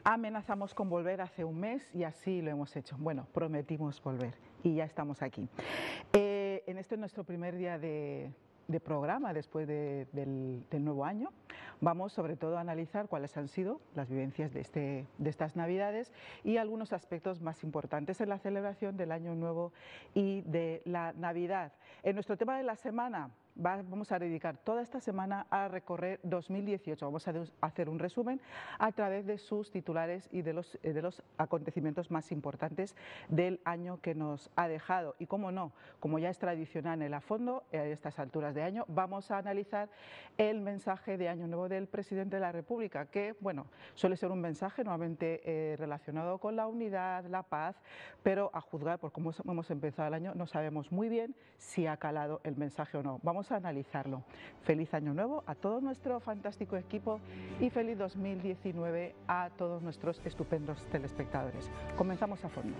Amenazamos con volver hace un mes y así lo hemos hecho. Bueno, prometimos volver y ya estamos aquí. En este nuestro primer día de programa después del nuevo año. Vamos sobre todo a analizar cuáles han sido las vivencias de estas Navidades y algunos aspectos más importantes en la celebración del Año Nuevo y de la Navidad. En nuestro tema de la semana vamos a dedicar toda esta semana a recorrer 2018. Vamos a hacer un resumen a través de sus titulares y de los acontecimientos más importantes del año que nos ha dejado. Y como no, como ya es tradicional en el a fondo, a estas alturas de año, vamos a analizar el mensaje de Año Nuevo del Presidente de la República, que bueno, suele ser un mensaje normalmente relacionado con la unidad, la paz, pero a juzgar por cómo hemos empezado el año no sabemos muy bien si ha calado el mensaje o no. Vamos a analizarlo. Feliz Año Nuevo a todo nuestro fantástico equipo y feliz 2019 a todos nuestros estupendos telespectadores. Comenzamos a fondo.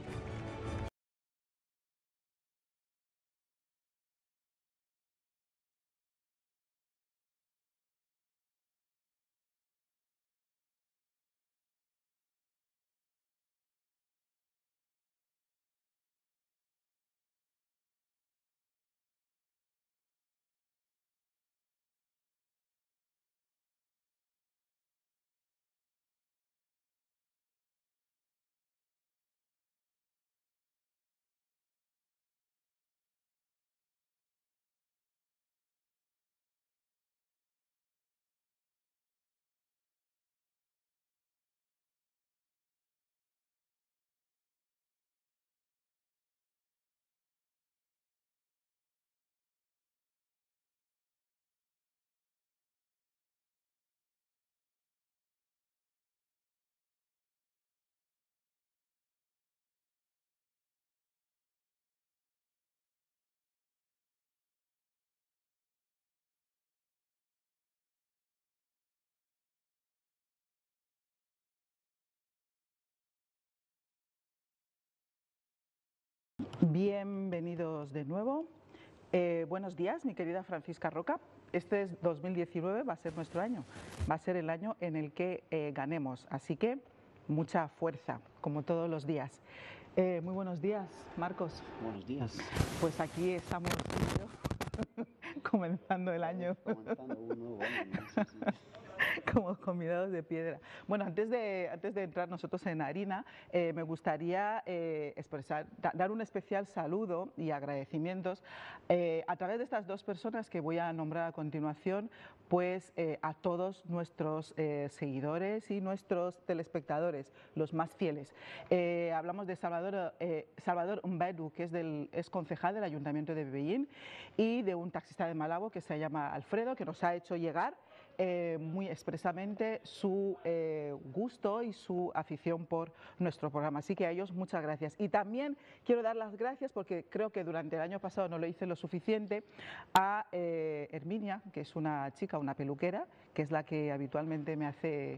Bienvenidos de nuevo. Buenos días, mi querida Francisca Roca. Este es 2019, va a ser nuestro año, va a ser el año en el que ganemos, así que mucha fuerza, como todos los días. Muy buenos días, Marcos. Buenos días. Pues aquí estamos comenzando el año. Comenzando un nuevo año, ¿no? Sí, sí. Como convidados de piedra. Bueno, antes de entrar nosotros en harina, me gustaría dar un especial saludo y agradecimientos a través de estas dos personas que voy a nombrar a continuación, pues a todos nuestros seguidores y nuestros telespectadores, los más fieles. Hablamos de Salvador Mbedu, que es concejal del Ayuntamiento de Bellín, y de un taxista de Malabo que se llama Alfredo, que nos ha hecho llegar muy expresamente su gusto y su afición por nuestro programa. Así que a ellos muchas gracias. Y también quiero dar las gracias, porque creo que durante el año pasado no lo hice lo suficiente, a Herminia, que es una chica, una peluquera, que es la que habitualmente me hace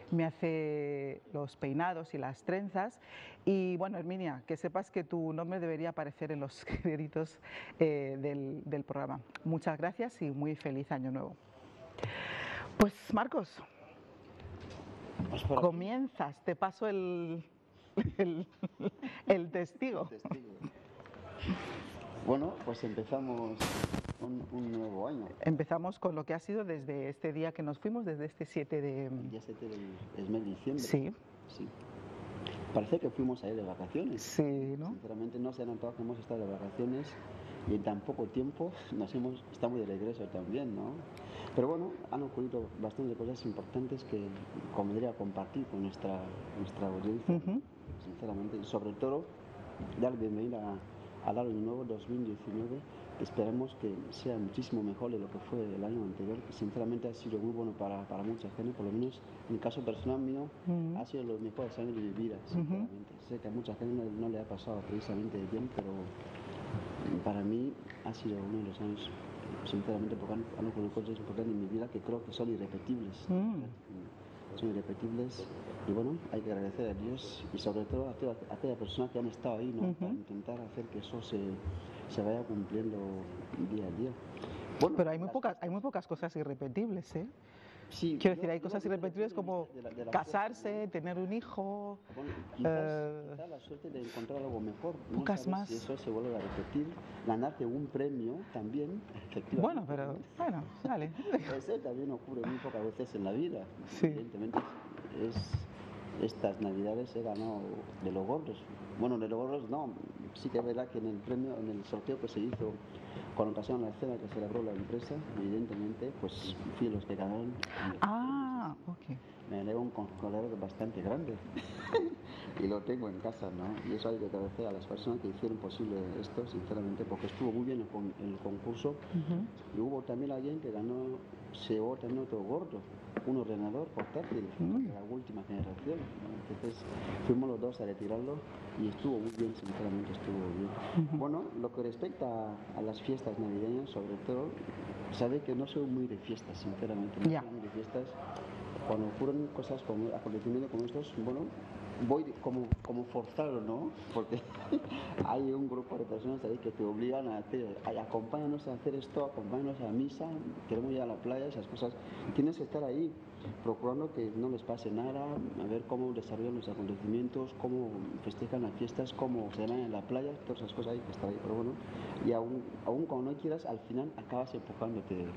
los peinados y las trenzas. Y bueno, Herminia, que sepas que tu nombre debería aparecer en los créditos del programa. Muchas gracias y muy feliz Año Nuevo. Pues Marcos, comienzas, te paso el testigo. Bueno, pues empezamos un nuevo año. Empezamos con lo que ha sido desde este día que nos fuimos, desde este 7 de... El día 7 del mes de diciembre. Sí. Sí. Parece que fuimos a ir de vacaciones. Sí, ¿no? Sinceramente no se ha notado que hemos estado de vacaciones y en tan poco tiempo estamos de regreso también, ¿no? Pero bueno, han ocurrido bastantes cosas importantes que convendría compartir con nuestra audiencia, sinceramente, y sobre todo dar bienvenida al año nuevo 2019, que esperamos que sea muchísimo mejor de lo que fue el año anterior, que sinceramente ha sido muy bueno para mucha gente, por lo menos en el caso personal mío, ha sido los mejores años de mi vida, sinceramente. Sé que a mucha gente no le ha pasado precisamente bien, pero para mí ha sido uno de los años, sinceramente, porque han ocurrido cosas importantes en mi vida que creo que son irrepetibles. Son irrepetibles y bueno, hay que agradecer a Dios y sobre todo a aquellas personas que han estado ahí, ¿no? Para intentar hacer que eso se vaya cumpliendo día a día. Bueno, pero hay muy pocas cosas irrepetibles, ¿eh? Sí, Quiero decir, hay cosas lo que irrepetibles digo como de la casarse, suerte, tener un hijo, ¿no? Bueno, eh, quizás la suerte de encontrar algo mejor, no pocas sabes si más. eso se vuelve a repetir, ganarte un premio también, Bueno, efectivamente, pero ¿no? bueno, vale. Eso también ocurre muy pocas veces en la vida. Sí. Evidentemente, estas navidades he ganado de los gordos. Bueno, de los gordos no. Sí que es verdad que en el premio, en el sorteo que se hizo con ocasión de la cena que celebró la empresa, evidentemente, pues fui los que ganaron. Ah, ok. Me eleva un congelador bastante grande y lo tengo en casa, ¿no? Y eso hay que agradecer a las personas que hicieron posible esto, sinceramente, porque estuvo muy bien el concurso. Y hubo también alguien que ganó, se llevó también otro gordo, un ordenador portátil de la última generación, ¿no? Entonces fuimos los dos a retirarlo y estuvo muy bien, sinceramente estuvo muy bien. Bueno, lo que respecta a las fiestas navideñas, sobre todo, sabe que no soy muy de fiestas, sinceramente, no Ya. soy muy de fiestas. Cuando ocurren cosas como acontecimientos como estos, bueno, voy como forzado, ¿no? Porque hay un grupo de personas ahí que te obligan a hacer, "Ay, acompáñanos a hacer esto, acompáñanos a misa, queremos ir a la playa", esas cosas. Tienes que estar ahí procurando que no les pase nada, a ver cómo desarrollan los acontecimientos, cómo festejan las fiestas, cómo se van en la playa, todas esas cosas hay que estar ahí. Pero bueno, y aún cuando no quieras, al final acabas enfocándote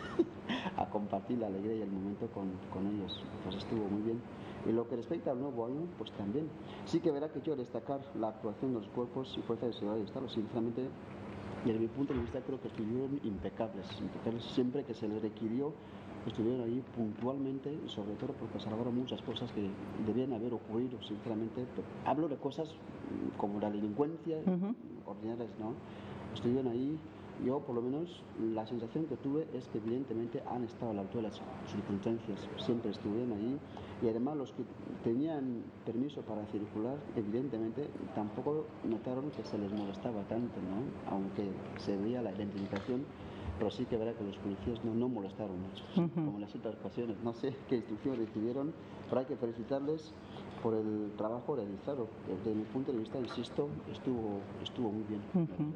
a compartir la alegría y el momento con ellos. Pues estuvo muy bien. En lo que respecta al nuevo año, pues también. Sí que verá que quiero destacar la actuación de los cuerpos y fuerzas de seguridad del Estado. Sinceramente, desde mi punto de vista, creo que estuvieron impecables. Siempre que se les requirió, estuvieron ahí puntualmente, y sobre todo porque salvaron muchas cosas que debían haber ocurrido, sinceramente. Hablo de cosas como la delincuencia, ordinarias, ¿no? Estuvieron ahí. Yo, por lo menos, la sensación que tuve es que evidentemente han estado a la altura de las circunstancias, siempre estuvieron ahí, y además los que tenían permiso para circular, evidentemente tampoco notaron que se les molestaba tanto, ¿no? Aunque se veía la identificación, pero sí que verá que los policías no molestaron mucho, como en las otras ocasiones. No sé qué instrucciones recibieron, pero hay que felicitarles por el trabajo realizado, que desde mi punto de vista, insisto, estuvo muy bien.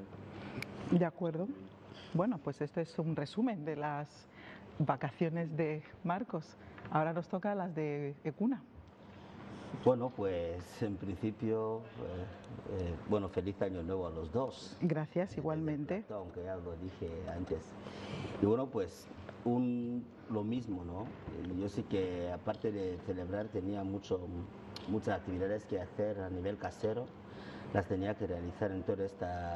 De acuerdo. Bueno, pues este es un resumen de las vacaciones de Marcos. Ahora nos toca las de Ecuna. Bueno, pues en principio, bueno, feliz año nuevo a los dos. Gracias, Desde el igualmente. plato, aunque ya lo dije antes. Y bueno, pues lo mismo, ¿no? Yo sí que aparte de celebrar tenía muchas actividades que hacer a nivel casero. Las tenía que realizar en todo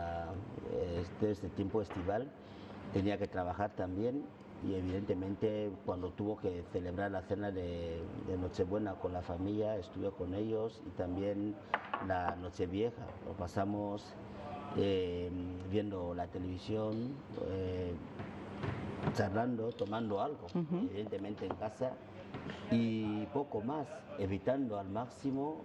este tiempo estival. Tenía que trabajar también y evidentemente cuando tuvo que celebrar la cena de Nochebuena con la familia, estuve con ellos y también la Nochevieja. Lo pasamos viendo la televisión, charlando, tomando algo, evidentemente en casa y poco más, evitando al máximo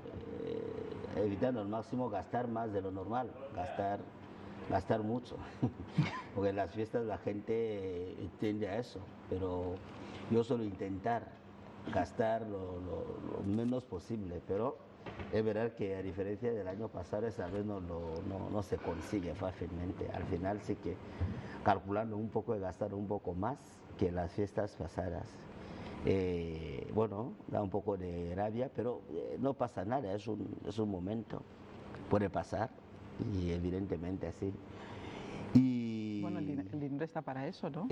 gastar más de lo normal, gastar mucho, porque en las fiestas la gente tiende a eso, pero yo suelo intentar gastar lo menos posible, pero es verdad que a diferencia del año pasado esa vez no se consigue fácilmente. Al final sí que calculando un poco de gastar un poco más que las fiestas pasadas. Bueno, da un poco de rabia, pero no pasa nada, es un momento, puede pasar y evidentemente así. Y... Bueno, el dinero está para eso, ¿no?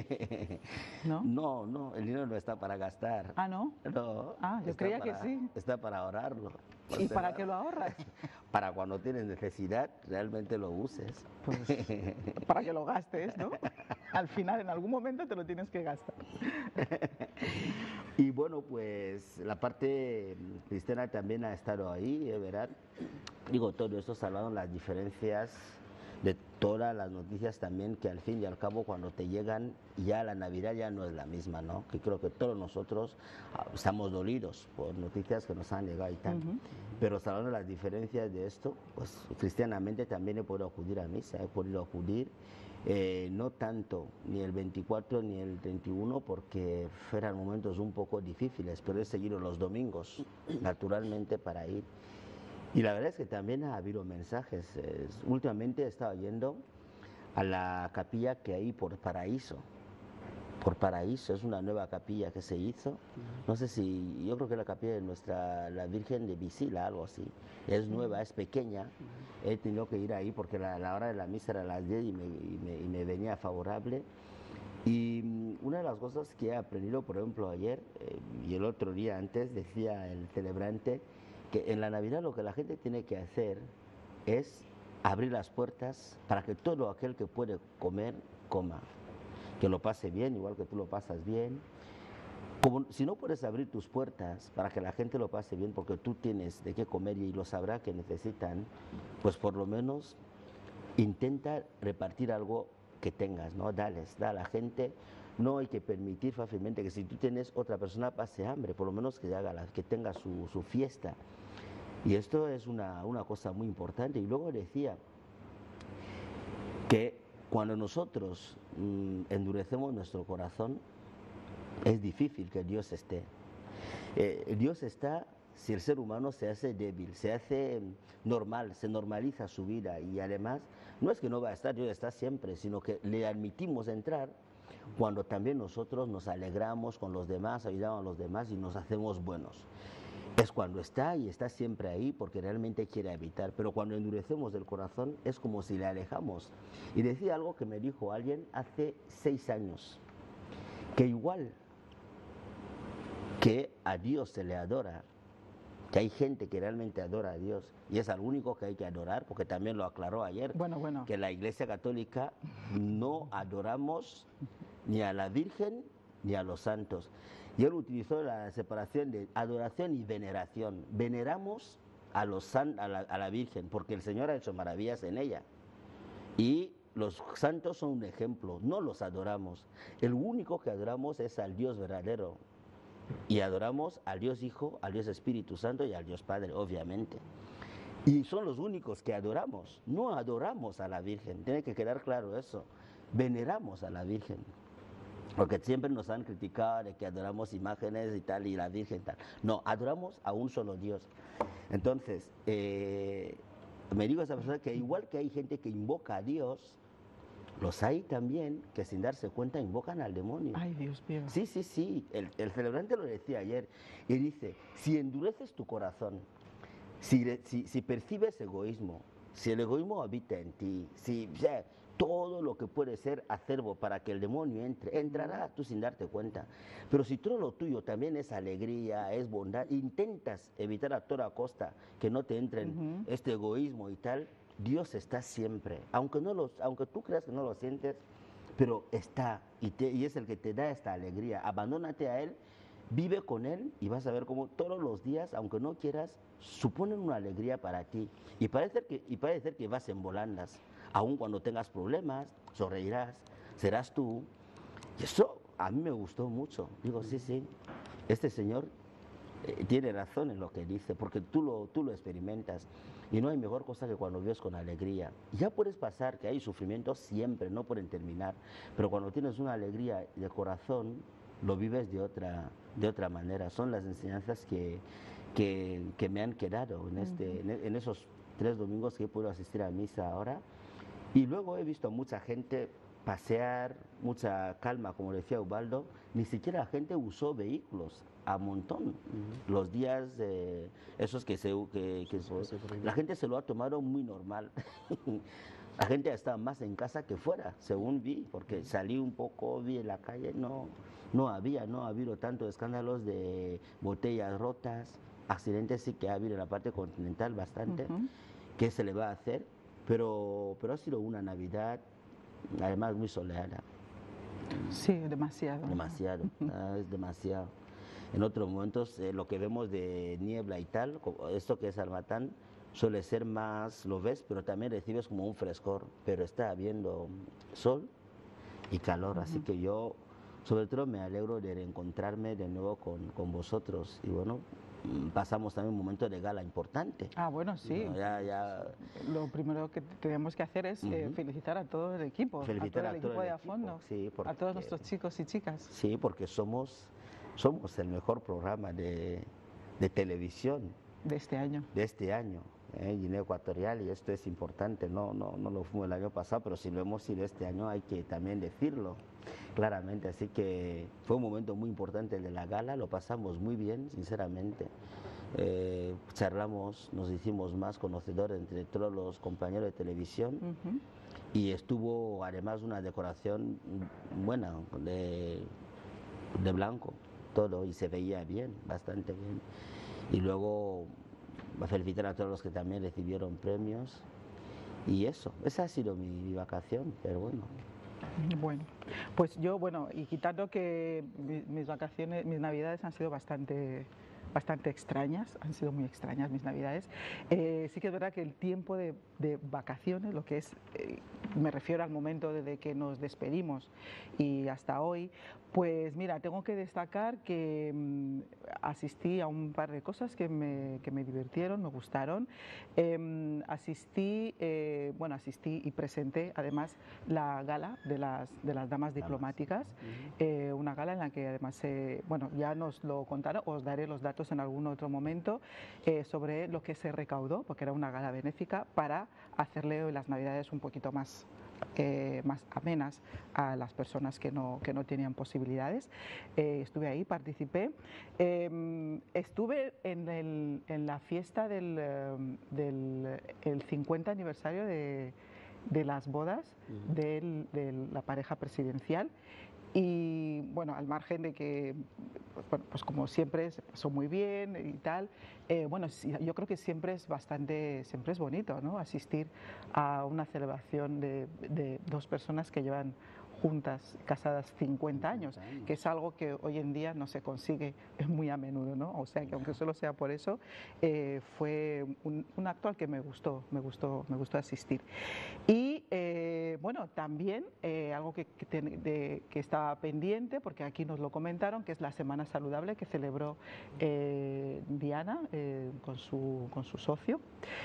No, el dinero no está para gastar. Ah, ¿no? No, Ah, yo creía que sí. está para ahorrarlo. ¿Y para qué lo ahorras? Para cuando tienes necesidad, realmente lo uses. Pues para que lo gastes, ¿no? Al final, en algún momento te lo tienes que gastar. Y bueno, pues la parte cristiana también ha estado ahí, ¿verdad? Digo, todo esto salvando las diferencias de todas las noticias también, que al fin y al cabo cuando te llegan ya la Navidad ya no es la misma, ¿no? Que creo que todos nosotros estamos dolidos por noticias que nos han llegado y tal. Pero salvando las diferencias de esto, pues cristianamente también he podido acudir a misa, he podido acudir. No tanto ni el 24 ni el 31 porque fueran momentos un poco difíciles, pero he seguido los domingos naturalmente para ir. Y la verdad es que también ha habido mensajes. Últimamente he estado yendo a la capilla que hay por Paraíso, por Paraíso, es una nueva capilla que se hizo. No sé si, yo creo que la capilla de la Virgen de Visila, algo así. Es nueva, es pequeña. He tenido que ir ahí porque la hora de la misa era a las 10 y me venía favorable. Y una de las cosas que he aprendido, por ejemplo, ayer y el otro día antes, decía el celebrante, que en la Navidad lo que la gente tiene que hacer es abrir las puertas para que todo aquel que puede comer, coma. Que lo pase bien, igual que tú lo pasas bien. Como, si no puedes abrir tus puertas para que la gente lo pase bien, porque tú tienes de qué comer y lo sabrá que necesitan, pues por lo menos intenta repartir algo que tengas, ¿no? Da a la gente. No hay que permitir fácilmente que si tú tienes otra persona pase hambre, por lo menos que tenga su fiesta. Y esto es una cosa muy importante. Y luego decía que cuando nosotros endurecemos nuestro corazón, es difícil que Dios esté. Dios está si el ser humano se hace débil, se hace normal, se normaliza su vida, y además no es que no va a estar, Dios está siempre, sino que le admitimos entrar cuando también nosotros nos alegramos con los demás, ayudamos a los demás y nos hacemos buenos. Es cuando está y está siempre ahí porque realmente quiere habitar, pero cuando endurecemos el corazón es como si le alejamos. Y decía algo que me dijo alguien hace 6 años, que igual que a Dios se le adora, que hay gente que realmente adora a Dios y es al único que hay que adorar, porque también lo aclaró ayer, que la Iglesia Católica no adoramos ni a la Virgen ni a los santos. Y él utilizó la separación de adoración y veneración. Veneramos a la Virgen porque el Señor ha hecho maravillas en ella. Y los santos son un ejemplo, no los adoramos. El único que adoramos es al Dios verdadero. Y adoramos al Dios Hijo, al Dios Espíritu Santo y al Dios Padre, obviamente. Y son los únicos que adoramos. No adoramos a la Virgen, tiene que quedar claro eso. Veneramos a la Virgen. Porque siempre nos han criticado de que adoramos imágenes y tal, y la Virgen y tal. No, adoramos a un solo Dios. Entonces, me digo a esa persona que igual que hay gente que invoca a Dios, los hay también que sin darse cuenta invocan al demonio. Ay, Dios mío. Sí, sí, sí. El celebrante lo decía ayer. Y dice, si endureces tu corazón, si percibes egoísmo, si el egoísmo habita en ti, si todo lo que puede ser acervo para que el demonio entre, entrará tú sin darte cuenta. Pero si todo lo tuyo también es alegría, es bondad, intentas evitar a toda costa que no te entren este egoísmo y tal, Dios está siempre, aunque tú creas que no lo sientes, pero está y es el que te da esta alegría. Abandónate a Él, vive con Él y vas a ver cómo todos los días, aunque no quieras, suponen una alegría para ti. Y parece que vas en volandas, aun cuando tengas problemas, sonreirás, serás tú. Y eso a mí me gustó mucho. Digo, sí, este Señor tiene razón en lo que dice, porque tú lo experimentas. Y no hay mejor cosa que cuando vives con alegría. Ya puedes pasar, que hay sufrimientos siempre, no pueden terminar, pero cuando tienes una alegría de corazón, lo vives de otra manera. Son las enseñanzas que me han quedado en esos 3 domingos que he podido asistir a misa ahora. Y luego he visto a mucha gente pasear, mucha calma, como decía Ubaldo. Ni siquiera la gente usó vehículos a montón. Los días esos la gente se lo ha tomado muy normal. La gente estaba más en casa que fuera, según vi, porque salí un poco, vi en la calle, no ha habido tantos escándalos de botellas rotas, accidentes sí que ha habido en la parte continental bastante. ¿Qué se le va a hacer? Pero ha sido una Navidad, además, muy soleada. Sí, demasiado. Demasiado, es demasiado. En otros momentos, lo que vemos de niebla y tal, esto que es Almatán, suele ser más, lo ves, pero también recibes como un frescor, pero está habiendo sol y calor, así que yo, sobre todo, me alegro de reencontrarme de nuevo con vosotros. Y bueno, pasamos también un momento de gala importante. Ah, bueno, sí. Bueno, Lo primero que tenemos que hacer es felicitar a todo el equipo, felicitar a todo el equipo de A Fondo, sí, a todos nuestros chicos y chicas. Sí, porque somos el mejor programa de televisión de este año. Guinea Ecuatorial, y esto es importante, no lo fuimos el año pasado, pero si lo hemos ido este año hay que también decirlo claramente, así que fue un momento muy importante el de la gala, lo pasamos muy bien, sinceramente. Charlamos, nos hicimos más conocedores entre todos los compañeros de televisión. Y estuvo además una decoración buena de blanco, todo, y se veía bien, bastante bien. Y luego a felicitar a todos los que también recibieron premios. Y eso, esa ha sido mi vacación, pero bueno. Bueno, pues yo, y quitando que mis vacaciones, mis navidades han sido bastante extrañas, han sido muy extrañas mis navidades. Sí que es verdad que el tiempo de vacaciones, lo que es, me refiero al momento desde que nos despedimos y hasta hoy, pues mira, tengo que destacar que asistí a un par de cosas que me divirtieron, me gustaron. Asistí y presenté además la gala de las damas diplomáticas, una gala en la que además, ya nos lo contaron, os daré los datos en algún otro momento sobre lo que se recaudó, porque era una gala benéfica para hacerle las navidades un poquito más amenas a las personas que no tenían posibilidades. Estuve ahí, participé. Estuve en la fiesta del 50 aniversario de las bodas de la pareja presidencial. Y bueno, al margen de que, pues como siempre se pasó muy bien y tal, yo creo que siempre es bonito, ¿no? Asistir a una celebración de dos personas que llevan juntas, casadas 50 años, que es algo que hoy en día no se consigue muy a menudo, ¿no? O sea que aunque solo sea por eso, fue un acto al que me gustó asistir. Y también algo que estaba pendiente, porque aquí nos lo comentaron, que es la Semana Saludable que celebró Diana con su socio.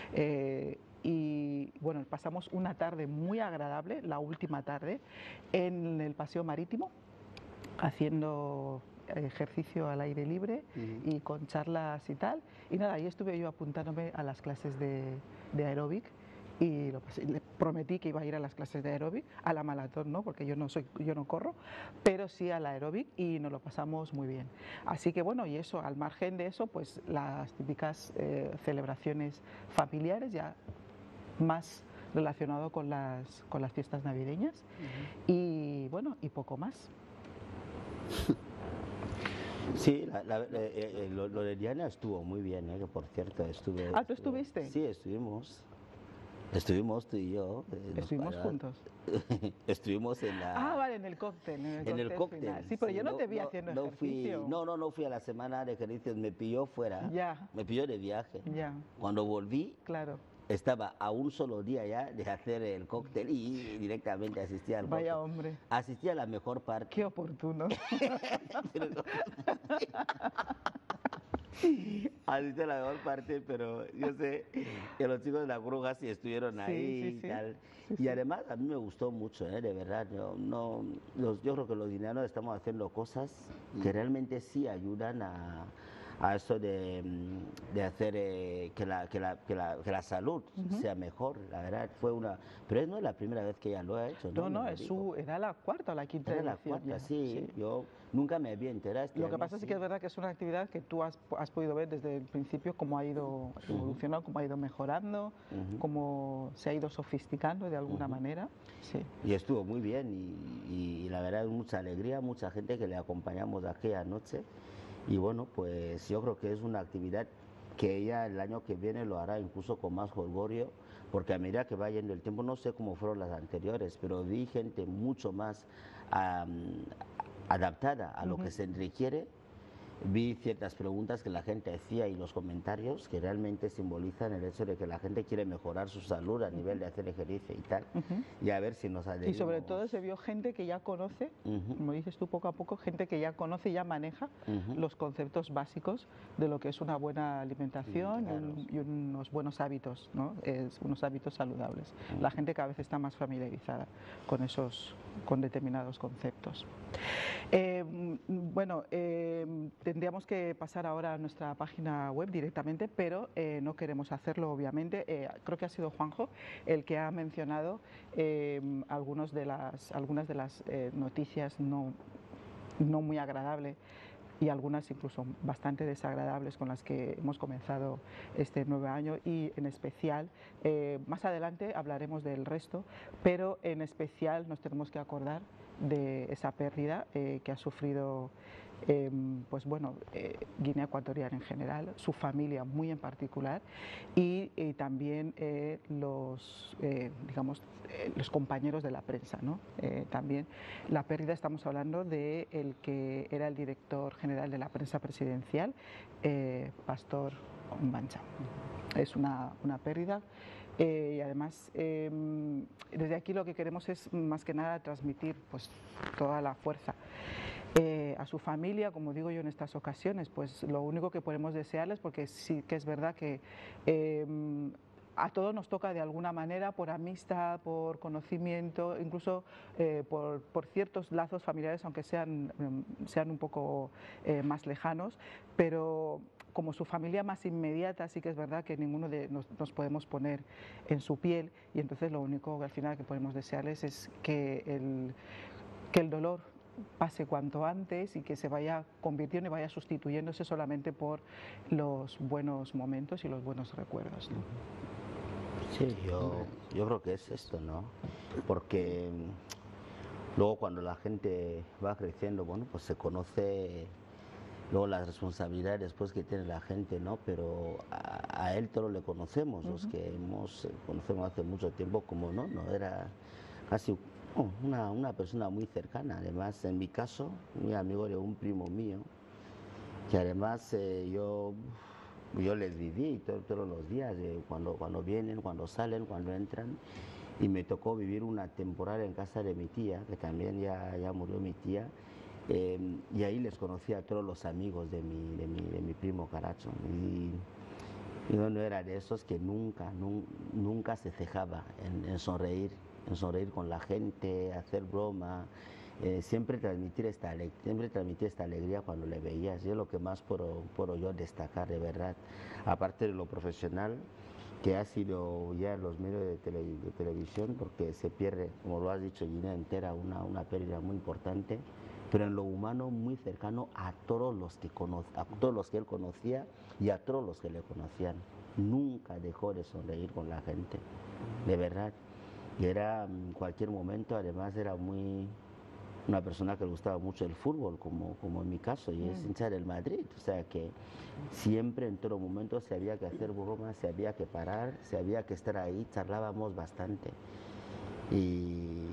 Y bueno, pasamos una tarde muy agradable, la última tarde, en el Paseo Marítimo, haciendo ejercicio al aire libre y con charlas y tal. Y nada, ahí estuve yo apuntándome a las clases de aeróbic. Y le prometí que iba a ir a las clases de aeróbic, a la maratón no, porque yo no corro, pero sí al aeróbic, y nos lo pasamos muy bien. Así que bueno, y eso, al margen de eso, pues las típicas celebraciones familiares, ya más relacionado con las fiestas navideñas, y bueno, y poco más. Sí, lo de Diana estuvo muy bien, que por cierto estuve... Ah, ¿tú estuviste? Sí, estuvimos tú y yo. ¿Estuvimos juntos? Estuvimos en la... Ah, vale, en el cóctel. En el cóctel. Final. Sí, pero yo no te vi haciendo ejercicio. No fui a la semana de ejercicios, me pilló fuera. Ya. Me pilló de viaje. Ya. Cuando volví, claro, estaba a un solo día ya de hacer el cóctel y directamente asistí al Vaya cóctel. hombre. Asistí a la mejor parte. Qué oportuno. Asistí a la mejor parte, pero yo sé que los chicos de la Cruz sí estuvieron ahí y tal. Y además a mí me gustó mucho, de verdad. Yo creo que los guineanos estamos haciendo cosas que realmente sí ayudan a eso de hacer que la salud sea mejor, la verdad. Pero no es la primera vez que ella lo ha hecho. Era la cuarta o la quinta edición. Era edición. la cuarta, sí. Yo nunca me había enterado. Lo que pasa es que es verdad que es una actividad que tú has podido ver desde el principio cómo ha ido evolucionando, cómo ha ido mejorando, cómo se ha ido sofisticando de alguna manera. Sí. Y estuvo muy bien y la verdad mucha alegría, mucha gente que le acompañamos aquella noche. Y bueno, pues yo creo que es una actividad que ella el año que viene lo hará incluso con más jolgorio, porque a medida que va yendo el tiempo, no sé cómo fueron las anteriores, pero vi gente mucho más adaptada a lo que se requiere. Vi ciertas preguntas que la gente hacía y los comentarios que realmente simbolizan el hecho de que la gente quiere mejorar su salud a nivel de hacer ejercicio y tal. Y a ver si nos adherimos. Y sobre todo se vio gente que ya conoce, como dices tú, poco a poco, gente que ya conoce y ya maneja los conceptos básicos de lo que es una buena alimentación y unos buenos hábitos, ¿no? Unos hábitos saludables. La gente cada vez está más familiarizada con determinados conceptos. Te tendríamos que pasar ahora a nuestra página web directamente, pero no queremos hacerlo, obviamente. Creo que ha sido Juanjo el que ha mencionado algunas de las noticias no muy agradables y algunas incluso bastante desagradables con las que hemos comenzado este nuevo año, y en especial, más adelante hablaremos del resto, pero en especial nos tenemos que acordar de esa pérdida que ha sufrido pues bueno, Guinea Ecuatorial en general, su familia muy en particular, y también digamos, los compañeros de la prensa, ¿no? También la pérdida, estamos hablando de el que era el director general de la prensa presidencial, Pastor Mancha. Es una pérdida. Y además, desde aquí lo que queremos es más que nada transmitir pues toda la fuerza a su familia, como digo yo en estas ocasiones. Pues lo único que podemos desearles, porque sí que es verdad que a todos nos toca de alguna manera, por amistad, por conocimiento, incluso por ciertos lazos familiares, aunque sean un poco más lejanos, pero como su familia más inmediata, sí que es verdad que ninguno de nos podemos poner en su piel, y entonces lo único que al final que podemos desearles es que el dolor pase cuanto antes y que se vaya convirtiendo y vaya sustituyéndose solamente por los buenos momentos y los buenos recuerdos, ¿no? Sí, yo creo que es esto, ¿no? Porque luego cuando la gente va creciendo, bueno, pues se conoce luego las responsabilidades después que tiene la gente, ¿no? Pero a él todos le conocemos, los que conocemos hace mucho tiempo, como no era casi una persona muy cercana. Además, en mi caso, muy amigo de un primo mío, que además yo les viví todos los días, cuando vienen, cuando salen, cuando entran. Y me tocó vivir una temporada en casa de mi tía, que también ya murió mi tía. Y ahí les conocí a todos los amigos de mi primo Caracho. Y no era de esos que nunca se cejaba en sonreír con la gente, hacer broma, siempre transmitir esta alegría cuando le veías. Y es lo que más puedo yo destacar, de verdad, aparte de lo profesional que ha sido ya en los medios de televisión, porque se pierde, como lo has dicho, Guinea entera, una pérdida muy importante, pero en lo humano muy cercano a todos los que él conocía y a todos los que le conocían. Nunca dejó de sonreír con la gente, de verdad. Y era en cualquier momento, además era una persona que le gustaba mucho el fútbol, como en mi caso, y es hincha del Madrid. O sea que siempre, en todo momento, se había que hacer bromas, se había que parar, se había que estar ahí, charlábamos bastante. Y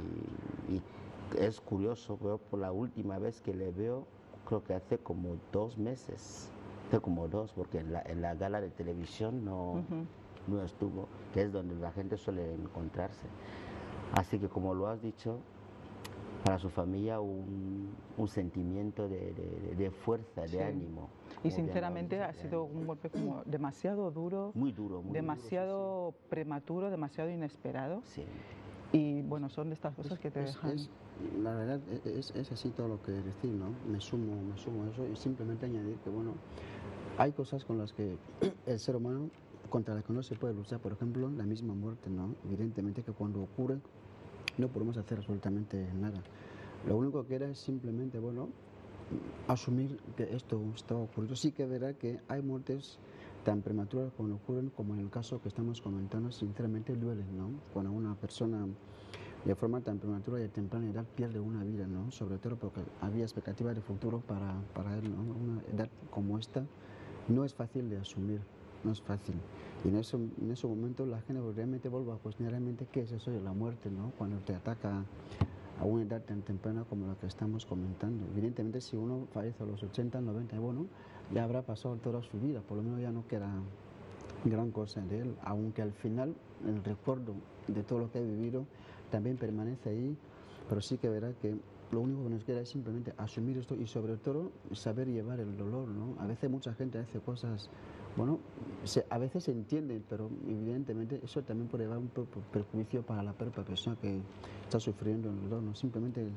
es curioso, pero por la última vez que le veo, creo que hace como 2 meses, porque en la gala de televisión no estuvo, que es donde la gente suele encontrarse. Así que, como lo has dicho, para su familia un sentimiento de fuerza, de ánimo. Y sinceramente ha sido un golpe como demasiado duro, muy duro, demasiado prematuro, demasiado inesperado. Sí. Y bueno, son de estas cosas que te dejan... La verdad es así todo lo que decir, ¿no? Me sumo a eso, y simplemente añadir que, bueno, hay cosas con las que el ser humano, contra las que no se puede luchar. Por ejemplo, la misma muerte, ¿no? Evidentemente que cuando ocurre no podemos hacer absolutamente nada. Lo único que era es simplemente, bueno, asumir que esto está ocurriendo. Sí que verá que hay muertes tan prematuras cuando ocurren, como en el caso que estamos comentando. Sinceramente duelen, ¿no? Cuando una persona de forma tan prematura y a temprana edad pierde una vida, ¿no? Sobre todo porque había expectativas de futuro para él, ¿no? Una edad como esta no es fácil de asumir, no es fácil. Y en ese momento la gente realmente vuelve a cuestionar realmente qué es eso de la muerte, ¿no? Cuando te ataca a una edad tan temprana como la que estamos comentando. Evidentemente, si uno fallece a los 80, 90, bueno, ya habrá pasado toda su vida, por lo menos ya no queda gran cosa de él, aunque al final el recuerdo de todo lo que ha vivido también permanece ahí, pero sí que verá que lo único que nos queda es simplemente asumir esto y sobre todo saber llevar el dolor, ¿no? A veces mucha gente hace cosas, bueno, a veces se entienden, pero evidentemente eso también puede llevar un perjuicio para la propia persona que está sufriendo el dolor, ¿no? Simplemente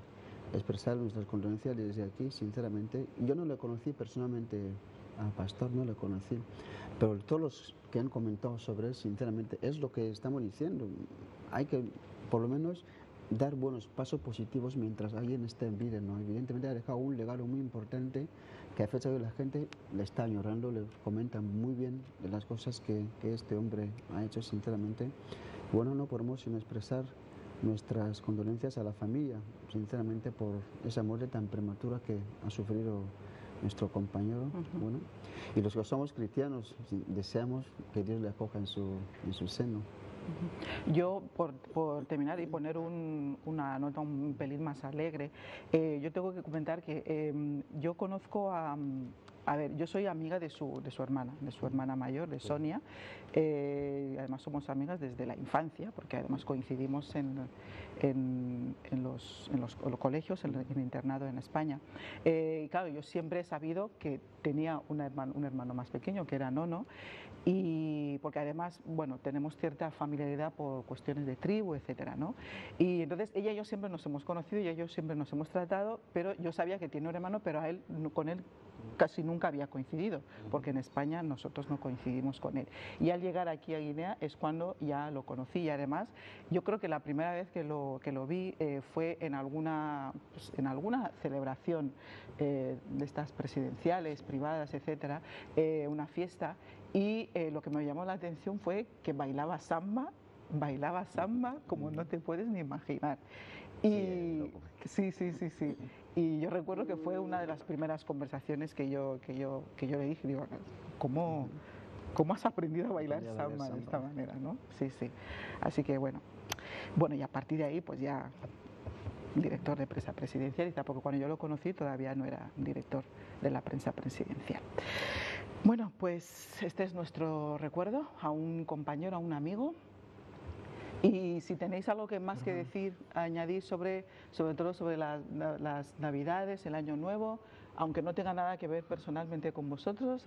expresar nuestras condolencias desde aquí, sinceramente. Yo no le conocí personalmente al pastor, no le conocí, pero todos los que han comentado sobre él, sinceramente, es lo que estamos diciendo. Hay que, por lo menos, dar buenos pasos positivos mientras alguien esté en vida, ¿no? Evidentemente ha dejado un legado muy importante que a fecha de hoy la gente le está añorando, le comentan muy bien de las cosas que este hombre ha hecho, sinceramente. Bueno, no podemos sino expresar nuestras condolencias a la familia, sinceramente, por esa muerte tan prematura que ha sufrido nuestro compañero. Bueno, y los que somos cristianos deseamos que Dios le acoja en su seno. Yo, por terminar y poner una nota un pelín más alegre, yo tengo que comentar que yo conozco a ver, yo soy amiga de su hermana mayor, de Sonia. Además somos amigas desde la infancia, porque además coincidimos en los colegios, en el internado en España. Y claro, yo siempre he sabido que tenía un hermano más pequeño, que era Nono, y porque además, bueno, tenemos cierta familiaridad por cuestiones de tribu, etcétera, ¿no? Y entonces ella y yo siempre nos hemos conocido, ella y yo siempre nos hemos tratado, pero yo sabía que tiene un hermano, pero con él casi nunca había coincidido, porque en España nosotros no coincidimos con él. Y al llegar aquí a Guinea es cuando ya lo conocí, y además yo creo que la primera vez que lo vi fue en alguna celebración de estas presidenciales, privadas, etcétera, una fiesta, y lo que me llamó la atención fue que bailaba samba como no te puedes ni imaginar. Y sí. Y yo recuerdo que fue una de las primeras conversaciones que yo le dije, digo, ¿cómo has aprendido a bailar samba de esta manera, ¿no? Sí. Así que bueno, y a partir de ahí pues ya director de prensa presidencial, porque cuando yo lo conocí todavía no era director de la prensa presidencial. Bueno, pues este es nuestro recuerdo a un compañero, a un amigo. Y si tenéis algo más que decir, añadir sobre todo sobre las Navidades, el Año Nuevo, aunque no tenga nada que ver personalmente con vosotros,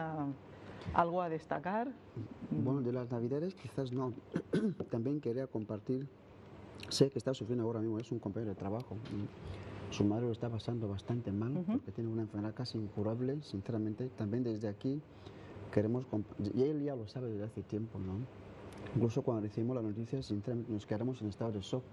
algo a destacar. Bueno, de las Navidades quizás no. También quería compartir, sé que está sufriendo ahora mismo, es un compañero de trabajo. Su madre lo está pasando bastante mal porque tiene una enfermedad casi incurable, sinceramente. También desde aquí queremos, y él ya lo sabe desde hace tiempo, ¿no? Incluso cuando recibimos la noticia, sinceramente nos quedamos en estado de shock,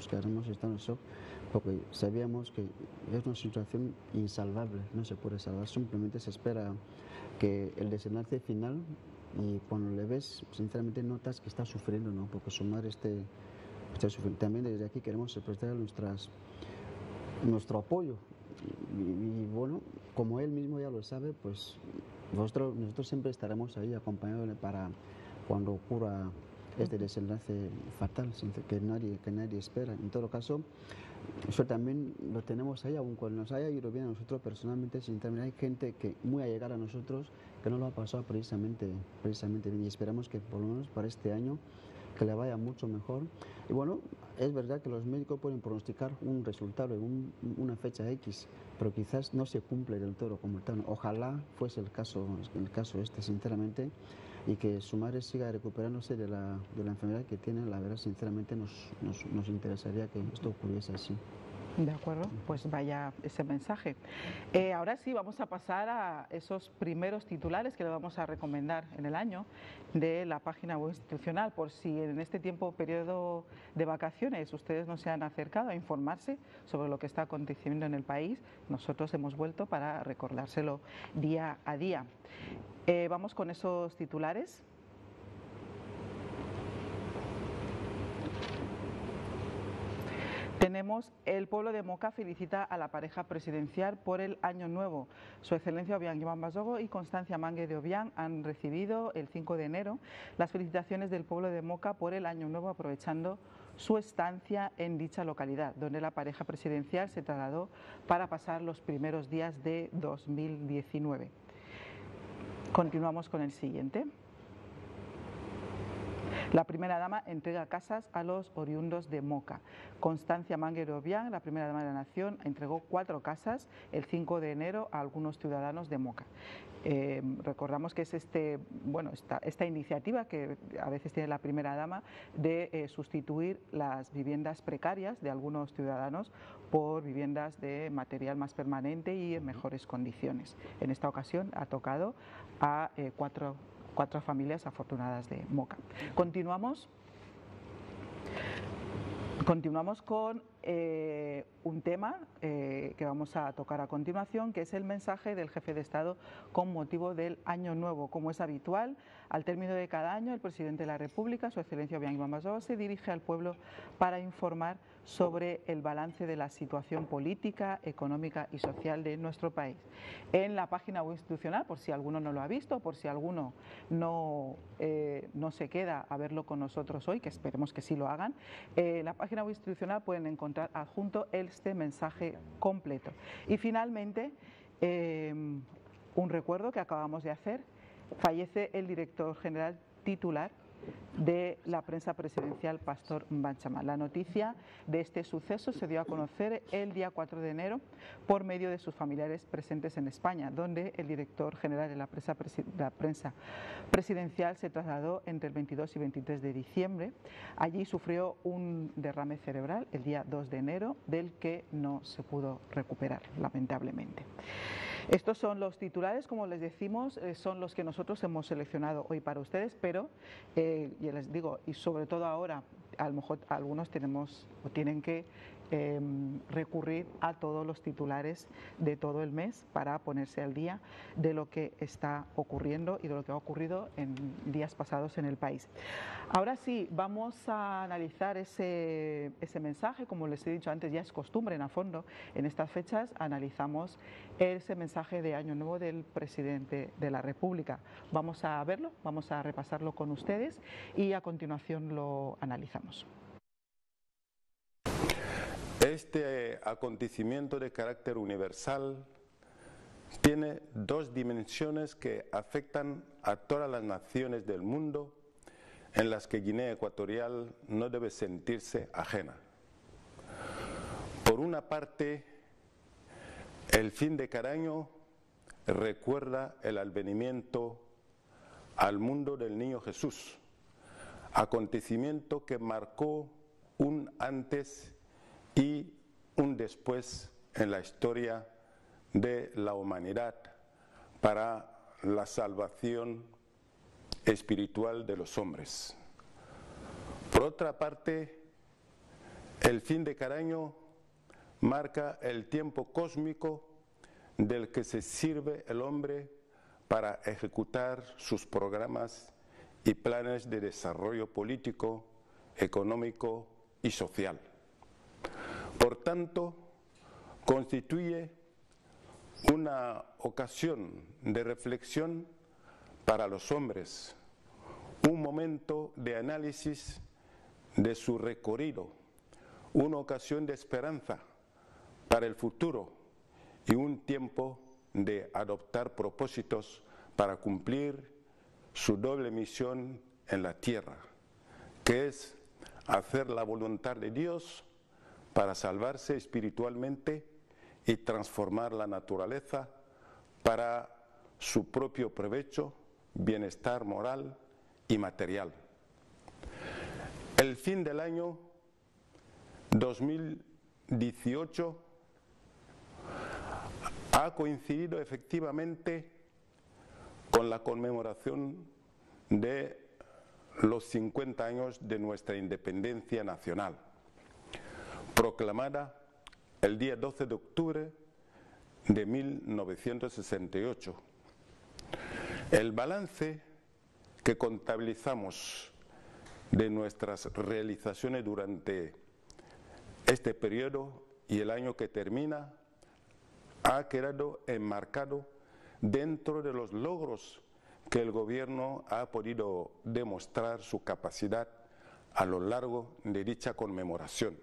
porque sabíamos que es una situación insalvable, no se puede salvar, simplemente se espera que el desenlace final, y cuando le ves, sinceramente notas que está sufriendo, ¿no? Porque su madre está sufriendo. También desde aquí queremos expresar nuestro apoyo, y bueno, como él mismo ya lo sabe, pues nosotros siempre estaremos ahí acompañándole para cuando ocurra este desenlace fatal que nadie espera. En todo caso, eso también lo tenemos ahí, aun cuando nos haya ido bien a nosotros personalmente, sinceramente hay gente que muy allegada a nosotros que no lo ha pasado precisamente bien, y esperamos que por lo menos para este año que le vaya mucho mejor. Y bueno, es verdad que los médicos pueden pronosticar un resultado en una fecha X, pero quizás no se cumple del todo como tal. Ojalá fuese el caso este, sinceramente, y que su madre siga recuperándose de la enfermedad que tiene. La verdad, sinceramente, nos interesaría que esto ocurriese así. De acuerdo, pues vaya ese mensaje. Ahora sí, vamos a pasar a esos primeros titulares que le vamos a recomendar en el año de la página web institucional, por si en este periodo de vacaciones ustedes no se han acercado a informarse sobre lo que está aconteciendo en el país. Nosotros hemos vuelto para recordárselo día a día. Vamos con esos titulares. Tenemos: el pueblo de Moca felicita a la pareja presidencial por el Año Nuevo. Su Excelencia Obiang Joan Basogo y Constancia Mangue de Obiang han recibido el 5 de enero las felicitaciones del pueblo de Moca por el Año Nuevo, aprovechando su estancia en dicha localidad, donde la pareja presidencial se trasladó para pasar los primeros días de 2019. Continuamos con el siguiente. La primera dama entrega casas a los oriundos de Moca. Constancia Manguero-Obiang, la primera dama de la Nación, entregó 4 casas el 5 de enero a algunos ciudadanos de Moca. Recordamos que es esta iniciativa que a veces tiene la primera dama de sustituir las viviendas precarias de algunos ciudadanos por viviendas de material más permanente y en mejores condiciones. En esta ocasión ha tocado a 4 familias afortunadas de Moca. Continuamos con un tema que vamos a tocar a continuación, que es el mensaje del jefe de Estado con motivo del Año Nuevo. Como es habitual, al término de cada año, el presidente de la República, Su Excelencia Obiang Imamazova, se dirige al pueblo para informar sobre el balance de la situación política, económica y social de nuestro país. En la página web institucional, por si alguno no lo ha visto, por si alguno no se queda a verlo con nosotros hoy, que esperemos que sí lo hagan, en la página web institucional pueden encontrar adjunto este mensaje completo. Y finalmente, un recuerdo que acabamos de hacer: fallece el director general titular de la prensa presidencial, Pastor Mbanchama. La noticia de este suceso se dio a conocer el día 4 de enero por medio de sus familiares presentes en España, donde el director general de la prensa presidencial se trasladó entre el 22 y 23 de diciembre. Allí sufrió un derrame cerebral el día 2 de enero, del que no se pudo recuperar, lamentablemente. Estos son los titulares, como les decimos, son los que nosotros hemos seleccionado hoy para ustedes, pero ya les digo, y sobre todo ahora, a lo mejor algunos tienen que recurrir a todos los titulares de todo el mes para ponerse al día de lo que está ocurriendo y de lo que ha ocurrido en días pasados en el país. Ahora sí, vamos a analizar ese mensaje. Como les he dicho antes, ya es costumbre a fondo en estas fechas, analizamos ese mensaje de Año Nuevo del presidente de la República. Vamos a verlo, vamos a repasarlo con ustedes y a continuación lo analizamos. Este acontecimiento de carácter universal tiene 2 dimensiones que afectan a todas las naciones del mundo, en las que Guinea Ecuatorial no debe sentirse ajena. Por una parte, el fin de cada año recuerda el advenimiento al mundo del niño Jesús, acontecimiento que marcó un antes y un después en la historia de la humanidad para la salvación espiritual de los hombres. Por otra parte, el fin de cada año marca el tiempo cósmico del que se sirve el hombre para ejecutar sus programas y planes de desarrollo político, económico y social. Por tanto, constituye una ocasión de reflexión para los hombres, un momento de análisis de su recorrido, una ocasión de esperanza para el futuro y un tiempo de adoptar propósitos para cumplir su doble misión en la tierra, que es hacer la voluntad de Dios para salvarse espiritualmente y transformar la naturaleza para su propio provecho, bienestar moral y material. El fin del año 2018 ha coincidido efectivamente con la conmemoración de los 50 años de nuestra independencia nacional, proclamada el día 12 de octubre de 1968. El balance que contabilizamos de nuestras realizaciones durante este periodo y el año que termina ha quedado enmarcado dentro de los logros que el gobierno ha podido demostrar su capacidad a lo largo de dicha conmemoración.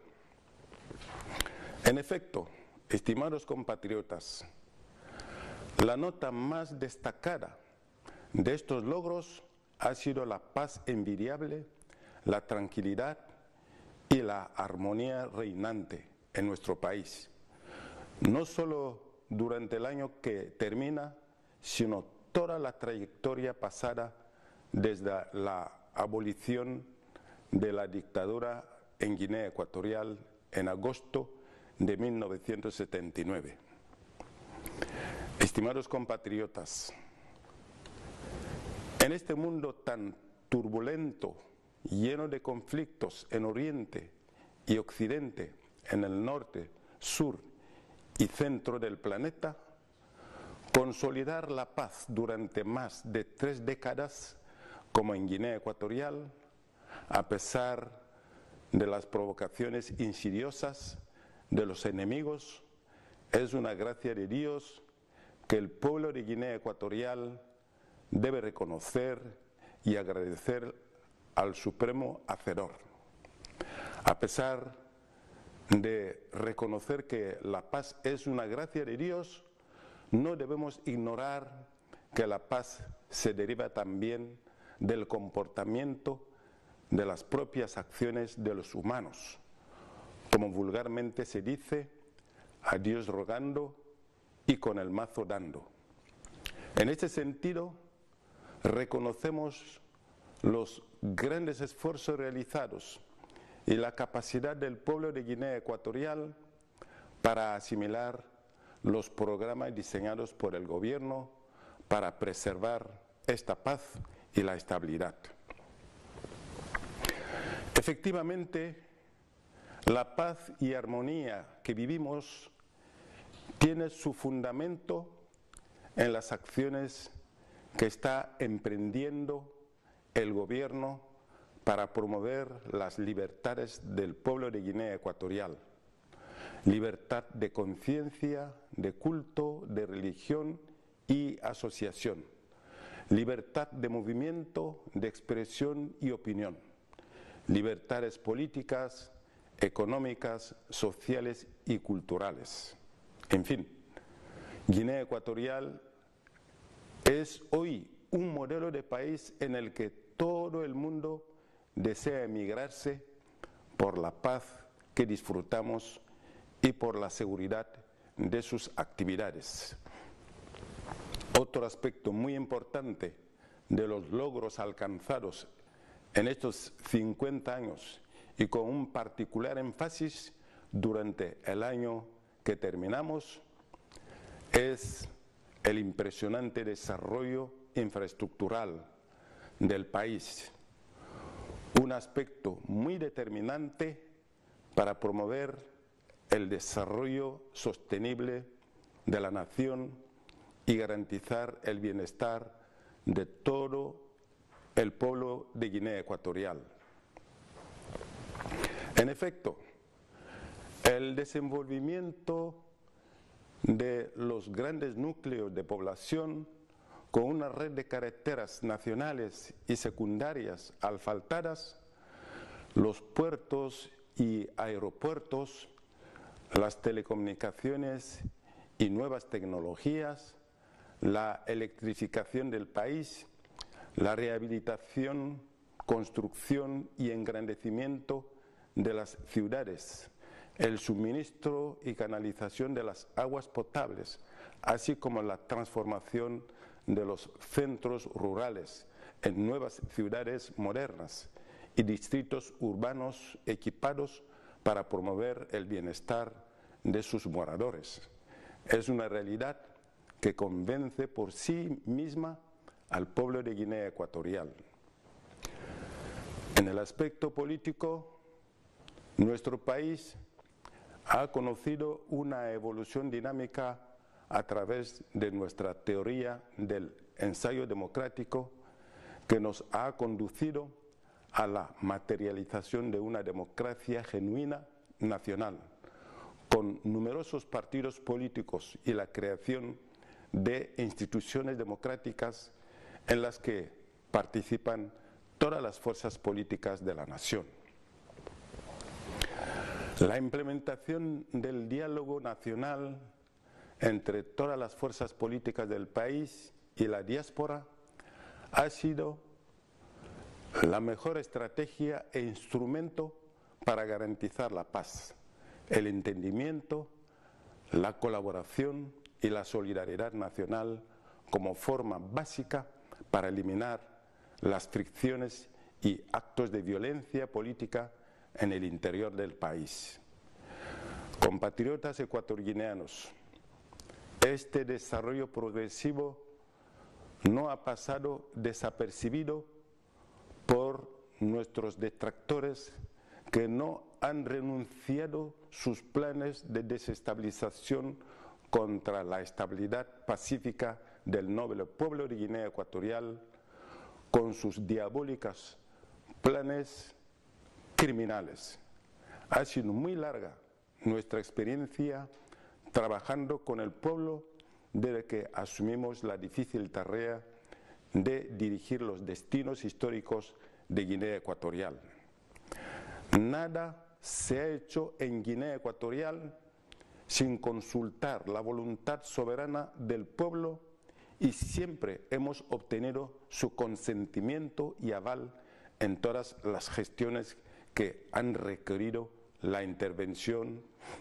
En efecto, estimados compatriotas, la nota más destacada de estos logros ha sido la paz envidiable la tranquilidad y la armonía reinante en nuestro país, no solo durante el año que termina, sino toda la trayectoria pasada desde la abolición de la dictadura en Guinea Ecuatorial en agosto de 1979. Estimados compatriotas, en este mundo tan turbulento, lleno de conflictos en Oriente y Occidente, en el norte, sur y centro del planeta, consolidar la paz durante más de 3 décadas, como en Guinea Ecuatorial, a pesar de las provocaciones insidiosas de los enemigos, es una gracia de Dios que el pueblo de Guinea Ecuatorial debe reconocer y agradecer al Supremo Hacedor. A pesar de reconocer que la paz es una gracia de Dios, no debemos ignorar que la paz se deriva también del comportamiento de las propias acciones de los humanos. Como vulgarmente se dice, a Dios rogando y con el mazo dando. En este sentido, reconocemos los grandes esfuerzos realizados y la capacidad del pueblo de Guinea Ecuatorial para asimilar los programas diseñados por el gobierno para preservar esta paz y la estabilidad. Efectivamente, la paz y armonía que vivimos tiene su fundamento en las acciones que está emprendiendo el gobierno para promover las libertades del pueblo de Guinea Ecuatorial. Libertad de conciencia, de culto, de religión y asociación. Libertad de movimiento, de expresión y opinión. Libertades políticas, económicas, sociales y culturales. En fin, Guinea Ecuatorial es hoy un modelo de país en el que todo el mundo desea emigrarse por la paz que disfrutamos y por la seguridad de sus actividades. Otro aspecto muy importante de los logros alcanzados en estos 50 años y con un particular énfasis durante el año que terminamos es el impresionante desarrollo infraestructural del país, un aspecto muy determinante para promover el desarrollo sostenible de la nación y garantizar el bienestar de todo el pueblo de Guinea Ecuatorial. En efecto, el desenvolvimiento de los grandes núcleos de población con una red de carreteras nacionales y secundarias asfaltadas, los puertos y aeropuertos, las telecomunicaciones y nuevas tecnologías, la electrificación del país, la rehabilitación, construcción y engrandecimiento de las ciudades, el suministro y canalización de las aguas potables, así como la transformación de los centros rurales en nuevas ciudades modernas y distritos urbanos equipados para promover el bienestar de sus moradores. Es una realidad que convence por sí misma al pueblo de Guinea Ecuatorial. En el aspecto político, nuestro país ha conocido una evolución dinámica a través de nuestra teoría del ensayo democrático que nos ha conducido a la materialización de una democracia genuina nacional, con numerosos partidos políticos y la creación de instituciones democráticas en las que participan todas las fuerzas políticas de la nación. La implementación del diálogo nacional entre todas las fuerzas políticas del país y la diáspora ha sido la mejor estrategia e instrumento para garantizar la paz, el entendimiento, la colaboración y la solidaridad nacional como forma básica para eliminar las fricciones y actos de violencia política en el interior del país. Compatriotas ecuatorianos, este desarrollo progresivo no ha pasado desapercibido por nuestros detractores que no han renunciado sus planes de desestabilización contra la estabilidad pacífica del noble pueblo de Guinea Ecuatorial con sus diabólicos planes criminales. Ha sido muy larga nuestra experiencia trabajando con el pueblo desde que asumimos la difícil tarea de dirigir los destinos históricos de Guinea Ecuatorial. Nada se ha hecho en Guinea Ecuatorial sin consultar la voluntad soberana del pueblo y siempre hemos obtenido su consentimiento y aval en todas las gestiones que han requerido la intervención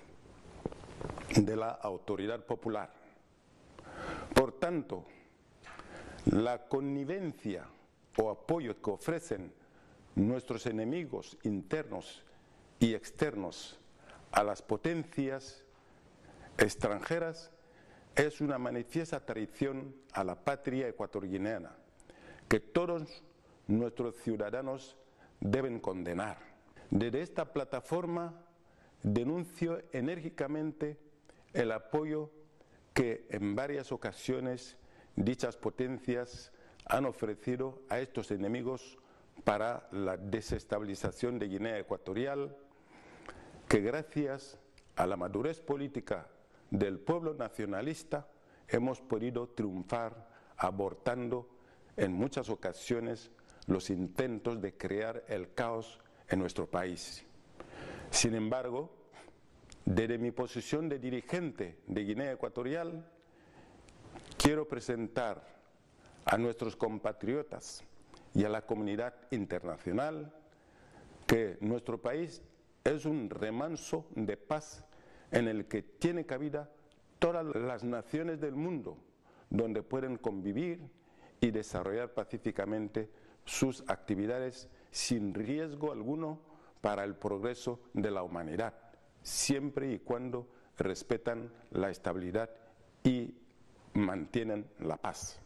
de la autoridad popular. Por tanto, la connivencia o apoyo que ofrecen nuestros enemigos internos y externos a las potencias extranjeras es una manifiesta traición a la patria ecuatoriana que todos nuestros ciudadanos deben condenar. Desde esta plataforma denuncio enérgicamente el apoyo que en varias ocasiones dichas potencias han ofrecido a estos enemigos para la desestabilización de Guinea Ecuatorial, que gracias a la madurez política del pueblo nacionalista hemos podido triunfar abortando en muchas ocasiones los intentos de crear el caos en nuestro país. Sin embargo, desde mi posición de dirigente de Guinea Ecuatorial, quiero presentar a nuestros compatriotas y a la comunidad internacional que nuestro país es un remanso de paz en el que tiene cabida todas las naciones del mundo, donde pueden convivir y desarrollar pacíficamente sus actividades sin riesgo alguno para el progreso de la humanidad, siempre y cuando respetan la estabilidad y mantienen la paz.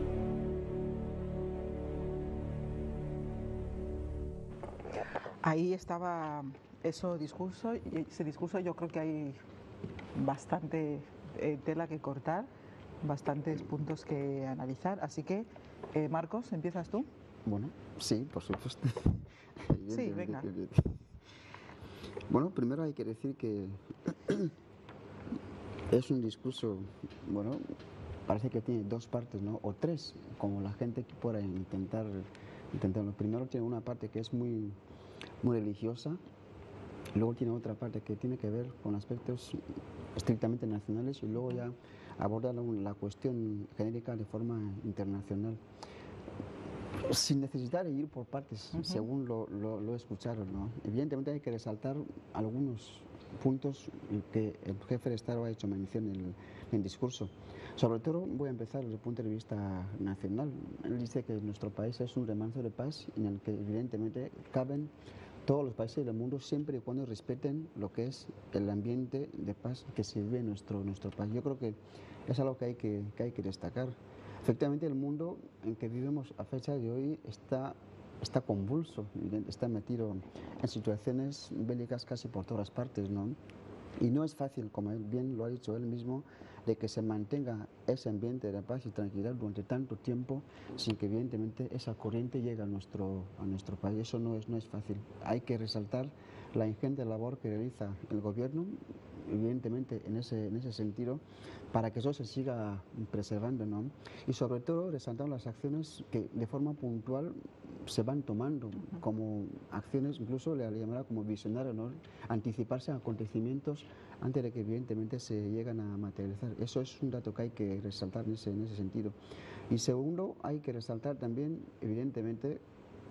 Ahí estaba ese discurso yo creo que hay bastante tela que cortar, bastantes puntos que analizar, así que Marcos, ¿empiezas tú? Bueno, sí, por supuesto. Sí, venga. Bueno, primero hay que decir que es un discurso, bueno, parece que tiene dos partes, ¿no? O tres, como la gente que pueda intentarlo. Primero tiene una parte que es muy religiosa, luego tiene otra parte que tiene que ver con aspectos estrictamente nacionales y luego ya aborda la cuestión genérica de forma internacional, sin necesidad de ir por partes, según lo escucharon, ¿no? Evidentemente hay que resaltar algunos puntos que el jefe de Estado ha hecho mención en el discurso. Sobre todo voy a empezar desde el punto de vista nacional. Él dice que nuestro país es un remanso de paz en el que evidentemente caben todos los países del mundo siempre y cuando respeten lo que es el ambiente de paz que se vive en nuestro país. Yo creo que es algo que hay que destacar. Efectivamente, el mundo en que vivimos a fecha de hoy está convulso, está metido en situaciones bélicas casi por todas partes, ¿no? Y no es fácil, como él bien lo ha dicho él mismo, de que se mantenga ese ambiente de paz y tranquilidad durante tanto tiempo sin que evidentemente esa corriente llegue a nuestro país. Eso no es fácil. Hay que resaltar la ingente labor que realiza el gobierno, evidentemente en ese sentido, para que eso se siga preservando, ¿no? Y sobre todo resaltando las acciones que de forma puntual se van tomando como acciones, incluso le llamará como visionario, ¿no? Anticiparse a acontecimientos antes de que evidentemente se llegan a materializar. Eso es un dato que hay que resaltar en ese sentido. Y segundo, hay que resaltar también, evidentemente,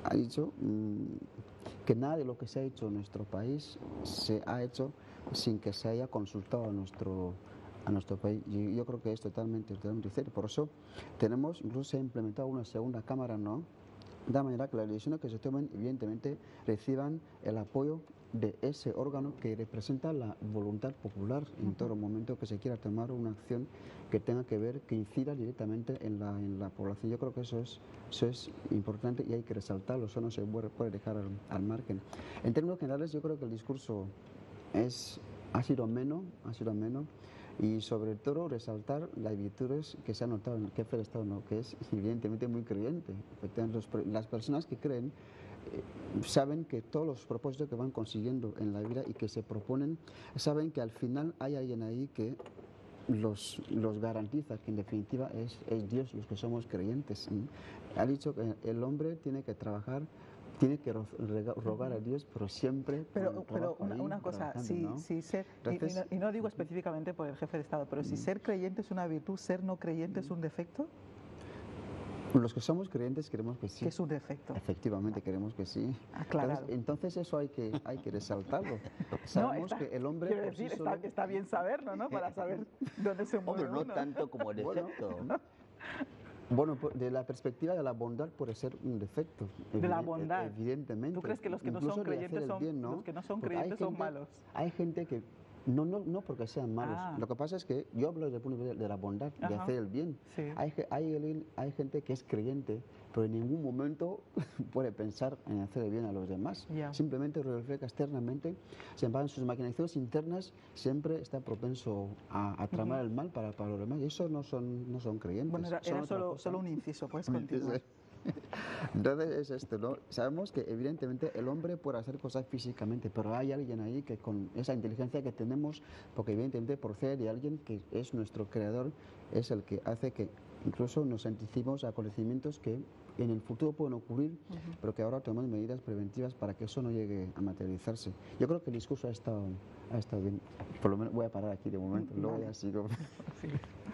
ha dicho que nada de lo que se ha hecho en nuestro país se ha hecho sin que se haya consultado a nuestro país. Y yo creo que es totalmente cierto. Por eso incluso se ha implementado una segunda cámara, ¿no? De manera que las decisiones que se tomen, evidentemente, reciban el apoyo de ese órgano que representa la voluntad popular en todo momento que se quiera tomar una acción que tenga que ver, que incida directamente en la población. Yo creo que eso es importante y hay que resaltarlo, eso no se puede dejar al margen. En términos generales, yo creo que el discurso ha sido ameno, y sobre todo resaltar las virtudes que se han notado en el jefe de Estado, ¿no? Que es evidentemente muy creyente. Efectivamente, las personas que creen saben que todos los propósitos que van consiguiendo en la vida y que se proponen, saben que al final hay alguien ahí que los garantiza, que en definitiva es Dios, los que somos creyentes. Ha dicho que el hombre tiene que trabajar, tiene que rogar a Dios, pero siempre. Pero una cosa, si ser, entonces, y no digo específicamente por el jefe de Estado, pero si ser creyente es una virtud, ser no creyente es un defecto. Los que somos creyentes queremos que sí. Que es un defecto. Efectivamente, queremos que sí. Aclarado. Entonces eso hay que resaltarlo. Sabemos que el hombre... Quiero decir, está bien saberlo, ¿no? Para saber dónde se mueve uno. No tanto como defecto. Bueno, de la perspectiva de la bondad puede ser un defecto. De la bondad. Evidentemente. ¿Tú crees que los que no son creyentes son malos? Hay gente que... No porque sean malos. Lo que pasa es que yo hablo desde el punto de vista de la bondad, de hacer el bien. Sí. Hay gente que es creyente, pero en ningún momento puede pensar en hacer el bien a los demás. Simplemente lo refleja externamente, se en sus maquinaciones internas, siempre está propenso a tramar el mal para los demás. Y eso no son creyentes. Bueno, era solo un inciso, puedes continuar. Entonces es esto, ¿no? Sabemos que evidentemente el hombre puede hacer cosas físicamente, pero hay alguien ahí que con esa inteligencia que tenemos, porque evidentemente procede de alguien que es nuestro creador, es el que hace que incluso nos anticipemos a acontecimientos que en el futuro pueden ocurrir, pero que ahora tomamos medidas preventivas para que eso no llegue a materializarse. Yo creo que el discurso ha estado bien. Por lo menos voy a parar aquí de momento, luego ya sigo. Sí.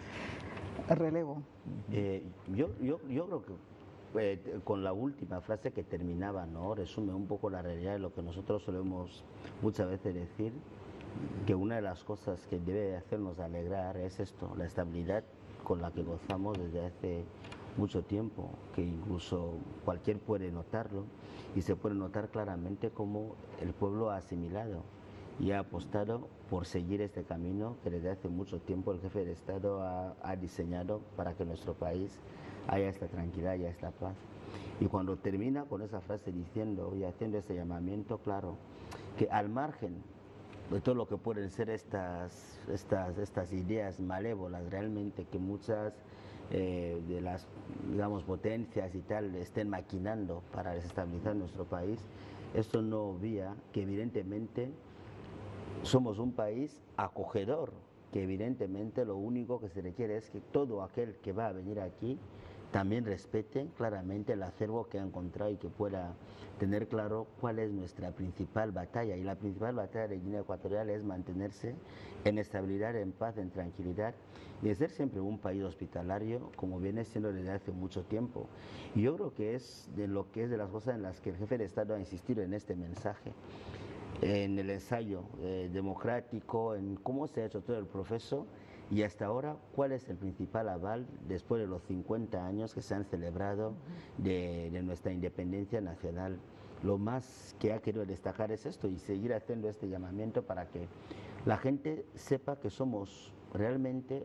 Relevo. Yo creo que con la última frase que terminaba, ¿no? Resume un poco la realidad de lo que nosotros solemos muchas veces decir, que una de las cosas que debe hacernos alegrar es esto, la estabilidad con la que gozamos desde hace mucho tiempo, que incluso cualquier puede notarlo, y se puede notar claramente cómo el pueblo ha asimilado y ha apostado por seguir este camino que desde hace mucho tiempo el jefe de Estado ha diseñado para que nuestro país haya esta tranquilidad y esta paz. Y cuando termina con esa frase diciendo y haciendo ese llamamiento, claro, que al margen de todo lo que pueden ser estas ideas malévolas realmente que muchas de las, digamos, potencias y tal estén maquinando para desestabilizar nuestro país, esto no obvia que evidentemente somos un país acogedor, que evidentemente lo único que se requiere es que todo aquel que va a venir aquí también respete claramente el acervo que ha encontrado y que pueda tener claro cuál es nuestra principal batalla. Y la principal batalla de Guinea Ecuatorial es mantenerse en estabilidad, en paz, en tranquilidad y ser siempre un país hospitalario como viene siendo desde hace mucho tiempo. Y yo creo que es de las cosas en las que el jefe de Estado ha insistido en este mensaje, en el ensayo democrático, en cómo se ha hecho todo el proceso. Y hasta ahora, ¿cuál es el principal aval después de los 50 años que se han celebrado de nuestra independencia nacional? Lo más que ha querido destacar es esto y seguir haciendo este llamamiento para que la gente sepa que somos realmente,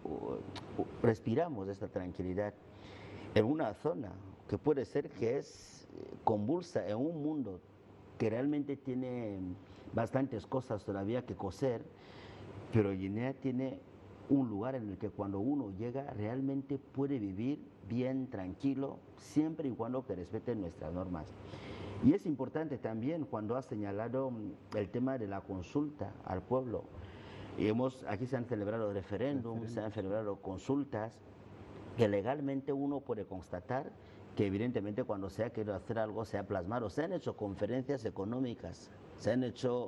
respiramos esta tranquilidad en una zona que puede ser que es convulsa, en un mundo que realmente tiene bastantes cosas todavía que coser, pero Guinea tiene un lugar en el que cuando uno llega realmente puede vivir bien, tranquilo, siempre y cuando que respeten nuestras normas. Y es importante también cuando ha señalado el tema de la consulta al pueblo. Aquí se han celebrado referéndums, se han celebrado consultas, que legalmente uno puede constatar que evidentemente cuando se ha querido hacer algo se ha plasmado. Se han hecho conferencias económicas, se han hecho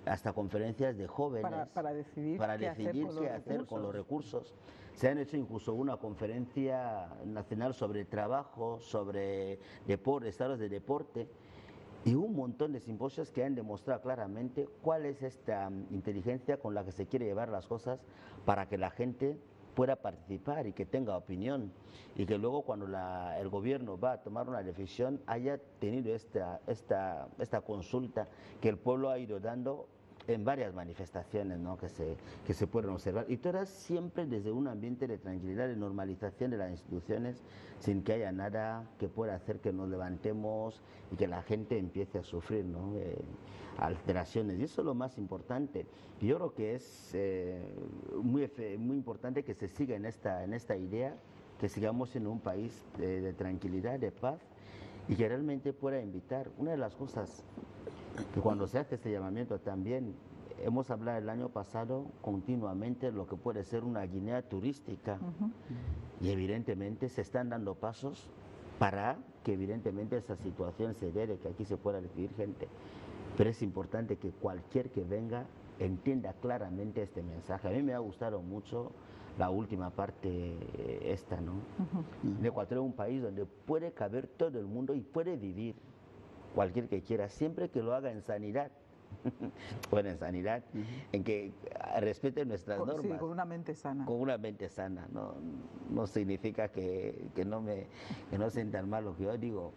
hasta conferencias de jóvenes para decidir, qué hacer con los recursos. Se han hecho incluso una conferencia nacional sobre trabajo, sobre deporte, estados de deporte, y un montón de simposios que han demostrado claramente cuál es esta inteligencia con la que se quiere llevar las cosas para que la gente pueda participar y que tenga opinión, y que luego cuando el gobierno va a tomar una decisión haya tenido esta consulta que el pueblo ha ido dando en varias manifestaciones, ¿no?, que se pueden observar, y todas siempre desde un ambiente de tranquilidad, de normalización de las instituciones, sin que haya nada que pueda hacer que nos levantemos y que la gente empiece a sufrir, ¿no?, alteraciones. Y eso es lo más importante. Yo creo que es muy importante que se siga en esta idea, que sigamos en un país de tranquilidad, de paz, y que realmente pueda invitar. Una de las cosas que cuando se hace este llamamiento también, hemos hablado el año pasado continuamente de lo que puede ser una Guinea turística, y evidentemente se están dando pasos para que evidentemente esa situación se dé, de que aquí se pueda recibir gente, pero es importante que cualquier que venga entienda claramente este mensaje. A mí me ha gustado mucho la última parte esta, ¿no? El Ecuador es un país donde puede caber todo el mundo y puede vivir cualquier que quiera, siempre que lo haga en sanidad. Bueno, en sanidad, en que respete nuestras normas. Sí, con una mente sana. Con una mente sana, no significa que no sientan mal lo que yo digo.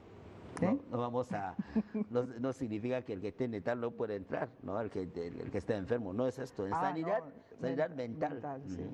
No significa que el que tiene tal no puede entrar, ¿no? El que está enfermo, no es esto. En sanidad, no, sanidad mental. Sí.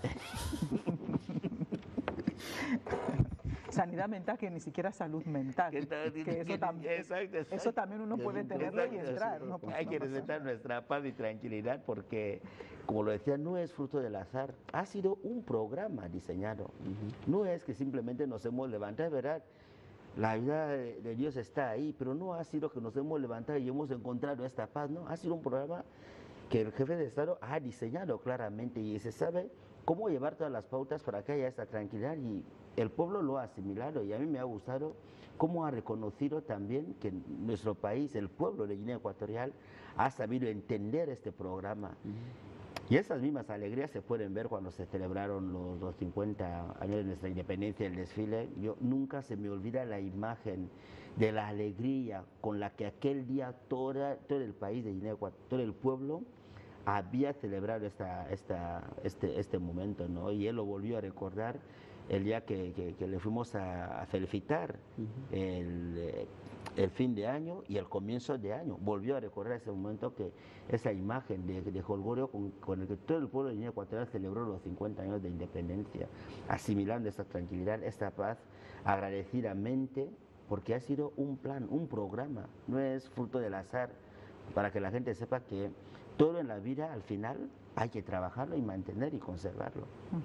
Sanidad mental, que ni siquiera salud mental. Eso también uno puede tenerlo y entrar. Hay que respetar nuestra paz y tranquilidad, porque, como lo decía, no es fruto del azar. Ha sido un programa diseñado. No es que simplemente nos hemos levantado, ¿verdad? La ayuda de Dios está ahí, pero no ha sido que nos hemos levantado y hemos encontrado esta paz, no. Ha sido un programa que el jefe de Estado ha diseñado claramente, y se sabe cómo llevar todas las pautas para que haya esta tranquilidad, y el pueblo lo ha asimilado. Y a mí me ha gustado cómo ha reconocido también que nuestro país, el pueblo de Guinea Ecuatorial, ha sabido entender este programa. Y esas mismas alegrías se pueden ver cuando se celebraron los 50 años de nuestra independencia, el desfile. Yo nunca se me olvida la imagen de la alegría con la que aquel día todo el país de Guinea Ecuatorial, todo el pueblo, había celebrado este momento, ¿no? Y él lo volvió a recordar el día que le fuimos a felicitar el fin de año y el comienzo de año. Volvió a recordar ese momento, esa imagen de jolgorio con el que todo el pueblo de Guinea Ecuatorial celebró los 50 años de independencia, asimilando esta tranquilidad, esta paz, agradecidamente, porque ha sido un plan, un programa, no es fruto del azar, para que la gente sepa que todo en la vida al final hay que trabajarlo y mantener y conservarlo.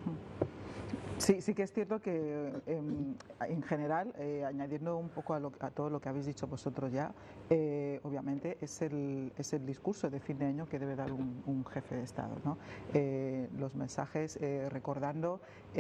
Sí que es cierto que en general, añadiendo un poco a todo lo que habéis dicho vosotros ya, obviamente es el discurso de fin de año que debe dar un jefe de Estado, ¿no? Los mensajes recordando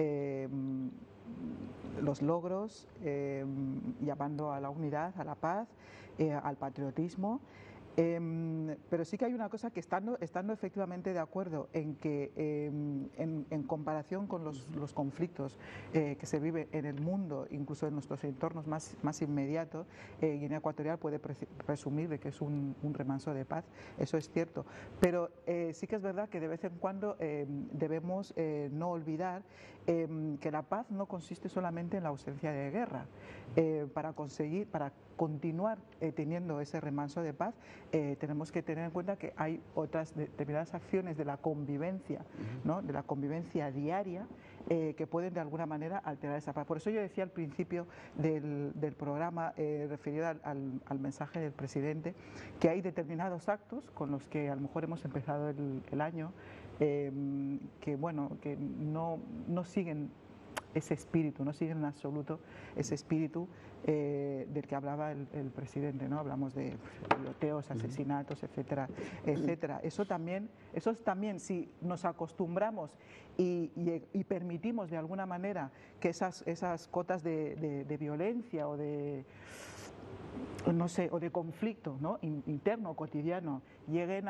los logros, llamando a la unidad, a la paz, al patriotismo. Pero sí que hay una cosa, que estando efectivamente de acuerdo en que en comparación con los conflictos que se viven en el mundo, incluso en nuestros entornos más inmediatos, Guinea Ecuatorial puede presumir de que es un remanso de paz. Eso es cierto, pero sí que es verdad que de vez en cuando debemos no olvidar que la paz no consiste solamente en la ausencia de guerra. Para continuar teniendo ese remanso de paz, tenemos que tener en cuenta que hay otras determinadas acciones de la convivencia, ¿no?, de la convivencia diaria, que pueden de alguna manera alterar esa paz. Por eso yo decía al principio del programa, referido al mensaje del presidente, que hay determinados actos con los que a lo mejor hemos empezado el año, que no siguen ese espíritu, no siguen en absoluto ese espíritu del que hablaba el presidente, ¿no? Hablamos de tiroteos, asesinatos, etcétera, etcétera. Eso también, si nos acostumbramos y permitimos de alguna manera que esas cotas de violencia o de no sé, o de conflicto, ¿no? Interno, cotidiano, lleguen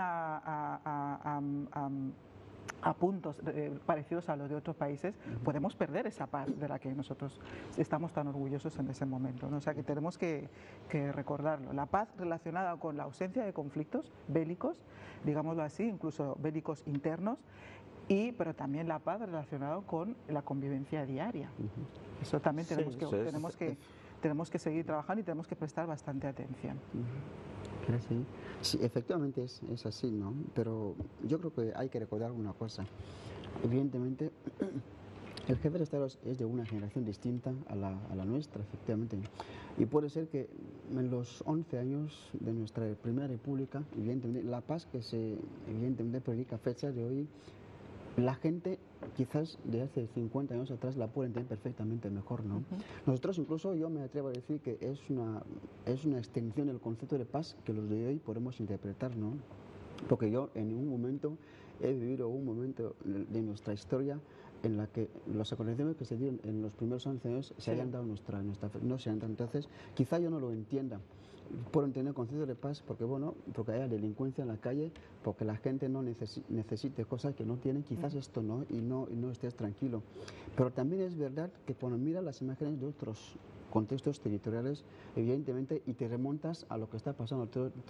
a puntos parecidos a los de otros países, podemos perder esa paz de la que nosotros estamos tan orgullosos en ese momento, ¿no? O sea que tenemos que recordarlo. La paz relacionada con la ausencia de conflictos bélicos, digámoslo así, incluso bélicos internos, pero también la paz relacionada con la convivencia diaria. Eso también tenemos que seguir trabajando y tenemos que prestar bastante atención. Sí, sí, efectivamente es así, ¿no? Pero yo creo que hay que recordar una cosa. Evidentemente, el jefe de Estado es de una generación distinta a la nuestra, efectivamente. Y puede ser que en los 11 años de nuestra primera república, evidentemente, la paz que se evidentemente predica a fecha de hoy, la gente quizás de hace 50 años atrás la puede entender perfectamente mejor, ¿no? Nosotros incluso, yo me atrevo a decir que es una extensión del concepto de paz que los de hoy podemos interpretar, ¿no? Porque yo en un momento he vivido un momento de nuestra historia en la que los acontecimientos que se dieron en los primeros 11 años se hayan dado no se han dado. Entonces, quizá yo no lo entienda. Puedo entender el concepto de paz porque, bueno, porque haya delincuencia en la calle, porque la gente no necesite cosas que no tienen, quizás esto no, y no estés tranquilo. Pero también es verdad que cuando miras las imágenes de otros contextos territoriales, evidentemente, y te remontas a lo que está pasando,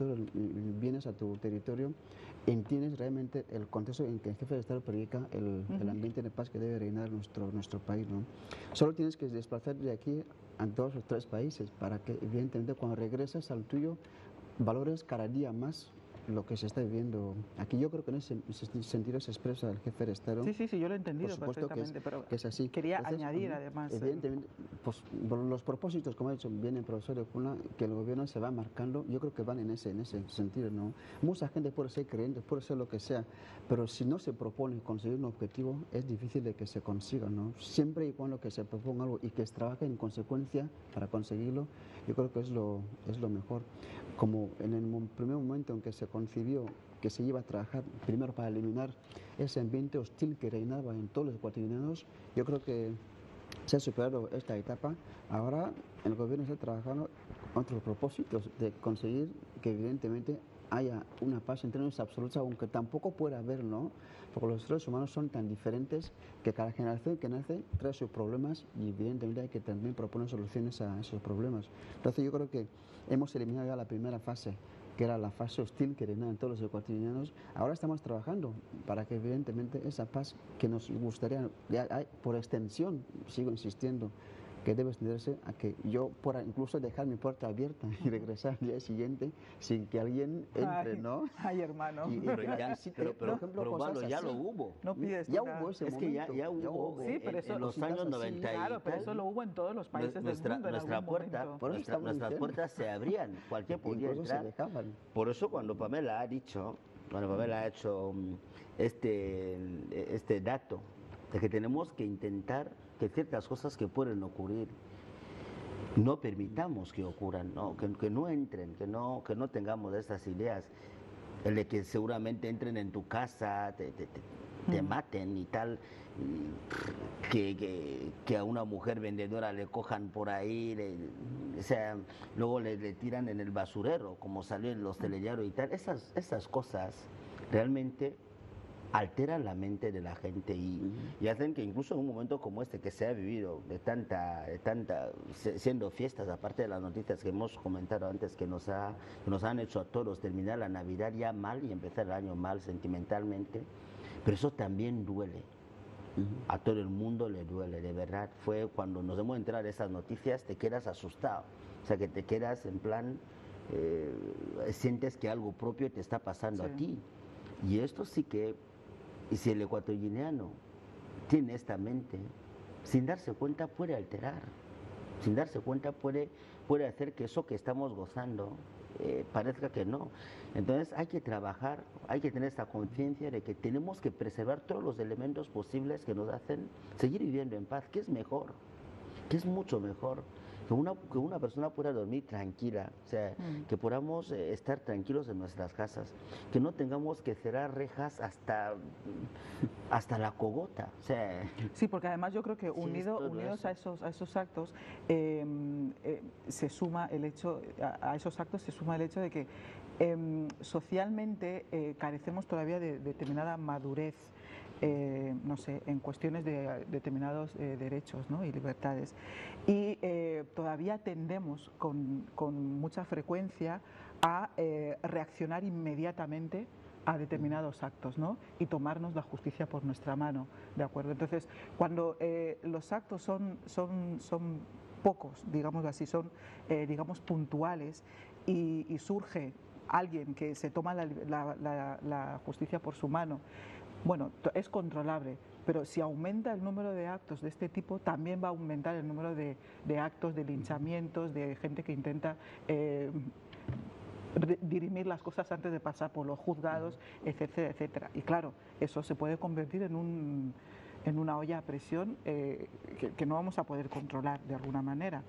vienes a tu territorio, entiendes realmente el contexto en que el jefe de Estado predica el ambiente de paz que debe reinar nuestro país, ¿no? Solo tienes que desplazarte de aquí a 2 o 3 países para que, evidentemente, cuando regresas al tuyo, valores cada día más lo que se está viviendo aquí. Yo creo que en ese sentido se expresa el jefe de Estado. Sí, yo lo he entendido perfectamente, pero es así. Quería añadir además. Evidentemente, pues los propósitos, como ha dicho bien el profesor de Cuna, que el gobierno se va marcando, yo creo que van en ese sentido, ¿no? Mucha gente puede ser creyente, puede ser lo que sea, pero si no se propone conseguir un objetivo, es difícil de que se consiga, ¿no? Siempre y cuando que se proponga algo y que se trabaje en consecuencia para conseguirlo, yo creo que es lo mejor. Como en el primer momento en que se concibió que se iba a trabajar primero para eliminar ese ambiente hostil que reinaba en todos los ecuatorianos, yo creo que se ha superado esta etapa. Ahora el gobierno está trabajando otros propósitos de conseguir que evidentemente haya una paz en términos absolutos, aunque tampoco pueda haber, ¿no? Porque los seres humanos son tan diferentes que cada generación que nace trae sus problemas y evidentemente hay que también proponer soluciones a esos problemas. Entonces yo creo que hemos eliminado ya la primera fase, que era la fase hostil que reinaba en todos los ecuatorianos. Ahora estamos trabajando para que evidentemente esa paz que nos gustaría, por extensión, sigo insistiendo, que debe extenderse a que yo pueda incluso dejar mi puerta abierta y regresar al día siguiente sin que alguien entre, ¿no? Ay, hermano. Pero por ejemplo, ya lo hubo. No pides ya hubo ese momento. Es que ya hubo. Sí, pero eso, en los años 90 claro, pero eso lo hubo en todos los países del mundo. Nuestras puertas se abrían, cualquier podía entrar. Por eso cuando Pamela ha hecho este dato de que tenemos que intentar que ciertas cosas que pueden ocurrir no permitamos que ocurran, ¿no? Que no entren, que no tengamos esas ideas, el de que seguramente entren en tu casa, te maten y tal, que a una mujer vendedora le cojan por ahí, o sea, luego le tiran en el basurero, como salió en los telediarios y tal. Esas cosas realmente alteran la mente de la gente y hacen que incluso en un momento como este que se ha vivido de tanta siendo fiestas, aparte de las noticias que hemos comentado antes que nos han hecho a todos terminar la Navidad ya mal y empezar el año mal sentimentalmente, pero eso también duele. A todo el mundo le duele, de verdad. Fue cuando nos hemos enterado de esas noticias, te quedas asustado, o sea que te quedas en plan, sientes que algo propio te está pasando a ti. Y esto sí que, y si el ecuatoriano tiene esta mente, sin darse cuenta puede alterar, sin darse cuenta puede hacer que eso que estamos gozando parezca que no. Entonces hay que trabajar, hay que tener esta conciencia de que tenemos que preservar todos los elementos posibles que nos hacen seguir viviendo en paz, que es mejor, que es mucho mejor que una persona pueda dormir tranquila, o sea, que podamos estar tranquilos en nuestras casas, que no tengamos que cerrar rejas hasta la cogota, o sea. Sí, porque además yo creo que unidos a esos actos se suma el hecho, a esos actos se suma el hecho de que socialmente carecemos todavía de determinada madurez, no sé, en cuestiones de determinados derechos, ¿no?, y libertades. Y todavía tendemos con mucha frecuencia a reaccionar inmediatamente a determinados actos, ¿no?, y tomarnos la justicia por nuestra mano, ¿de acuerdo? Entonces, cuando los actos son pocos, digamos así, son digamos puntuales y surge alguien que se toma la justicia por su mano, bueno, es controlable, pero si aumenta el número de actos de este tipo, también va a aumentar el número de actos, de linchamientos, de gente que intenta dirimir las cosas antes de pasar por los juzgados, etcétera, etcétera. Y claro, eso se puede convertir en una olla a presión que no vamos a poder controlar de alguna manera.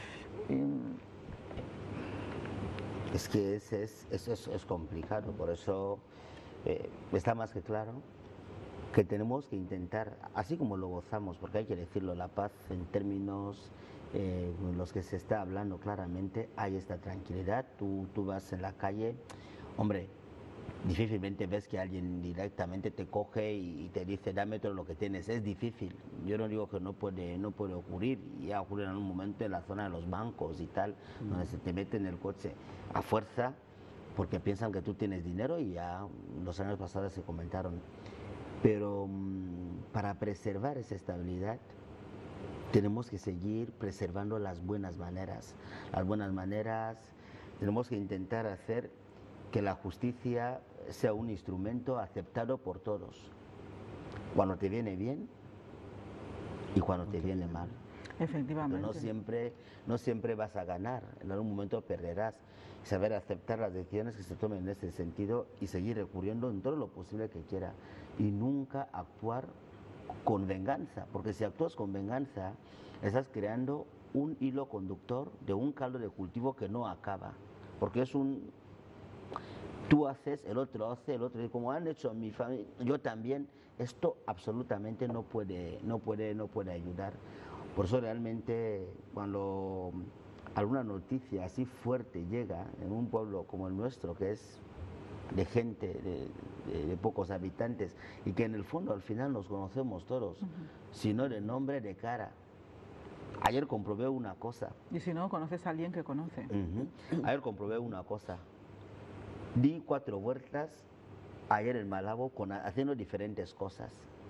Es que eso es complicado, por eso está más que claro que tenemos que intentar, así como lo gozamos, porque hay que decirlo, la paz en términos en los que se está hablando claramente, hay esta tranquilidad. Tú vas en la calle, hombre, difícilmente ves que alguien directamente te coge y te dice dame todo lo que tienes, es difícil. Yo no digo que no puede ocurrir, y ha ocurrido en un momento en la zona de los bancos y tal, donde se te mete en el coche a fuerza porque piensan que tú tienes dinero, y ya los años pasados se comentaron. Pero para preservar esa estabilidad tenemos que seguir preservando las buenas maneras. Las buenas maneras, tenemos que intentar hacer que la justicia sea un instrumento aceptado por todos, cuando te viene bien y cuando te viene mal. Efectivamente. Pero no siempre vas a ganar, en algún momento perderás. Saber aceptar las decisiones que se tomen en ese sentido y seguir recurriendo en todo lo posible que quiera, y nunca actuar con venganza, porque si actúas con venganza estás creando un hilo conductor de un caldo de cultivo que no acaba, porque es tú haces, el otro hace, el otro dice, como han hecho en mi familia, yo también. Esto absolutamente no puede ayudar. Por eso realmente cuando alguna noticia así fuerte llega en un pueblo como el nuestro, que es de gente, de pocos habitantes, y que en el fondo al final nos conocemos todos, si no de nombre, de cara. Ayer comprobé una cosa. Y si no, conoces a alguien que conoce. Ayer comprobé una cosa. Di 4 vueltas ayer en Malabo haciendo diferentes cosas.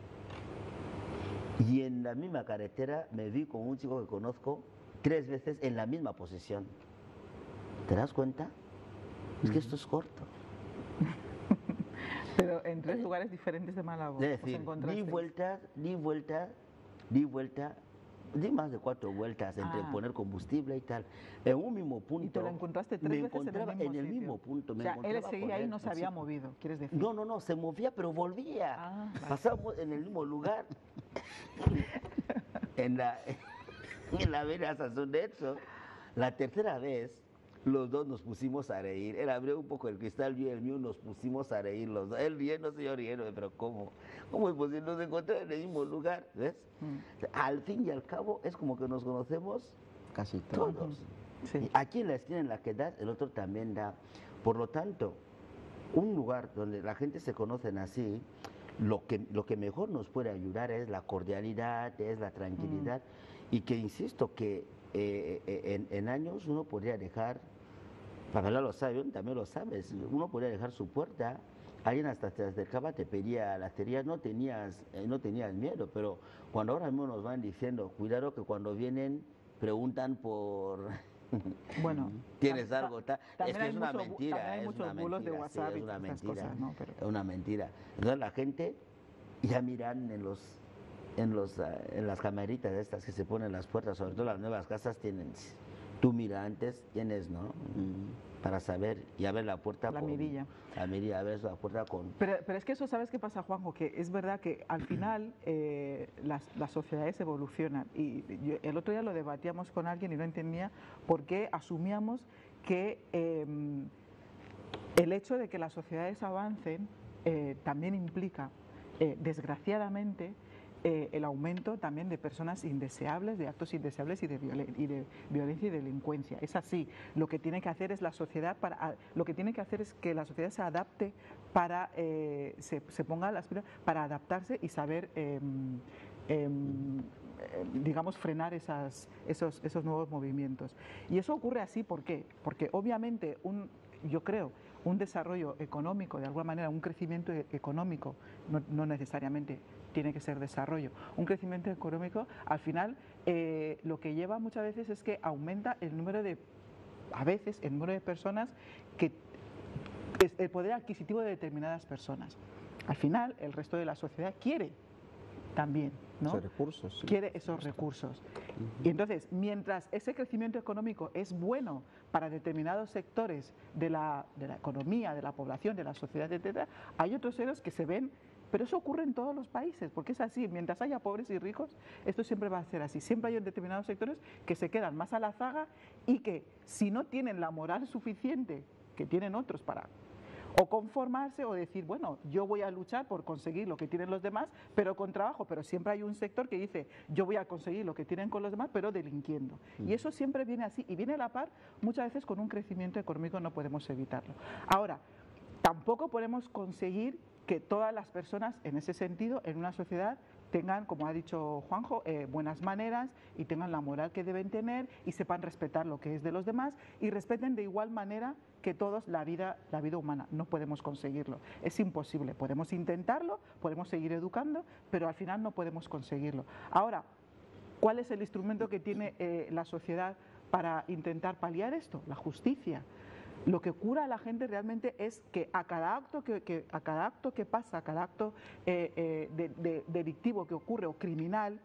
Y en la misma carretera me vi con un chico que conozco 3 veces en la misma posición. ¿Te das cuenta? Es que esto es corto. Pero en 3 lugares diferentes de Malabo. Es decir, di más de 4 vueltas entre poner combustible y tal. En un mismo punto. ¿Y te lo encontraste 3 veces en el mismo punto? O sea, él seguía ahí y no se había movido, ¿quieres decir? No, se movía pero volvía. Vale. Pasamos en el mismo lugar. en la avenida Sazón. De hecho, la tercera vez los dos nos pusimos a reír. Él abrió un poco el cristal, yo y el mío nos pusimos a reír los dos. Él riéndose, yo riendo, pero ¿cómo es posible? Nos encontramos en el mismo lugar, ¿ves? Al fin y al cabo es como que nos conocemos casi todos. Sí. Aquí en la esquina en la que das, el otro también da. Por lo tanto, un lugar donde la gente se conocen así, lo que mejor nos puede ayudar es la cordialidad, es la tranquilidad, y que insisto que en años uno podría dejar, Pamela lo sabe, también lo sabes, uno podría dejar su puerta, alguien hasta te acercaba, te pedía la cería, no tenías miedo, pero cuando ahora mismo nos van diciendo, cuidado que cuando vienen preguntan por... Bueno, tienes algo, es que es una también mentira, hay muchos bulos de WhatsApp, sí, es una mentira, cosas, ¿no? Pero... es una mentira. Entonces la gente ya miran en las camaritas estas que se ponen en las puertas, sobre todo las nuevas casas tienen, tú mira antes, tienes, ¿no? para saber y abrir la puerta La con mirilla. la mirilla, abrir la puerta con... Pero es que eso, ¿sabes qué pasa, Juanjo? Que es verdad que al final las sociedades evolucionan. Y el otro día lo debatíamos con alguien y no entendía por qué asumíamos que el hecho de que las sociedades avancen también implica, desgraciadamente, el aumento también de personas indeseables, de actos indeseables y de violencia y delincuencia. Es así. Lo que tiene que hacer es la sociedad lo que tiene que hacer es que la sociedad se adapte para se ponga las pilas para adaptarse y saber digamos, frenar esos nuevos movimientos. Y eso ocurre así, ¿por qué? Porque obviamente yo creo, un desarrollo económico, de alguna manera, un crecimiento económico, no necesariamente tiene que ser desarrollo, un crecimiento económico, al final lo que lleva muchas veces es que aumenta el número de personas que es el poder adquisitivo de determinadas personas. Al final, el resto de la sociedad quiere también, ¿no? Esos recursos. Sí. Quiere esos recursos. Y entonces, mientras ese crecimiento económico es bueno para determinados sectores de la economía, de la población, de la sociedad, etc., hay otros sectores que se ven, pero eso ocurre en todos los países, porque es así, mientras haya pobres y ricos, esto siempre va a ser así. Siempre hay determinados sectores que se quedan más a la zaga y que, si no tienen la moral suficiente que tienen otros para o conformarse o decir, bueno, yo voy a luchar por conseguir lo que tienen los demás, pero con trabajo, pero siempre hay un sector que dice, yo voy a conseguir lo que tienen con los demás, pero delinquiendo. Y eso siempre viene así, y viene a la par, muchas veces con un crecimiento económico no podemos evitarlo. Ahora, tampoco podemos conseguir que todas las personas, en ese sentido, en una sociedad, tengan, como ha dicho Juanjo, buenas maneras y tengan la moral que deben tener y sepan respetar lo que es de los demás y respeten de igual manera que todos la vida humana. No podemos conseguirlo, es imposible. Podemos intentarlo, podemos seguir educando, pero al final no podemos conseguirlo. Ahora, ¿cuál es el instrumento que tiene la sociedad para intentar paliar esto? La justicia. Lo que cura a la gente realmente es que a cada acto que pasa, a cada acto delictivo que ocurre o criminal,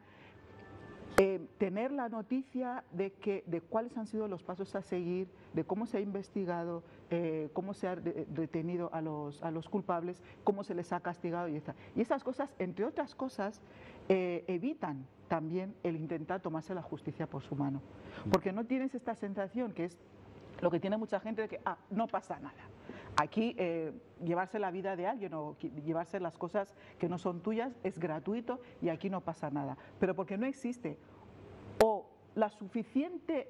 tener la noticia de cuáles han sido los pasos a seguir, de cómo se ha investigado, cómo se ha detenido a los culpables, cómo se les ha castigado y esas cosas, entre otras cosas, evitan también el intentar tomarse la justicia por su mano, porque no tienes esta sensación que es lo que tiene mucha gente de que no pasa nada. Aquí llevarse la vida de alguien o llevarse las cosas que no son tuyas es gratuito y aquí no pasa nada. Pero porque no existe o la suficiente,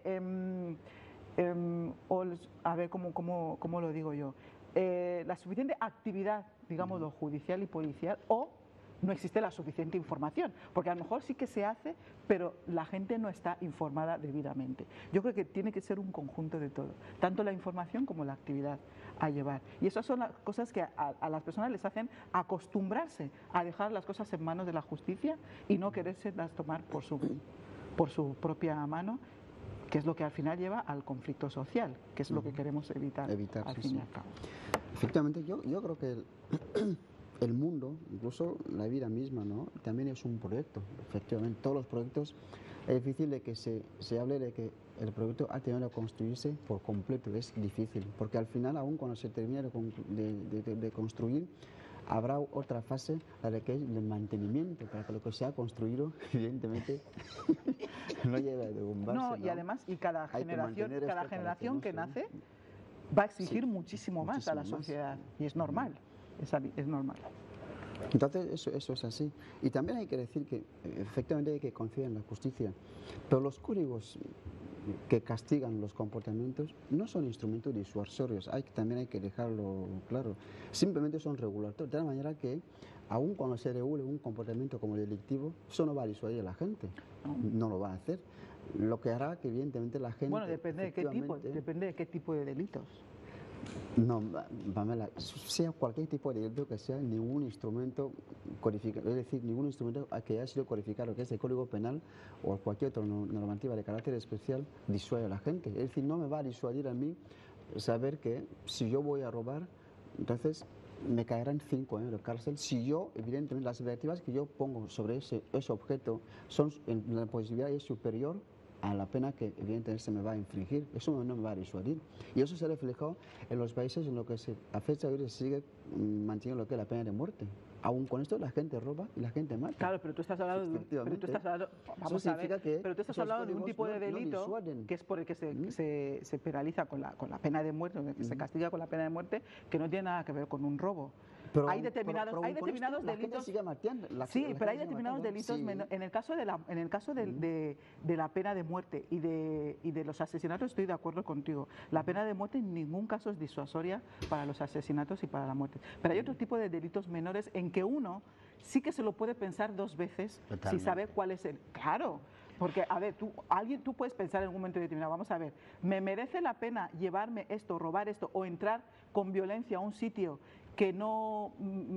a ver cómo lo digo yo, la suficiente actividad, digamos, lo judicial y policial, o no existe la suficiente información, porque a lo mejor sí que se hace, pero la gente no está informada debidamente. Yo creo que tiene que ser un conjunto de todo, tanto la información como la actividad a llevar. Y esas son las cosas que a las personas les hacen acostumbrarse a dejar las cosas en manos de la justicia y no quererse las tomar por su propia mano, que es lo que al final lleva al conflicto social, que es lo que queremos evitar al fin y al cabo. Efectivamente, yo creo que el mundo, incluso la vida misma, ¿no?, también es un proyecto. Efectivamente, todos los proyectos, es difícil de que se hable de que el proyecto ha tenido que construirse por completo, es difícil, porque al final, aún cuando se termine de construir, habrá otra fase, la de que es el mantenimiento, para que lo que se ha construido, evidentemente, no llegue a derrumbarse. No, y además, cada generación que nace va a exigir muchísimo más a la sociedad, y es normal. Es normal. Entonces eso es así. Y también hay que decir que efectivamente hay que confiar en la justicia, pero los códigos que castigan los comportamientos no son instrumentos disuasorios, también hay que dejarlo claro. Simplemente son regulatorios, de tal manera que aun cuando se regule un comportamiento como delictivo, eso no va a disuadir a la gente, no lo va a hacer. Lo que hará que evidentemente la gente... Bueno, depende de qué tipo de delitos. No, Pamela, sea cualquier tipo de delito que sea, ningún instrumento codificado, es decir, ningún instrumento que haya sido codificado, que es el Código Penal o cualquier otra normativa de carácter especial, disuade a la gente. Es decir, no me va a disuadir a mí saber que si yo voy a robar, entonces me caerán 5 años de cárcel. Si yo, evidentemente, las expectativas que yo pongo sobre ese objeto son, la posibilidad es superior a la pena que evidentemente se me va a infringir. Eso no me va a disuadir. Y eso se ha reflejado en los países en los que a fecha de hoy se sigue manteniendo lo que es la pena de muerte. Aún con esto la gente roba y la gente mata. Claro, pero tú estás hablando vamos a ver, pero tú estás hablando de un tipo de delito que es por el que se penaliza con la pena de muerte, que se castiga con la pena de muerte, que no tiene nada que ver con un robo. Pero, hay determinados delitos. Sí, pero hay determinados delitos. Sí. En el caso de la pena de muerte y de los asesinatos, estoy de acuerdo contigo. La pena de muerte en ningún caso es disuasoria para los asesinatos y para la muerte. Pero hay otro tipo de delitos menores en que uno sí que se lo puede pensar dos veces. Totalmente. Si sabe cuál es el. Claro. Porque, a ver, tú puedes pensar en un momento determinado, vamos a ver, ¿me merece la pena llevarme esto, robar esto o entrar con violencia a un sitio que no,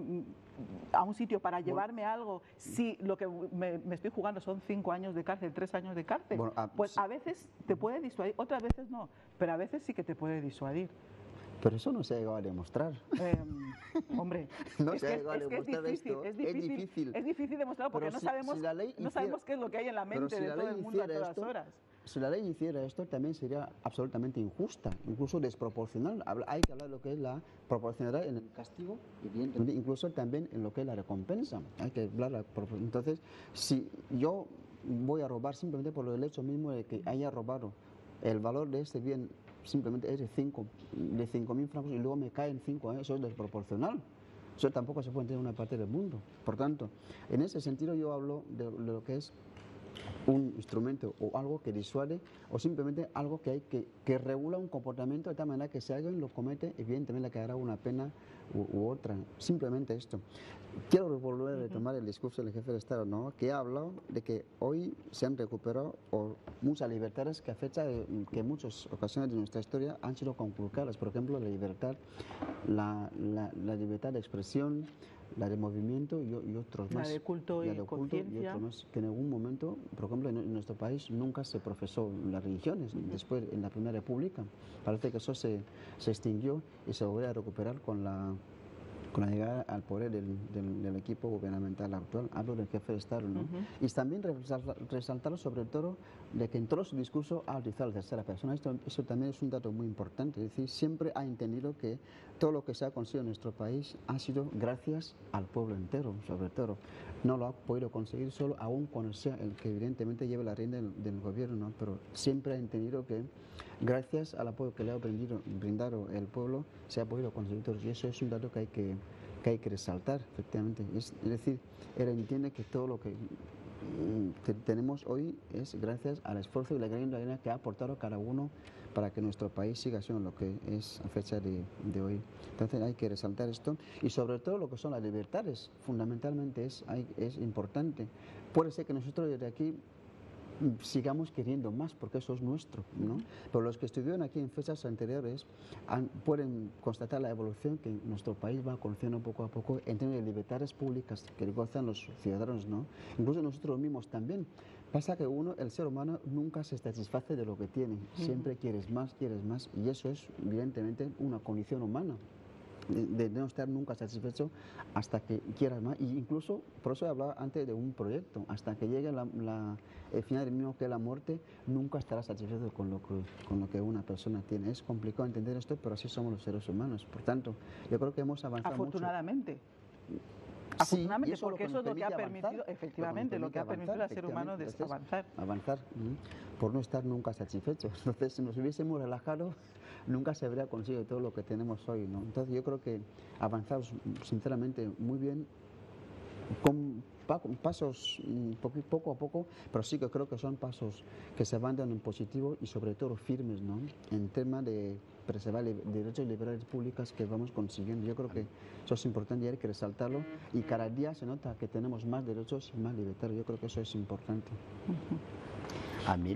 a un sitio para llevarme algo, si lo que me estoy jugando son 5 años de cárcel, 3 años de cárcel? Bueno, pues a veces te puede disuadir, otras veces no, pero a veces sí que te puede disuadir. Pero eso no se ha llegado a demostrar. Hombre, no se ha llegado a demostrar esto. Es difícil demostrarlo porque no sabemos qué es lo que hay en la mente de todo el mundo a todas horas. Si la ley hiciera esto, también sería absolutamente injusta, incluso desproporcional. Hay que hablar de lo que es la proporcionalidad en el castigo, evidentemente, incluso también en lo que es la recompensa. Hay que hablar entonces, si yo voy a robar simplemente por el hecho mismo de que haya robado, el valor de ese bien simplemente es de 5.000 francos y luego me caen 5 años, eso es desproporcional. Eso tampoco se puede entender en una parte del mundo. Por tanto, en ese sentido yo hablo de lo que es un instrumento o algo que disuade o simplemente algo que regula un comportamiento de tal manera que si alguien lo comete, evidentemente le caerá una pena u otra. Simplemente esto. Quiero volver a retomar el discurso del jefe de Estado, ¿no? Que ha hablado de que hoy se han recuperado muchas libertades que a fecha de que en muchas ocasiones de nuestra historia han sido conculcadas. Por ejemplo, la libertad de expresión, la de movimiento y otros más. La de culto y conciencia. Y otros más, que en algún momento, por ejemplo, en nuestro país nunca se profesó las religiones. Después, en la Primera República, parece que eso se extinguió y se volvió a recuperar con la llegada al poder del equipo gubernamental actual. Hablo del jefe de Estado, ¿no? Y también resaltar sobre todo de que en todo su discurso ha utilizado la tercera persona. Eso también es un dato muy importante. Es decir, siempre ha entendido que todo lo que se ha conseguido en nuestro país ha sido gracias al pueblo entero, sobre todo. No lo ha podido conseguir solo, aún cuando sea el que evidentemente lleve la rienda del gobierno, ¿no? Pero siempre ha entendido que gracias al apoyo que le ha brindado el pueblo se ha podido conseguir todo. Y eso es un dato que hay que resaltar, efectivamente. Es decir, él entiende que todo lo que tenemos hoy es gracias al esfuerzo y la gran arena que ha aportado cada uno para que nuestro país siga siendo lo que es a fecha de hoy. Entonces hay que resaltar esto y sobre todo lo que son las libertades, fundamentalmente es importante. Puede ser que nosotros desde aquí sigamos queriendo más porque eso es nuestro, ¿no? Pero los que estuvieron aquí en fechas anteriores pueden constatar la evolución que nuestro país va conociendo poco a poco en términos de libertades públicas que gozan los ciudadanos, ¿no? Incluso nosotros mismos también. Pasa que el ser humano nunca se satisface de lo que tiene, siempre quieres más y eso es evidentemente una condición humana. De no estar nunca satisfecho hasta que quieras más, y incluso por eso hablaba antes de un proyecto, hasta que llegue el final del mismo, que es la muerte, nunca estarás satisfecho con lo que una persona tiene. Es complicado entender esto, pero así somos los seres humanos. Por tanto, yo creo que hemos avanzado afortunadamente mucho. Afortunadamente, sí, porque eso es lo que ha permitido, efectivamente, lo que ha permitido al ser humano avanzar. Por no estar nunca satisfechos. Entonces, si nos hubiésemos relajado, nunca se habría conseguido todo lo que tenemos hoy, ¿no? Entonces, yo creo que avanzamos, sinceramente, muy bien, con pasos poco a poco, pero sí que creo que son pasos que se van dando en positivo y sobre todo firmes, ¿no? En tema de preservar derechos y libertades públicas que vamos consiguiendo. Yo creo que eso es importante y hay que resaltarlo, y cada día se nota que tenemos más derechos y más libertades. Yo creo que eso es importante. A mí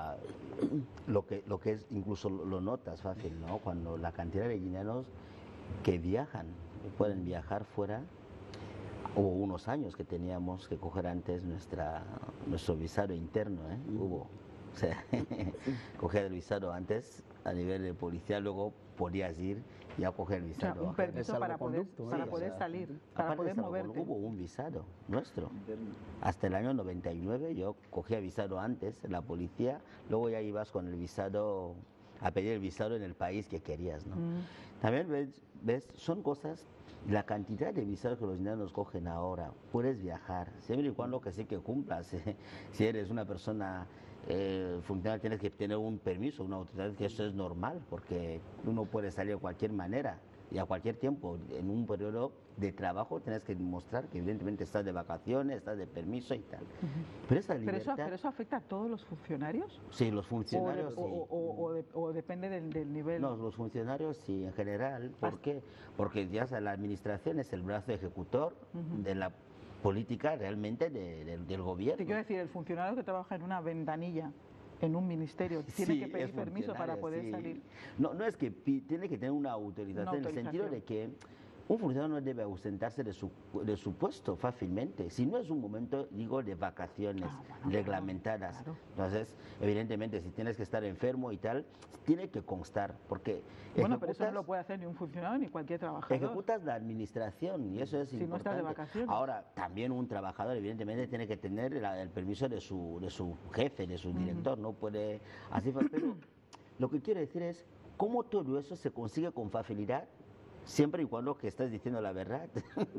lo que es, incluso lo notas fácil, ¿no? Cuando la cantidad de guineanos que viajan, pueden viajar fuera. Hubo unos años que teníamos que coger antes nuestro visado interno, hubo. O sea, coger el visado antes a nivel de policía, luego podías ir y a coger el O sea, visado. un permiso para poder, salvoconducto, para sí, poder o sea, salir, para Aparte de poder salvoconducto, moverte. hubo un visado nuestro. Hasta el año 99 yo cogía visado antes en la policía, luego ya ibas con el visado a pedir el visado en el país que querías, ¿no? También ves, son cosas, la cantidad de visados que los indianos cogen ahora, puedes viajar, siempre y cuando que sí que cumplas. Si eres una persona funcional tienes que tener un permiso, una autoridad, que eso es normal, porque uno puede salir de cualquier manera y a cualquier tiempo. En un periodo de trabajo tienes que demostrar que evidentemente estás de vacaciones, estás de permiso y tal. Pero esa libertad... Pero eso afecta a todos los funcionarios. Sí, los funcionarios sí. O depende del nivel. No, los funcionarios sí, en general. ¿Por qué? Porque ya la administración es el brazo ejecutor de la política realmente del gobierno. Te quiero decir, el funcionario que trabaja en una ventanilla en un ministerio tiene Sí, que pedir es permiso para funcionario, poder sí. salir. No, no es que tiene que tener una autorización, en el sentido de que un funcionario no debe ausentarse de su puesto fácilmente. Si no es un momento, digo, de vacaciones reglamentadas. Claro. Entonces, evidentemente, si tienes que estar enfermo y tal, tiene que constar, porque Bueno, pero eso no lo puede hacer ni un funcionario ni cualquier trabajador. ejecutas la administración y eso es Si no importante. estás de vacaciones. Ahora, también un trabajador evidentemente tiene que tener el permiso de su jefe, de su director, no puede así. Pero lo que quiero decir es cómo todo eso se consigue con facilidad, siempre y cuando que estás diciendo la verdad.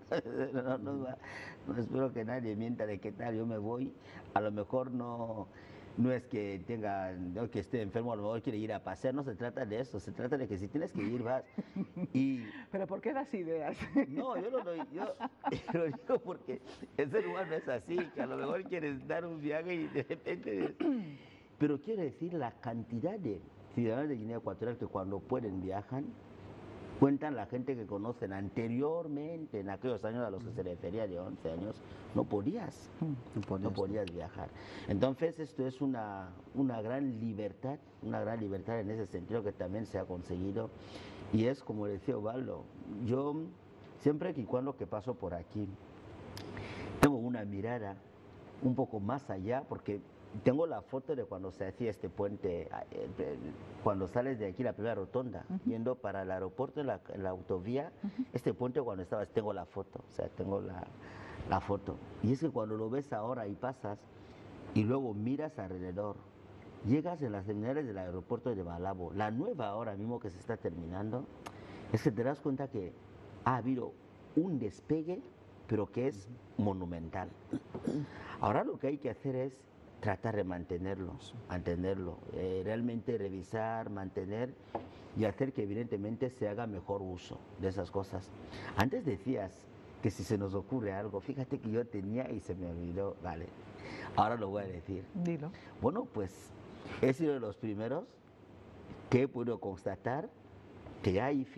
No espero que nadie mienta de qué tal, yo me voy, a lo mejor no es que no que esté enfermo, a lo mejor quiere ir a pasear, no se trata de eso, se trata de que si tienes que ir, vas. Pero ¿por qué das ideas? No, yo no yo lo digo porque el ser humano es así, que a lo mejor quieres dar un viaje y de repente... Pero quiero decir, la cantidad de ciudadanos de Guinea Ecuatorial que cuando pueden viajan, cuentan la gente que conocen anteriormente, en aquellos años a los que se refería de 11 años, no podías viajar. Entonces esto es una gran libertad en ese sentido que también se ha conseguido. Y es como decía Osvaldo, yo siempre y cuando que paso por aquí, tengo una mirada un poco más allá, porque tengo la foto de cuando se hacía este puente, cuando sales de aquí, la primera rotonda, yendo para el aeropuerto, la autovía, este puente cuando estabas, tengo la foto, o sea, tengo la foto. Y es que cuando lo ves ahora y pasas, y luego miras alrededor, llegas en las terminales del aeropuerto de Malabo, la nueva ahora mismo que se está terminando, es que te das cuenta que ha habido un despegue, pero que es monumental. Ahora lo que hay que hacer es tratar de mantenerlo, realmente revisar, mantener y hacer que evidentemente se haga mejor uso de esas cosas. Antes decías que si se nos ocurre algo, fíjate que yo tenía y se me olvidó, vale, ahora lo voy a decir. Dilo. Bueno, pues he sido de los primeros que he podido constatar que ya hay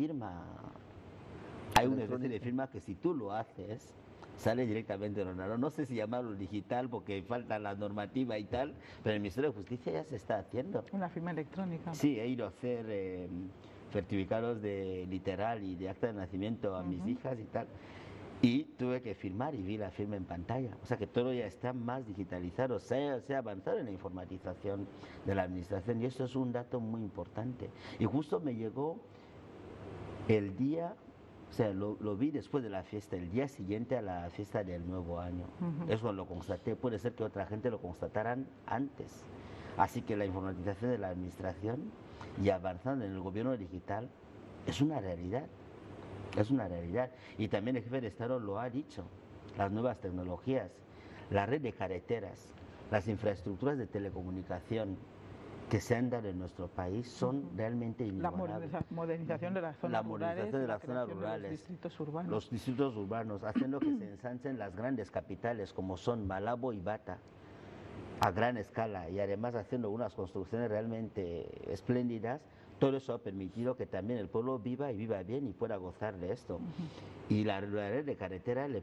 una especie de firma que si tú lo haces, sale directamente de los... No sé si llamarlo digital porque falta la normativa y tal, pero el Ministerio de Justicia ya se está haciendo. Una firma electrónica. Sí, he ido a hacer certificados de literal y de acta de nacimiento a mis hijas y tal, y tuve que firmar y vi la firma en pantalla. O sea que todo ya está más digitalizado, se ha avanzado en la informatización de la administración y eso es un dato muy importante. Y justo me llegó el día... O sea, lo vi después de la fiesta, el día siguiente a la fiesta del nuevo año. Eso lo constaté, puede ser que otra gente lo constataran antes. Así que la informatización de la administración y avanzando en el gobierno digital es una realidad. Es una realidad. Y también el jefe de Estado lo ha dicho, las nuevas tecnologías, la red de carreteras, las infraestructuras de telecomunicación que se han dado en nuestro país son realmente inigualables. La modernización de las zonas rurales, de las zonas rurales, los distritos urbanos. Los distritos urbanos, haciendo que se ensanchen las grandes capitales como son Malabo y Bata a gran escala y además haciendo unas construcciones realmente espléndidas. Todo eso ha permitido que también el pueblo viva y viva bien y pueda gozar de esto. Y la red de carretera es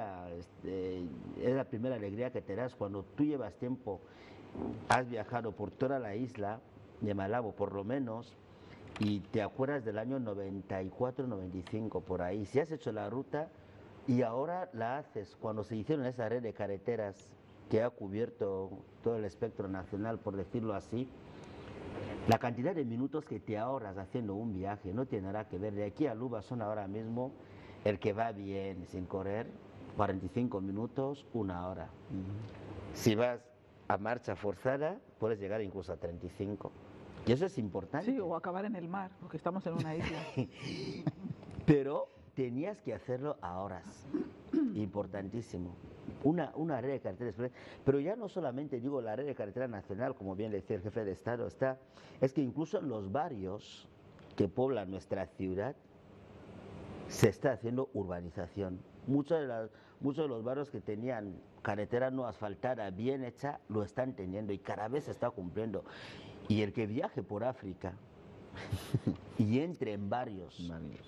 la primera alegría que te das cuando tú llevas tiempo, has viajado por toda la isla de Malabo por lo menos, y te acuerdas del año 94, 95, por ahí. Si has hecho la ruta y ahora la haces, cuando se hicieron esa red de carreteras que ha cubierto todo el espectro nacional, por decirlo así, La cantidad de minutos que te ahorras haciendo un viaje no tiene nada que ver. De aquí a Luba son ahora mismo el que va bien sin correr 45 minutos, 1 hora. Si vas a marcha forzada puedes llegar incluso a 35. Y eso es importante. Sí, o acabar en el mar, porque estamos en una isla. Pero tenías que hacerlo a horas. Importantísimo. Una red de carreteras, pero ya no solamente digo la red de carretera nacional, como bien decía el jefe de Estado, es que incluso en los barrios que poblan nuestra ciudad se está haciendo urbanización. Muchos de los barrios que tenían carretera no asfaltada bien hecha lo están teniendo y cada vez se está cumpliendo. Y el que viaje por África y entre en barrios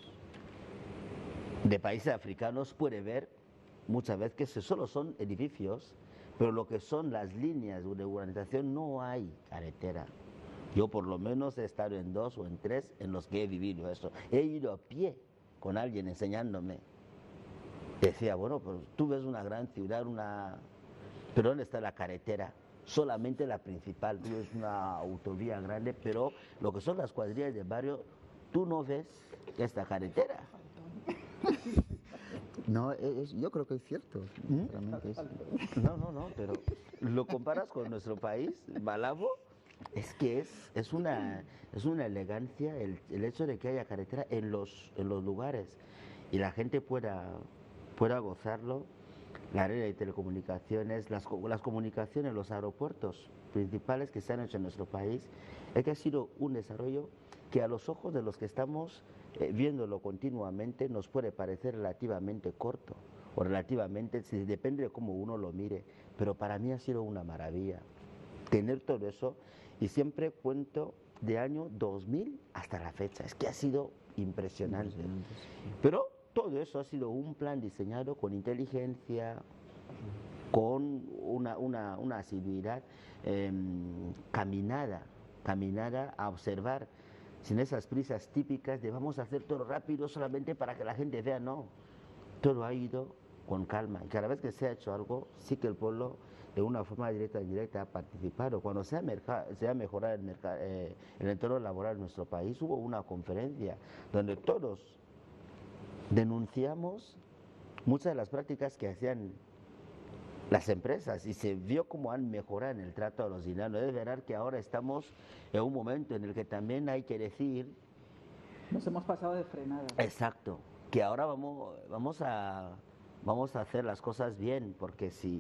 de países africanos puede ver muchas veces que solo son edificios, pero lo que son las líneas de urbanización no hay carretera. Yo por lo menos he estado en 2 o en 3 en los que he vivido eso. He ido a pie con alguien enseñándome. Decía, bueno, pues tú ves una gran ciudad, pero ¿dónde está la carretera? Solamente la principal, tú ves una autovía grande, pero lo que son las cuadrillas de barrio, tú no ves esta carretera. No, yo creo que es cierto. Realmente No, pero lo comparas con nuestro país, Malabo, es que es una elegancia el hecho de que haya carretera en los lugares y la gente pueda gozarlo. La red de telecomunicaciones, las comunicaciones, los aeropuertos principales que se han hecho en nuestro país, es que ha sido un desarrollo que a los ojos de los que estamos viéndolo continuamente nos puede parecer relativamente corto o relativamente, depende de cómo uno lo mire, pero para mí ha sido una maravilla tener todo eso y siempre cuento de año 2000 hasta la fecha, es que ha sido impresionante. Pero todo eso ha sido un plan diseñado con inteligencia, con una asiduidad caminada a observar, sin esas prisas típicas de vamos a hacer todo rápido solamente para que la gente vea, no. Todo ha ido con calma y cada vez que se ha hecho algo, sí que el pueblo de una forma directa o indirecta ha participado. Cuando se ha mejorado el entorno laboral en nuestro país, hubo una conferencia donde todos denunciamos muchas de las prácticas que hacían las empresas y se vio cómo han mejorado en el trato a los dinarios. Es verdad que ahora estamos en un momento en el que también hay que decir... Nos hemos pasado de frenada. Exacto, que ahora vamos a hacer las cosas bien, porque si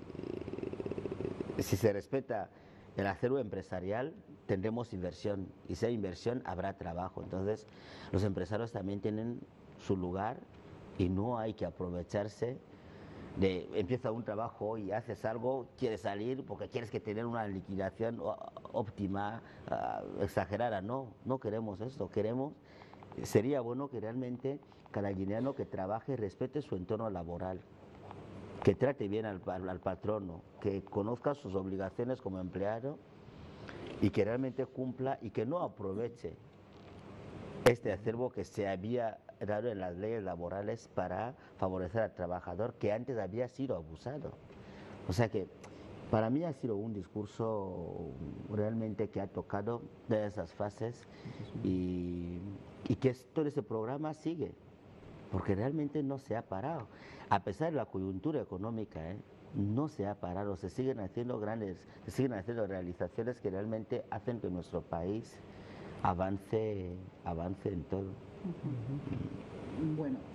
se respeta el acervo empresarial, tendremos inversión, y si hay inversión habrá trabajo. Entonces los empresarios también tienen su lugar y no hay que aprovecharse de empieza un trabajo y haces algo, quieres salir porque quieres que tener una liquidación óptima, exagerada. No queremos esto, sería bueno que realmente cada guineano que trabaje respete su entorno laboral, que trate bien al patrono, que conozca sus obligaciones como empleado y que realmente cumpla y que no aproveche este acervo que se había dado en las leyes laborales para favorecer al trabajador que antes había sido abusado. O sea que para mí ha sido un discurso realmente que ha tocado de esas fases y que todo ese programa sigue, porque realmente no se ha parado. A pesar de la coyuntura económica, no se ha parado, se siguen haciendo realizaciones que realmente hacen que nuestro país avance en todo. Bueno,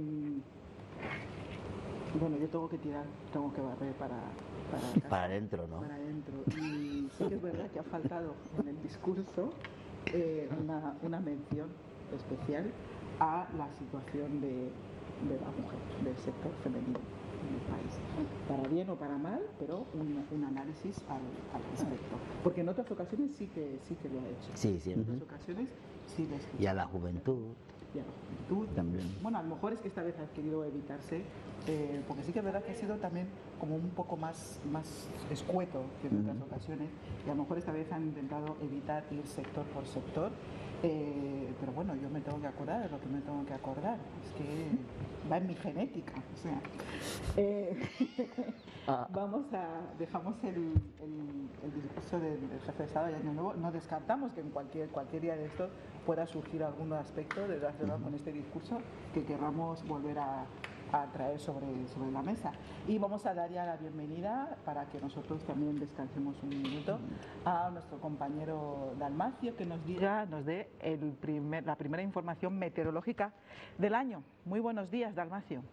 yo tengo que barrer para casa, para adentro, ¿no? Para adentro. Y sí que es verdad que ha faltado en el discurso una mención especial a la situación de la mujer, del sector femenino en el país. Para bien o para mal, pero un análisis al respecto. Porque en otras ocasiones sí que lo ha hecho. Sí, sí. En otras ocasiones sí lo ha hecho. Y a la juventud. Y a la juventud también. Bueno, a lo mejor es que esta vez ha querido evitarse, porque sí que es verdad que ha sido también como un poco más escueto que en otras ocasiones, y a lo mejor esta vez han intentado evitar ir sector por sector, pero bueno, yo me tengo que acordar de lo que me tengo que acordar, es que va en mi genética, o sea. Dejamos el discurso del jefe de Estado de Año Nuevo. No descartamos que en cualquier día de estos pueda surgir algún aspecto relacionado con este discurso que querramos volver a traer sobre la mesa. Y vamos a dar ya la bienvenida, para que nosotros también descansemos un minuto, a nuestro compañero Dalmacio, que nos dé la primera información meteorológica del año. Muy buenos días, Dalmacio.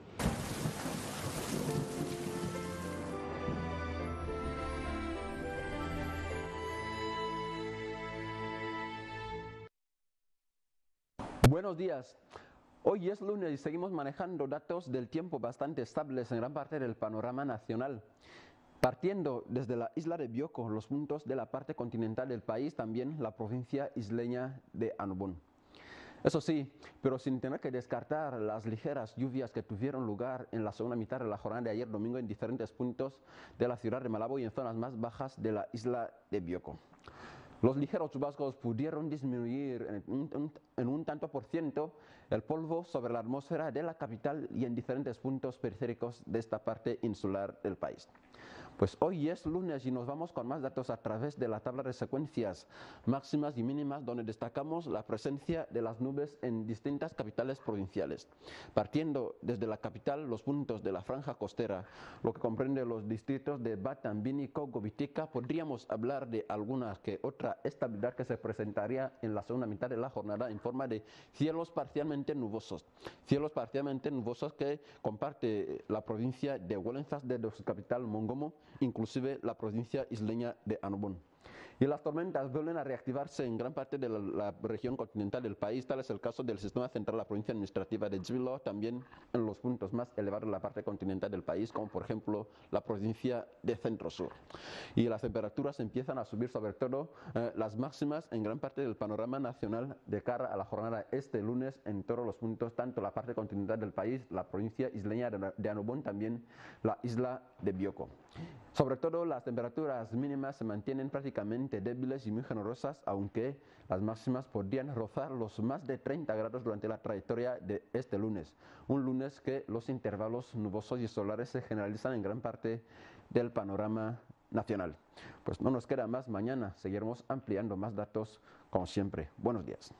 Buenos días. Hoy es lunes y seguimos manejando datos del tiempo bastante estables en gran parte del panorama nacional. Partiendo desde la isla de Bioko, los puntos de la parte continental del país, también la provincia isleña de Annobón. Eso sí, pero sin tener que descartar las ligeras lluvias que tuvieron lugar en la segunda mitad de la jornada de ayer domingo en diferentes puntos de la ciudad de Malabo y en zonas más bajas de la isla de Bioko. Los ligeros chubascos pudieron disminuir en un tanto por ciento el polvo sobre la atmósfera de la capital y en diferentes puntos periféricos de esta parte insular del país. Pues hoy es lunes y nos vamos con más datos a través de la tabla de secuencias máximas y mínimas, donde destacamos la presencia de las nubes en distintas capitales provinciales. Partiendo desde la capital, los puntos de la franja costera, lo que comprende los distritos de Batam, Bínico, Gobitica, podríamos hablar de alguna que otra estabilidad que se presentaría en la segunda mitad de la jornada en forma de cielos parcialmente nubosos. Cielos parcialmente nubosos que comparte la provincia de Huelenzas desde su capital Mongomo, inclusive la provincia isleña de Annobón. Y las tormentas vuelven a reactivarse en gran parte de la región continental del país. Tal es el caso del sistema central, la provincia administrativa de Jbilo, también en los puntos más elevados de la parte continental del país, como por ejemplo la provincia de Centro-Sur. Y las temperaturas empiezan a subir, sobre todo las máximas en gran parte del panorama nacional de cara a la jornada este lunes en todos los puntos, tanto la parte continental del país, la provincia isleña de Annobón, también la isla de Bioko. Sobre todo las temperaturas mínimas se mantienen prácticamente débiles y muy generosas, aunque las máximas podrían rozar los más de 30 grados durante la trayectoria de este lunes. Un lunes que los intervalos nubosos y solares se generalizan en gran parte del panorama nacional. Pues no nos queda más, mañana seguiremos ampliando más datos como siempre. Buenos días.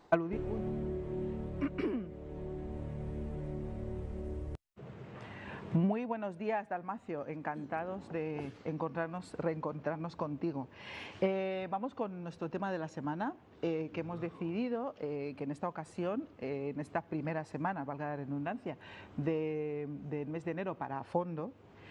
Muy buenos días, Dalmacio. Encantados de reencontrarnos contigo. Vamos con nuestro tema de la semana, que hemos decidido que en esta ocasión, en esta primera semana, valga la redundancia, del mes de enero para fondo,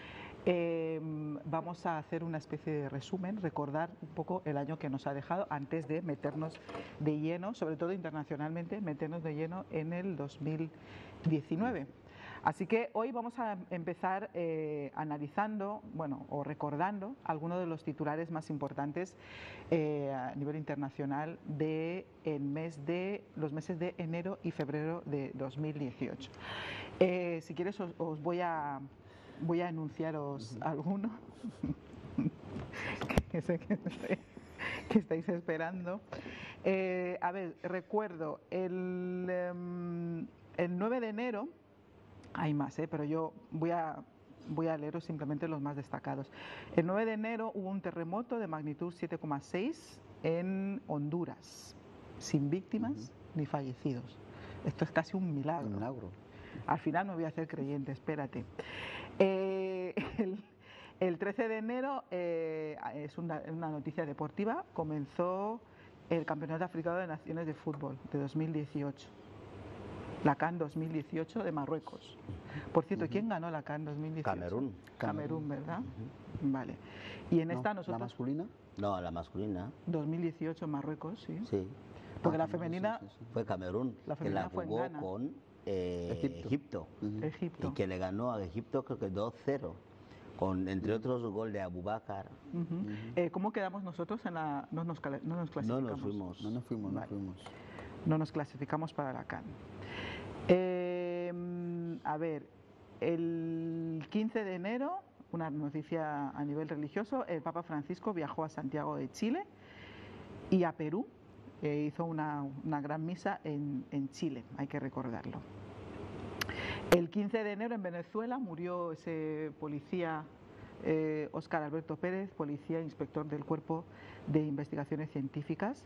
vamos a hacer una especie de resumen, recordar un poco el año que nos ha dejado antes de meternos de lleno, sobre todo internacionalmente, meternos de lleno en el 2019. Así que hoy vamos a empezar analizando, o recordando algunos de los titulares más importantes a nivel internacional de los meses de enero y febrero de 2018. Si quieres os voy a enunciaros alguno que sé que estáis esperando. A ver, recuerdo el 9 de enero. Hay más, pero yo voy a leeros simplemente los más destacados. El 9 de enero hubo un terremoto de magnitud 7,6 en Honduras, sin víctimas ni fallecidos. Esto es casi un milagro. Un milagro. Al final me voy a hacer creyente, espérate. El 13 de enero, es una noticia deportiva, comenzó el Campeonato Africano de Naciones de Fútbol de 2018. La CAN 2018 de Marruecos. Por cierto, ¿quién ganó la CAN 2018? Camerún. Camerún, ¿verdad? Vale. Y en esta nosotros... ¿La masculina? No, la masculina. 2018 Marruecos, sí. Sí. Porque la femenina... Sí. Fue Camerún, La que femenina la fue en jugó Ghana. con Egipto. Egipto. Y que le ganó a Egipto creo que 2-0. Con, entre otros, el gol de Abubakar. ¿Cómo quedamos nosotros en la...? No nos clasificamos. No nos fuimos. No nos fuimos, Vale. no fuimos. No nos clasificamos para la CAN. A ver, el 15 de enero, una noticia a nivel religioso, el Papa Francisco viajó a Santiago de Chile y a Perú, hizo una gran misa en Chile, hay que recordarlo. El 15 de enero en Venezuela murió ese policía Óscar Alberto Pérez, policía, inspector del Cuerpo de Investigaciones Científicas.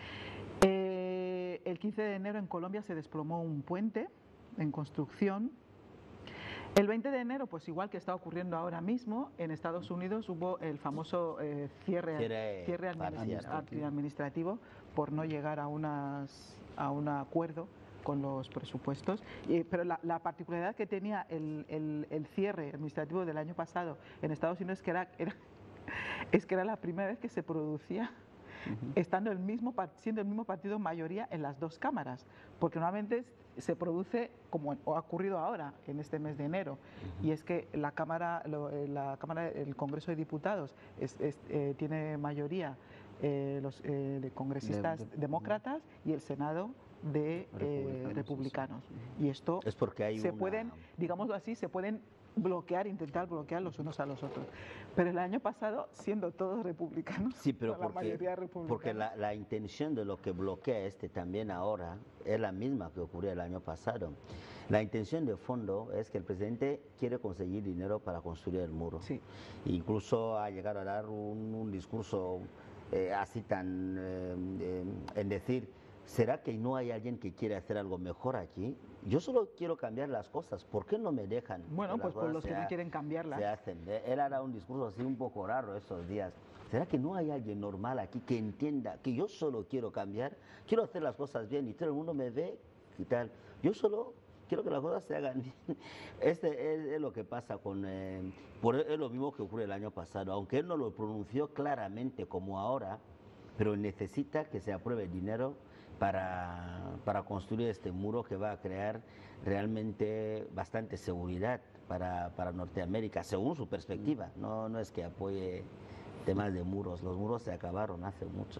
El 15 de enero en Colombia se desplomó un puente en construcción. El 20 de enero, pues igual que está ocurriendo ahora mismo, en Estados Unidos hubo el famoso cierre administrativo por no llegar a un acuerdo con los presupuestos. Pero la particularidad que tenía el cierre administrativo del año pasado en Estados Unidos es que era la primera vez que se producía siendo el mismo partido mayoría en las dos cámaras, porque normalmente se produce como ha ocurrido ahora en este mes de enero, y es que el Congreso de Diputados tiene mayoría de congresistas demócratas y el Senado de republicanos. Y esto es porque hay pueden, digámoslo así, se pueden intentar bloquear los unos a los otros. Pero el año pasado, siendo todos republicanos, sí, pero la mayoría republicana. Porque la intención de lo que bloquea también ahora es la misma que ocurrió el año pasado. La intención de fondo es que el presidente quiere conseguir dinero para construir el muro. Sí. Incluso ha llegado a dar un discurso así tan en decir, ¿será que no hay alguien que quiere hacer algo mejor aquí? Yo solo quiero cambiar las cosas, ¿por qué no me dejan? Bueno, pues por los que no quieren cambiarlas. Se hacen. Él hará un discurso así un poco raro esos días. ¿Será que no hay alguien normal aquí que entienda que yo solo quiero cambiar, quiero hacer las cosas bien y todo el mundo me ve y tal? Yo solo quiero que las cosas se hagan bien. Es lo que pasa es lo mismo que ocurre el año pasado, aunque él no lo pronunció claramente como ahora, pero necesita que se apruebe dinero para construir este muro que va a crear realmente bastante seguridad para Norteamérica, según su perspectiva. No es que apoye temas de muros, los muros se acabaron hace mucho.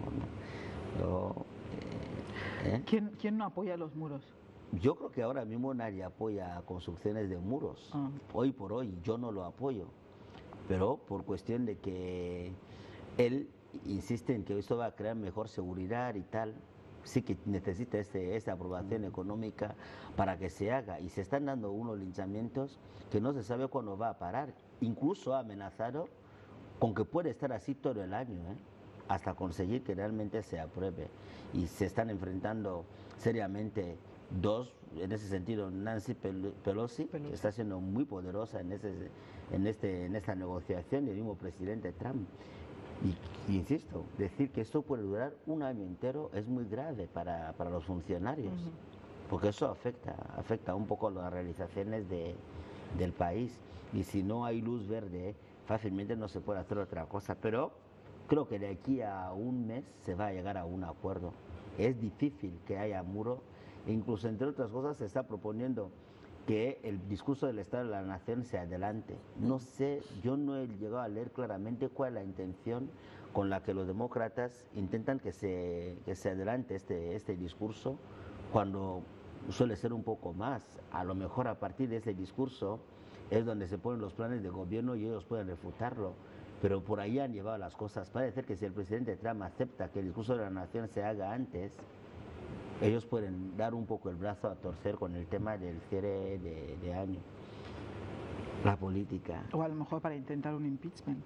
¿Quién no apoya los muros? Yo creo que ahora mismo nadie apoya construcciones de muros. Hoy por hoy yo no lo apoyo, pero por cuestión de que él insiste en que esto va a crear mejor seguridad y tal, sí que necesita esa aprobación económica para que se haga, y se están dando unos linchamientos que no se sabe cuándo va a parar. Incluso ha amenazado con que puede estar así todo el año, hasta conseguir que realmente se apruebe, y se están enfrentando seriamente en ese sentido, Nancy Pelosi, que está siendo muy poderosa en esta negociación, y el mismo presidente Trump. Y insisto, decir que esto puede durar un año entero es muy grave para los funcionarios, porque eso afecta un poco las realizaciones del país, y si no hay luz verde, fácilmente no se puede hacer otra cosa. Pero creo que de aquí a un mes se va a llegar a un acuerdo. Es difícil que haya muro, e incluso entre otras cosas se está proponiendo que el discurso del Estado de la Nación se adelante. No sé, yo no he llegado a leer claramente cuál es la intención con la que los demócratas intentan que se adelante este discurso, cuando suele ser un poco más. A lo mejor a partir de ese discurso es donde se ponen los planes de gobierno y ellos pueden refutarlo. Pero por ahí han llevado las cosas. Parece que si el presidente Trump acepta que el discurso de la Nación se haga antes, ellos pueden dar un poco el brazo a torcer con el tema del cierre de año. La política. O a lo mejor para intentar un impeachment.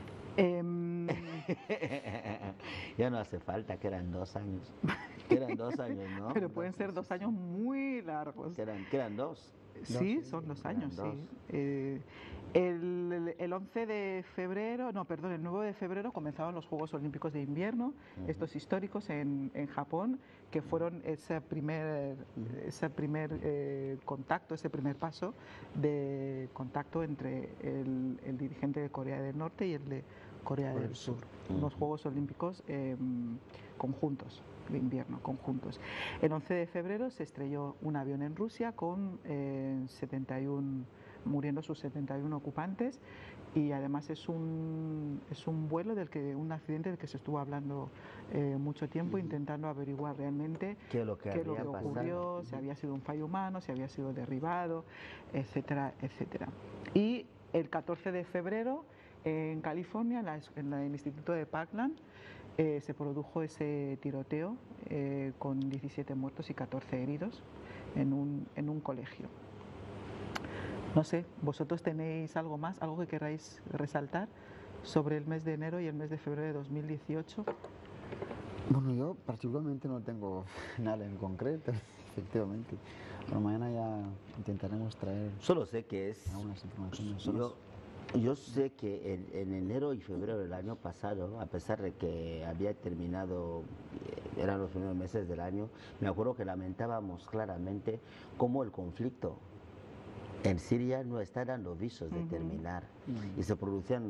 Ya no hace falta, que eran 2 años. Que eran 2 años, ¿no? Pero pueden ser 2 años muy largos. Que eran 2. Sí, son 2 años, sí. El 11 de febrero, no, perdón, el 9 de febrero comenzaron los Juegos Olímpicos de Invierno, estos históricos en Japón, que fueron ese primer contacto, ese primer paso de contacto entre el dirigente de Corea del Norte y el de Corea del Sur. Unos Juegos Olímpicos conjuntos, de invierno, conjuntos. El 11 de febrero se estrelló un avión en Rusia con muriendo sus 71 ocupantes, y además es un accidente del que se estuvo hablando mucho tiempo, intentando averiguar realmente qué es lo que ocurrió, si había sido un fallo humano, si había sido derribado, etcétera, etcétera. Y el 14 de febrero en California, en el Instituto de Parkland, se produjo ese tiroteo con 17 muertos y 14 heridos en un colegio. No sé, ¿vosotros tenéis algo más, algo que queráis resaltar sobre el mes de enero y el mes de febrero de 2018? Bueno, yo particularmente no tengo nada en concreto, efectivamente. Bueno, mañana ya intentaremos traer Solo sé que es... algunas informaciones. Yo sé que en enero y febrero del año pasado, a pesar de que había terminado, eran los primeros meses del año, me acuerdo que lamentábamos claramente cómo el conflicto en Siria no está dando visos de terminar y se producían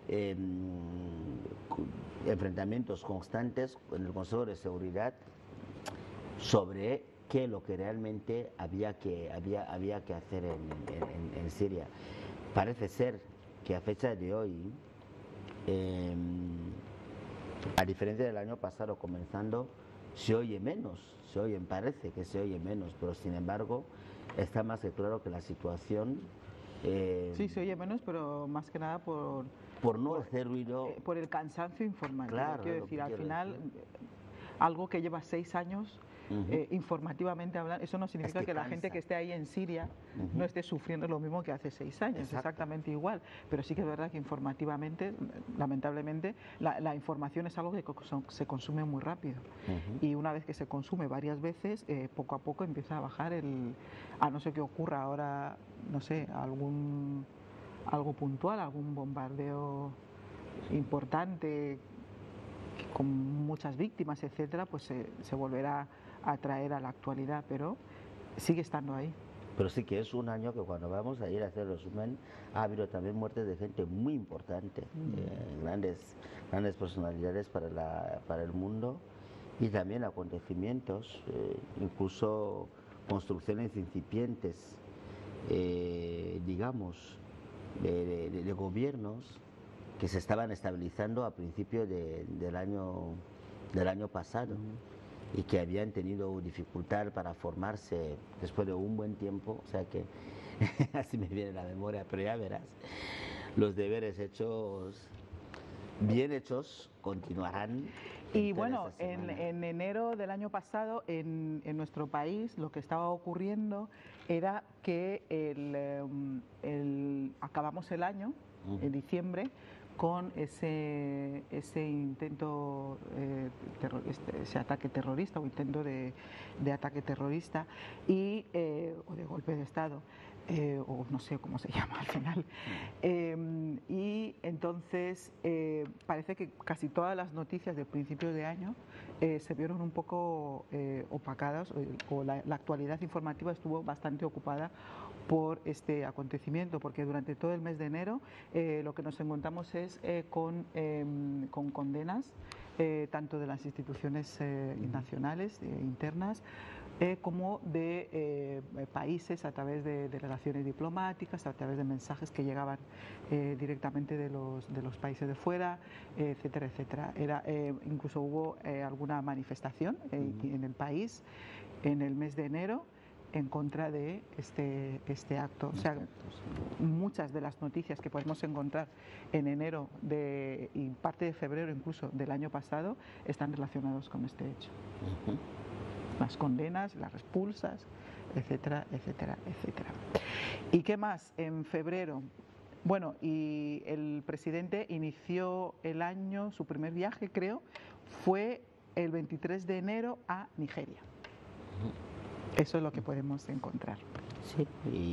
enfrentamientos constantes en el Consejo de Seguridad sobre qué es lo que realmente había que hacer en Siria. Parece ser que a fecha de hoy, a diferencia del año pasado comenzando, se oye menos, parece que se oye menos, pero sin embargo está más que claro que la situación... Sí, se oye menos, pero más que nada por no hacer ruido... por el cansancio informativo. Claro, Quiero decir, al final, algo que lleva 6 años, informativamente hablando, eso no significa que la gente que esté ahí en Siria no esté sufriendo lo mismo que hace 6 años, exactamente igual, pero sí que es verdad que informativamente, lamentablemente, la información es algo que se consume muy rápido y una vez que se consume varias veces, poco a poco empieza a bajar a no ser que ocurra ahora, no sé, algo puntual, algún bombardeo importante con muchas víctimas, etcétera, pues se volverá a traer a la actualidad, pero sigue estando ahí. Pero sí que es un año que cuando vamos a ir a hacer el resumen ha habido también muertes de gente muy importante, grandes personalidades para el mundo y también acontecimientos, incluso construcciones incipientes, digamos, de gobiernos que se estaban estabilizando a principios del año pasado y que habían tenido dificultad para formarse después de un buen tiempo, o sea que así me viene la memoria, pero ya verás, los deberes bien hechos continuarán. Y bueno, en enero del año pasado en nuestro país lo que estaba ocurriendo era que acabamos el año, en diciembre, con ese intento, ese ataque terrorista o intento de ataque terrorista o de golpe de Estado. O no sé cómo se llama al final. Y entonces parece que casi todas las noticias de principios de año se vieron un poco opacadas o la actualidad informativa estuvo bastante ocupada por este acontecimiento, porque durante todo el mes de enero lo que nos encontramos es con condenas tanto de las instituciones nacionales, internas, como de países a través de relaciones diplomáticas, a través de mensajes que llegaban directamente de los países de fuera, etcétera, etcétera. Incluso hubo alguna manifestación en el país en el mes de enero en contra de este acto. O sea, muchas de las noticias que podemos encontrar en enero y parte de febrero incluso del año pasado están relacionados con este hecho. Las condenas, las expulsas, etcétera, etcétera, etcétera. ¿Y qué más? En febrero, bueno, y el presidente inició el año, su primer viaje creo, fue el 23 de enero a Nigeria. Eso es lo que podemos encontrar. Sí, y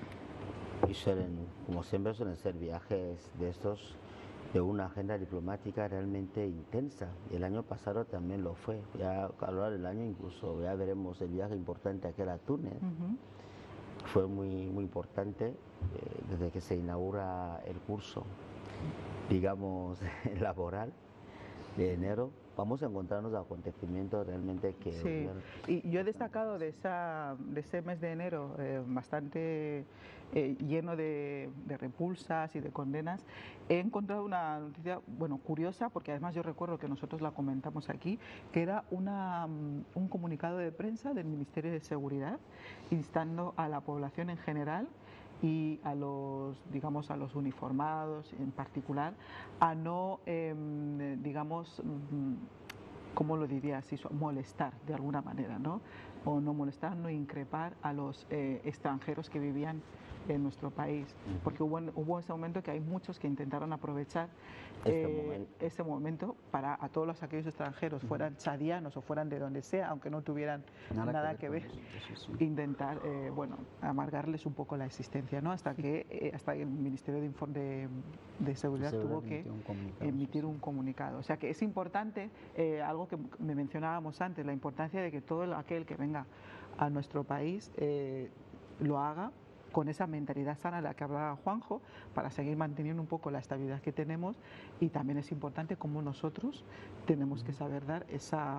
como siempre suelen ser viajes de estos de una agenda diplomática realmente intensa. El año pasado también lo fue. Ya a lo largo del año incluso ya veremos el viaje importante aquel a Túnez. Fue muy, muy importante desde que se inaugura el curso, digamos, laboral de enero. Vamos a encontrarnos acontecimientos realmente que... Sí, y yo he destacado de ese mes de enero bastante lleno de repulsas y de condenas. He encontrado una noticia, bueno, curiosa, porque además yo recuerdo que nosotros la comentamos aquí, que era un comunicado de prensa del Ministerio de Seguridad instando a la población en general y a los uniformados en particular a no, digamos, ¿cómo lo diría así? Molestar de alguna manera, ¿no? o no molestar, no increpar a los extranjeros que vivían en nuestro país, porque hubo ese momento que hay muchos que intentaron aprovechar ese momento para a todos aquellos extranjeros, fueran chadianos o fueran de donde sea, aunque no tuvieran nada que ver, intentar amargarles un poco la existencia, ¿no? Hasta que el Ministerio de Seguridad tuvo que emitir un comunicado. O sea que es importante, algo que me mencionábamos antes, la importancia de que todo aquel que venga a nuestro país lo haga con esa mentalidad sana de la que hablaba Juanjo, para seguir manteniendo un poco la estabilidad que tenemos, y también es importante cómo nosotros tenemos que saber dar esa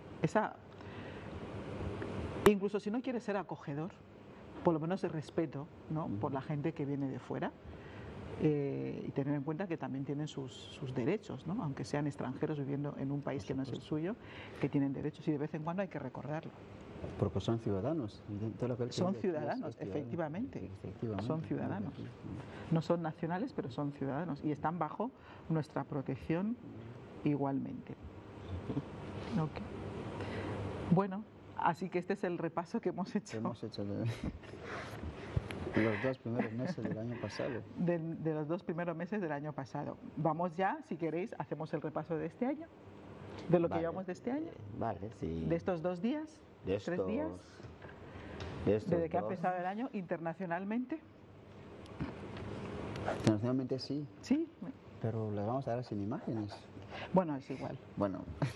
incluso si no quieres ser acogedor, por lo menos el respeto, ¿no? Por la gente que viene de fuera, y tener en cuenta que también tienen sus derechos, ¿no? Aunque sean extranjeros viviendo en un país que no es el suyo, que tienen derechos, y de vez en cuando hay que recordarlo. Porque son ciudadanos. Son ciudadanos, efectivamente. Son ciudadanos. No son nacionales, pero son ciudadanos y están bajo nuestra protección igualmente. Okay. Bueno, así que este es el repaso que hemos hecho. Hemos hecho de los 2 primeros meses del año pasado. De los 2 primeros meses del año pasado. Vamos ya, si queréis, hacemos el repaso de este año, de lo que llevamos de este año. Vale, sí. De estos 2 días. 3 días, desde que ha empezado el año internacionalmente. Internacionalmente sí. Sí. Pero les vamos a dar sin imágenes. Bueno, es igual. Bueno,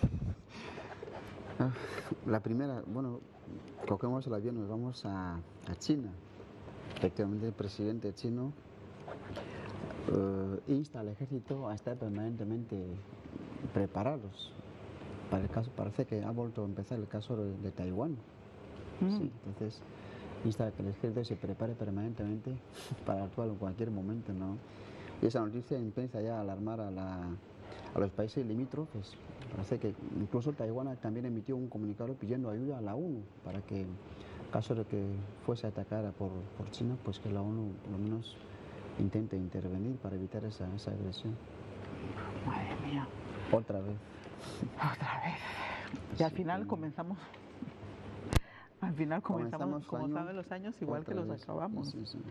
la primera, cogemos el avión, nos vamos a China. Efectivamente, el presidente chino insta al ejército a estar permanentemente preparados. Para el caso, parece que ha vuelto a empezar el caso de Taiwán. Sí, entonces, insta a que el ejército se prepare permanentemente para actuar en cualquier momento, ¿no? Y esa noticia empieza ya a alarmar a los países limítrofes. Parece que incluso Taiwán también emitió un comunicado pidiendo ayuda a la ONU para que, en caso de que fuese atacada por China, pues que la ONU por lo menos intente intervenir para evitar esa agresión. Madre mía. Otra vez. Y al final comenzamos. Como saben los años, igual que los acabamos. Sí, sí.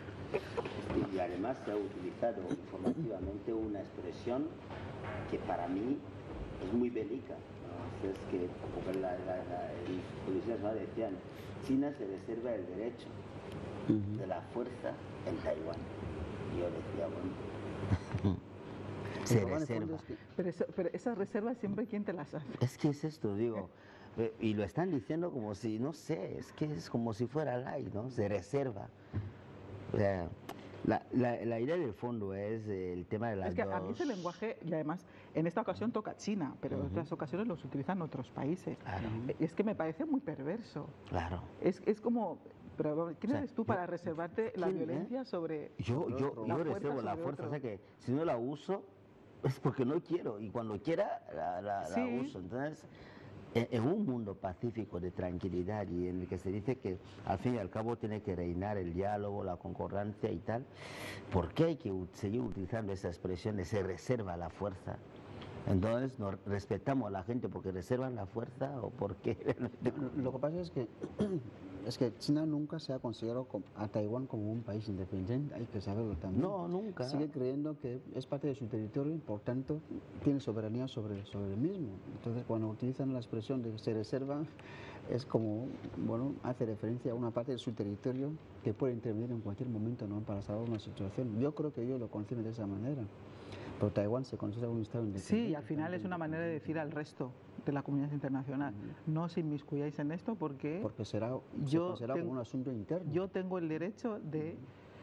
Y además se ha utilizado informativamente una expresión que para mí es muy bélica, ¿no? Es que, porque el Policía Nacional decían, China se reserva el derecho de la fuerza en Taiwán. Y yo decía, bueno, se reserva. Pero esas reservas siempre, ¿quién te las hace? Es que es esto, digo, y lo están diciendo como si, no sé, es que es como si fuera ley, ¿no? Se reserva. O sea, la idea del fondo es el tema de las Es que dos. aquí ese lenguaje, y además en esta ocasión toca China, pero en otras ocasiones los utilizan otros países. Claro. Es que me parece muy perverso. Claro. Es como, pero ¿quién eres tú para yo- reservarte la ¿quién, violencia sobre Yo reservo la sobre fuerza, otro? o sea que si no la uso es porque no quiero y cuando quiera la Sí. uso. Entonces, en un mundo pacífico de tranquilidad y en el que se dice que al fin y al cabo tiene que reinar el diálogo, la concordancia y tal, ¿por qué hay que seguir utilizando esa expresión de se reserva la fuerza? Entonces, ¿nos respetamos a la gente porque reservan la fuerza o por qué? Lo que pasa es que China nunca se ha considerado a Taiwán como un país independiente, hay que saberlo también. No, nunca. Sigue creyendo que es parte de su territorio y por tanto tiene soberanía sobre el mismo. Entonces cuando utilizan la expresión de se reserva, es como, hace referencia a una parte de su territorio que puede intervenir en cualquier momento, ¿no?, para salvar una situación. Yo creo que ellos lo conciben de esa manera. Pero Taiwán se considera un estado independiente. Sí, y al final es una manera de decir al resto de la comunidad internacional, no os inmiscuyáis en esto porque será como un asunto interno. yo tengo el derecho de...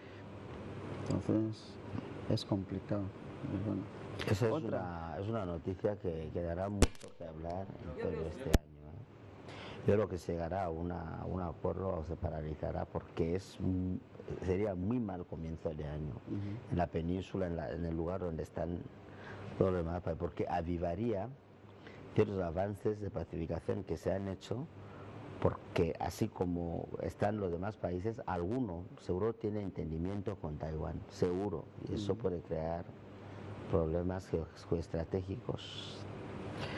Entonces es complicado. Y bueno, Esa es una noticia que dará mucho que hablar en todo este año. Yo creo que se llegará a un acuerdo o se paralizará porque sería muy mal comienzo de año en la península, en el lugar donde están todos los demás países, porque avivaría ciertos avances de pacificación que se han hecho, porque así como están los demás países, alguno seguro tiene entendimiento con Taiwán, seguro, y eso puede crear problemas geoestratégicos.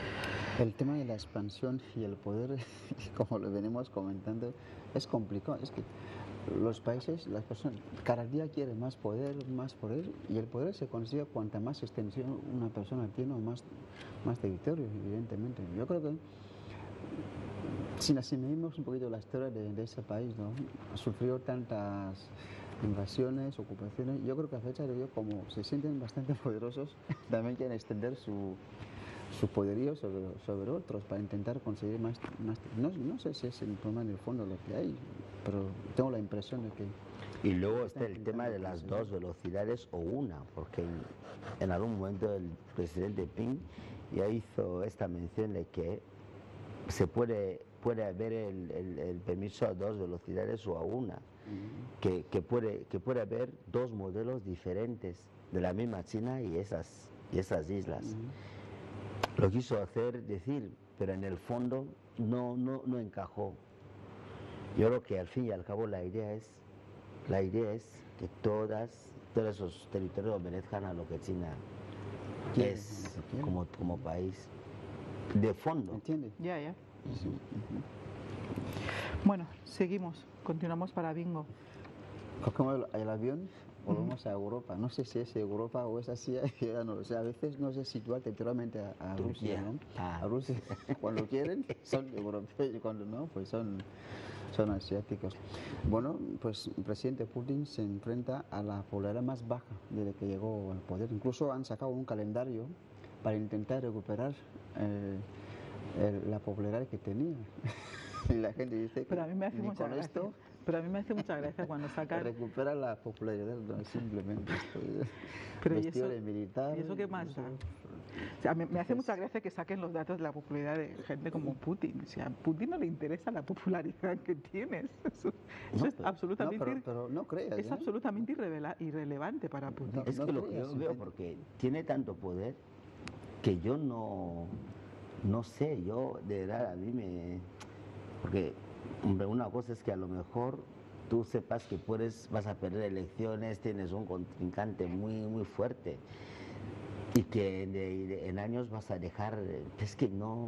El tema de la expansión y el poder, como lo venimos comentando, es complicado. Es que los países, las personas, cada día quieren más poder, y el poder se consigue cuanta más extensión una persona tiene o más territorio, evidentemente. Yo creo que si medimos un poquito la historia de ese país, ¿no? Sufrió tantas invasiones, ocupaciones. Yo creo que a fecha de hoy, como se sienten bastante poderosos, también quieren extender su poderío sobre otros para intentar conseguir más. No sé si es el problema en el fondo lo que hay, pero tengo la impresión de que... Y luego está el tema de las dos velocidades o una, porque en algún momento el presidente Ping ya hizo esta mención de que se puede haber el permiso a dos velocidades o a una, que puede haber dos modelos diferentes de la misma China y esas islas. Lo quiso decir, pero en el fondo no encajó. Yo creo que al fin y al cabo la idea es que todos esos territorios obedezcan a lo que China es como país. De fondo. ¿Entiendes? Ya. Sí. Bueno, continuamos para Bingo. Cogemos el avión, volvemos a Europa. No sé si es Europa o es Asia, ya no lo sé. A veces no sé situar territorialmente a Rusia, ¿no? A Rusia, cuando quieren son europeos y cuando no, pues son asiáticos. Bueno, pues el presidente Putin se enfrenta a la popularidad más baja desde que llegó al poder. Incluso han sacado un calendario para intentar recuperar la popularidad que tenía. Y la gente dice que pero a mí me hace mucha gracia. Esto pero a mí me hace mucha gracia cuando sacan... recupera la popularidad, no, simplemente pero vestido de militar. ¿Y eso qué más da? O sea, me hace mucha gracia que saquen los datos de la popularidad de gente como Putin. O sea, a Putin no le interesa la popularidad que tienes. Eso es absolutamente... pero no creas, es absolutamente irrelevante para Putin. Es que lo que yo veo, porque tiene tanto poder que yo no sé, yo de verdad a mí porque hombre, una cosa es que a lo mejor tú sepas que vas a perder elecciones, tienes un contrincante muy fuerte y que en años vas a dejar, es que no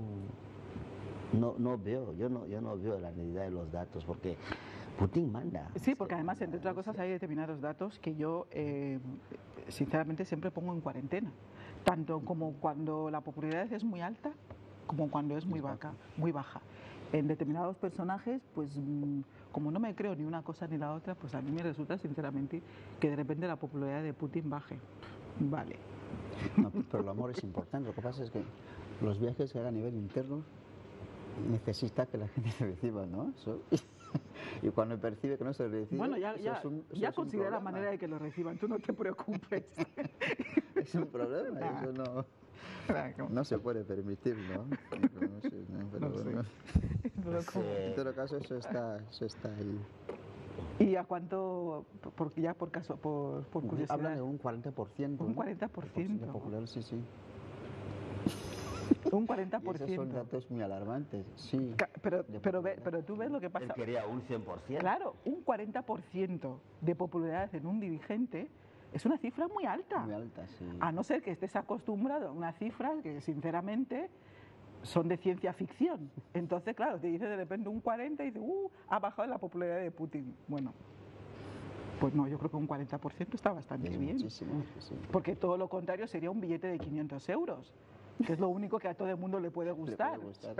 veo, yo no veo la necesidad de los datos porque Putin manda. Sí, porque además, entre otras cosas, hay determinados datos que yo, sinceramente, siempre pongo en cuarentena. Tanto como cuando la popularidad es muy alta, como cuando es muy baja. En determinados personajes, pues como no me creo ni una cosa ni la otra, pues a mí me resulta, sinceramente, que de repente la popularidad de Putin baje. Vale. No, pero el amor es importante. Lo que pasa es que los viajes que haga a nivel interno necesita que la gente se reciba, ¿no? Y cuando percibe que no se recibe... Bueno, ya considera la manera de que lo reciban, tú no te preocupes. Es un problema, eso no se puede permitir, ¿no? En todo caso, eso está ahí. ¿Y a cuánto, por curiosidad? Hablan de un 40%. Un 40%. De popular, sí. Un 40%. Y esos son datos muy alarmantes, sí. Pero tú ves lo que pasa. Él quería un 100%. Claro, un 40% de popularidad en un dirigente es una cifra muy alta. Muy alta, sí. A no ser que estés acostumbrado a una cifra que, sinceramente, son de ciencia ficción. Entonces, claro, te dice de repente un 40 y dice, ha bajado la popularidad de Putin. Bueno, pues no, yo creo que un 40% está bastante bien. Muchísimo, sí. Porque todo lo contrario sería un billete de 500 euros, que es lo único que a todo el mundo le puede gustar.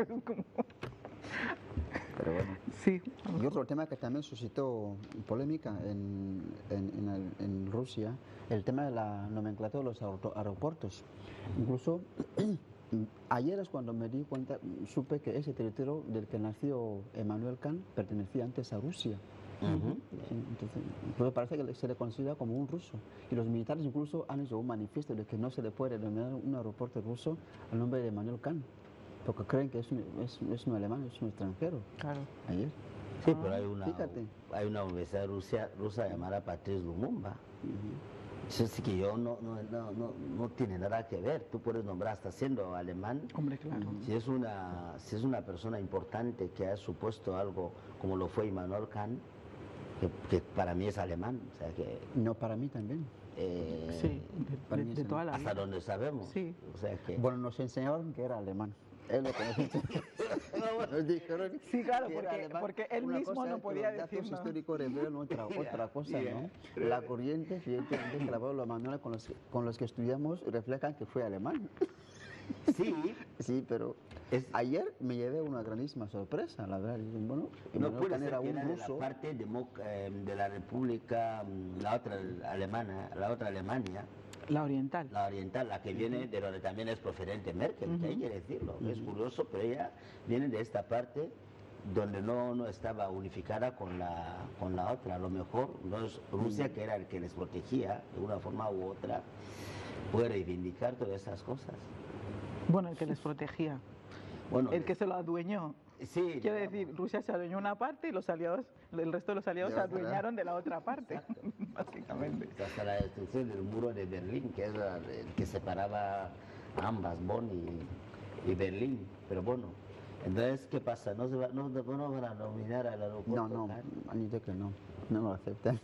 Pero bueno. Sí. Y otro tema que también suscitó polémica en Rusia, el tema de la nomenclatura de los aeropuertos. Incluso ayer es cuando me di cuenta, supe que ese territorio del que nació Emmanuel Kant pertenecía antes a Rusia. Entonces parece que se le considera como un ruso. Y los militares incluso han hecho un manifiesto de que no se le puede denominar un aeropuerto ruso al nombre de Emmanuel Kant, porque creen que es un alemán, es un extranjero. Claro. Ayer. Sí, pero hay una universidad rusa llamada Patrice Lumumba. Eso sí que yo no tiene nada que ver. Tú puedes nombrar hasta siendo alemán. Hombre, claro. Si es una persona importante que ha supuesto algo como lo fue Immanuel Kant, que para mí es alemán. O sea que, no, para mí también. Sí, de toda la vida. Hasta donde sabemos. Sí. O sea que, bueno, nos enseñaron que era alemán. él lo conoce. Nos dijeron Sí, claro, que era alemán. porque él Una mismo cosa no es que podía los datos decirnos. históricos revelan otra cosa, ¿no? La corriente, evidentemente, que la los manuales con los que estudiamos reflejan que fue alemán. Sí, Sí, pero ayer me llevé una grandísima sorpresa, la verdad. Bueno, no Emmanuel puede Kant ser era que un era de la ruso. parte de la República, la otra alemana, la otra Alemania, La oriental. la oriental, la que viene de donde también es procedente Merkel, que hay que decirlo. Es curioso, pero ella viene de esta parte donde no estaba unificada con la otra. A lo mejor no es Rusia, que era el que les protegía de una forma u otra, puede reivindicar todas esas cosas. Bueno, el que les protegía. Bueno, El que se lo adueñó. sí, Quiero digamos. decir, Rusia se adueñó una parte y los aliados, el resto de los aliados De se otra. adueñaron de la otra parte, básicamente. Hasta la destrucción del muro de Berlín, que era el que separaba ambas, Bonn y Berlín. Pero bueno, entonces, ¿qué pasa? ¿No van a nominar al aeropuerto? No, Kant? han dicho que no lo aceptan.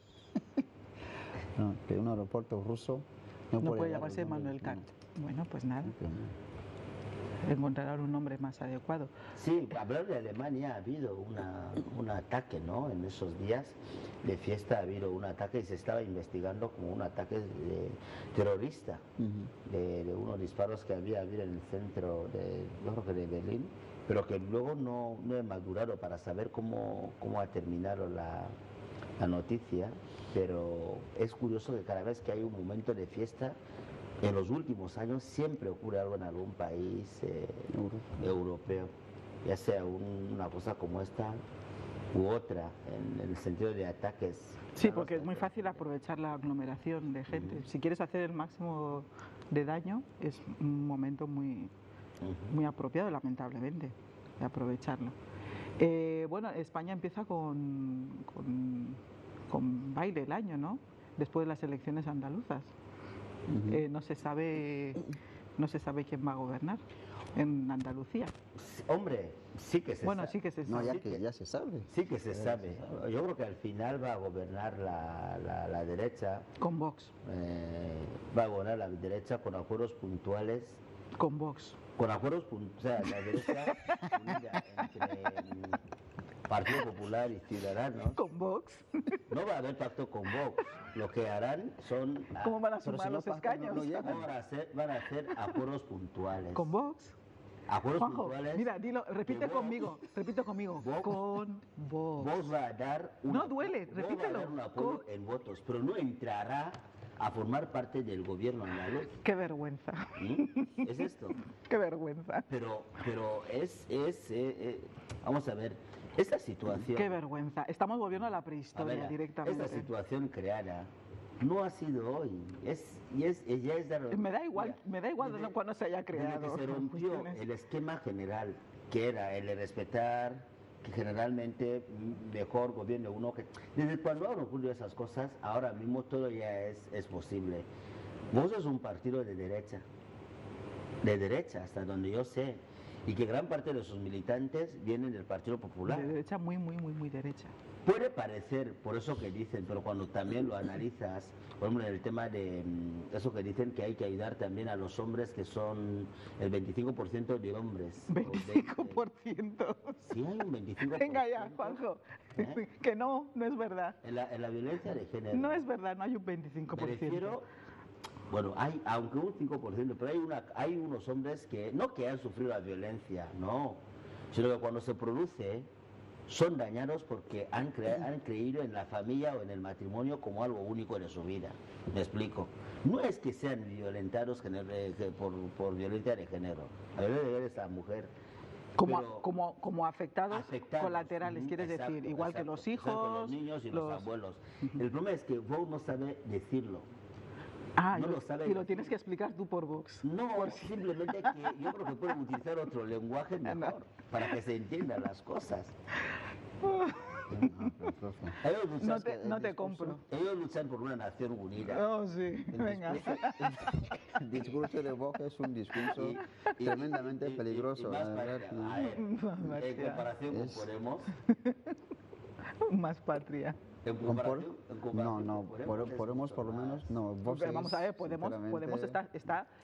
No, que un aeropuerto ruso No puede llevar llamarse el nombre, Manuel Kant. Bueno, pues nada, que no. encontrarán un nombre más adecuado. Sí, hablar de Alemania, ha habido un ataque, ¿no? En esos días de fiesta ha habido un ataque y se estaba investigando como un ataque terrorista de unos disparos que había habido en el centro yo creo que de Berlín, pero que luego no he madurado para saber cómo ha terminado la noticia, pero es curioso que cada vez que hay un momento de fiesta, en los últimos años siempre ocurre algo en algún país europeo, ya sea una cosa como esta u otra, en el sentido de ataques. Sí, porque es muy fácil aprovechar la aglomeración de gente. Si quieres hacer el máximo de daño, es un momento muy apropiado, lamentablemente, de aprovecharlo. Bueno, España empieza con baile el año, ¿no? Después de las elecciones andaluzas. No se sabe quién va a gobernar en Andalucía. Hombre, sí que se Bueno, sabe. sí que se No, sabe. ya se sabe. Sí que se sabe. Yo creo que al final va a gobernar la derecha, Con Vox. va a gobernar la derecha con acuerdos puntuales. Con Vox. Con acuerdos puntuales, o sea, la derecha unida entre Partido Popular y Ciudadanos. Con Vox. No va a haber pacto con Vox. Lo que harán son... ¿Cómo van a Pero sumar si no los pactan, escaños? no llegan. Van a hacer acuerdos puntuales. Con Vox. Acuerdos Juanjo, puntuales. mira, dilo, repite que Vox- conmigo. Vox- Con Vox. Vox va a dar No duele, Vox va a repítelo. dar un apoyo en votos, pero no entrará a formar parte del gobierno andaluz. Qué vergüenza. Es esto. Qué vergüenza. Pero vamos a ver, esta situación... Qué vergüenza. Estamos volviendo a la A prehistoria ver, directamente. esta situación creada no ha sido hoy, ya es dar... Me da igual Desde- ¿no? cuando se haya Desde creado. que se rompió cuestiones. el esquema general, que era el de respetar, que generalmente mejor gobierne uno que... Desde cuando han ocurrido esas cosas, ahora mismo todo ya es posible. Vos es un partido de derecha hasta donde yo sé, y que gran parte de sus militantes vienen del Partido Popular. De derecha, muy derecha. Puede parecer, por eso que dicen, pero cuando también lo analizas, por ejemplo, en el tema de eso que dicen que hay que ayudar también a los hombres, que son el 25% de hombres. 25%. Sí, hay un 25%. Venga ya, Juanjo. ¿Eh? Que no es verdad. En la violencia de género. No es verdad, no hay un 25%. Me refiero, bueno, aunque un 5%, pero hay unos hombres que, no que han sufrido la violencia, no, sino que cuando se produce, son dañados porque han creído en la familia o en el matrimonio como algo único de su vida. Me explico. No es que sean violentados por violencia de género. La violencia de género es la mujer. Pero Como afectados colaterales, ujú, quieres exacto, decir, igual que exacto, los exacto, hijos, los niños y los abuelos. El problema es que Vox no sabe decirlo. No lo sabe y lo decir. tienes que explicar tú por Vox. No, simplemente que yo creo que pueden utilizar otro lenguaje mejor para que se entiendan las cosas. Ellos luchan, No te compro. ellos luchan por una nación unida. Oh, sí, venga. El discurso de Vox es un discurso tremendamente peligroso. Y más la verdad, patria. ¿no? A ver, en Patria. comparación con Podemos, Más patria. en Con comparación No, con Podemos por lo menos, no. Vox Pero vamos a ver, es, Podemos sinceramente, está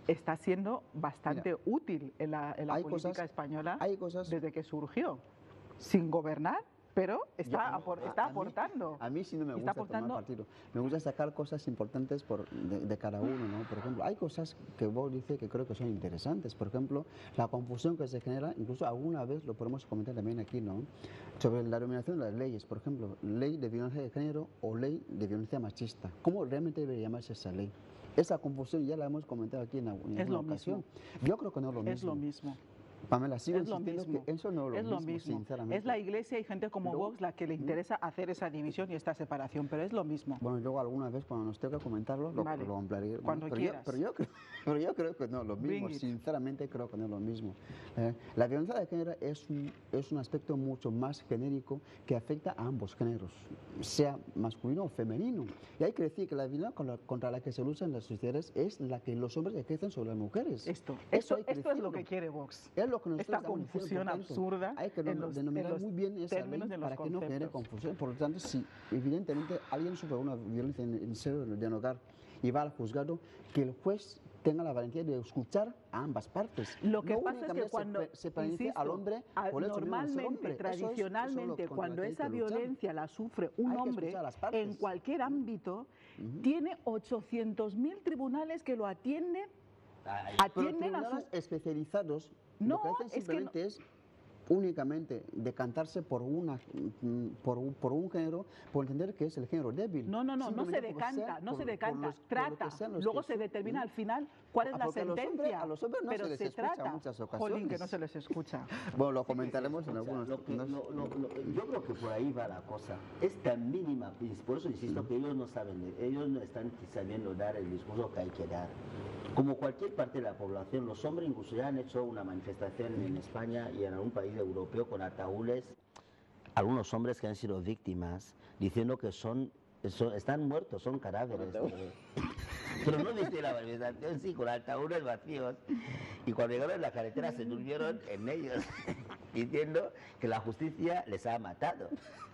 está siendo bastante útil en la hay política cosas- española hay cosas- desde que surgió, sin gobernar, pero está aportando. A mí sí no me Está gusta tomar aportando. partido. Me gusta sacar cosas importantes de cada uno, ¿no? Por ejemplo, hay cosas que vos dices que creo que son interesantes. Por ejemplo, la confusión que se genera, incluso alguna vez lo podemos comentar también aquí, ¿no? Sobre la denominación de las leyes. Por ejemplo, ley de violencia de género o ley de violencia machista. ¿Cómo realmente debe llamarse esa ley? Esa confusión ya la hemos comentado aquí en Es alguna lo ocasión. Yo creo que no es lo mismo. Es lo mismo. Pamela, sigo Es lo insistiendo mismo. que eso no es Es lo lo mismo, mismo. sinceramente. Es la Iglesia y gente como Luego- Vox la que le interesa hacer esa división y esta separación, pero es lo mismo. Bueno, luego alguna vez cuando nos toque comentarlo Vale. lo ampliaré. ¿no? Cuando pero quieras. Pero yo creo que no es lo mismo, Bring it. sinceramente creo que no es lo mismo. La violencia de género es un aspecto mucho más genérico que afecta a ambos géneros, sea masculino o femenino. Y hay que decir que la violencia contra la que se luchan las sociedades es la que los hombres ejercen sobre las mujeres. Esto hay que es lo decirlo. que quiere Vox. Es lo que nosotros Esta estamos diciendo, confusión por tanto, absurda hay que en los- denominar en los muy bien esa ley términos de los para que no genere conceptos. confusión. Por lo tanto, si evidentemente alguien sufre una violencia en serio de hogar y va al juzgado, que el juez tenga la valentía de escuchar a ambas partes. Lo que No pasa es que únicamente cuando, se penalice insisto, al hombre por el hecho mismo de ser normalmente, hombre. Eso es lo tradicionalmente, contra cuando lo que hay esa que luchar. violencia la sufre un Hay que hombre, escuchar a las partes. en cualquier ámbito, tiene 800.000 tribunales que lo atienden, Pero atienden a su... tribunales especializados No, lo que hacen es que simplemente es únicamente decantarse por por un género, por entender que es el género débil. No se Simplemente porque decanta, sea no se por decanta, los- por lo trata, que sean los luego que se son- determina al final cuál es la porque sentencia, a los hombres no pero se les escucha en trata. muchas Jolín, ocasiones. que no se les escucha. Bueno, lo comentaremos en algunos... Yo creo que por ahí va la cosa. Es tan mínima, y por eso insisto que ellos no saben, ellos no están sabiendo dar el discurso que hay que dar. Como cualquier parte de la población, los hombres incluso ya han hecho una manifestación en España y en algún país europeo con ataúdes, algunos hombres que han sido víctimas, diciendo que están muertos, son cadáveres. Pero no viste la manifestación, sí, con ataúdes vacíos. Y cuando llegaron a la carretera se durmieron en ellos, diciendo que la justicia les ha matado.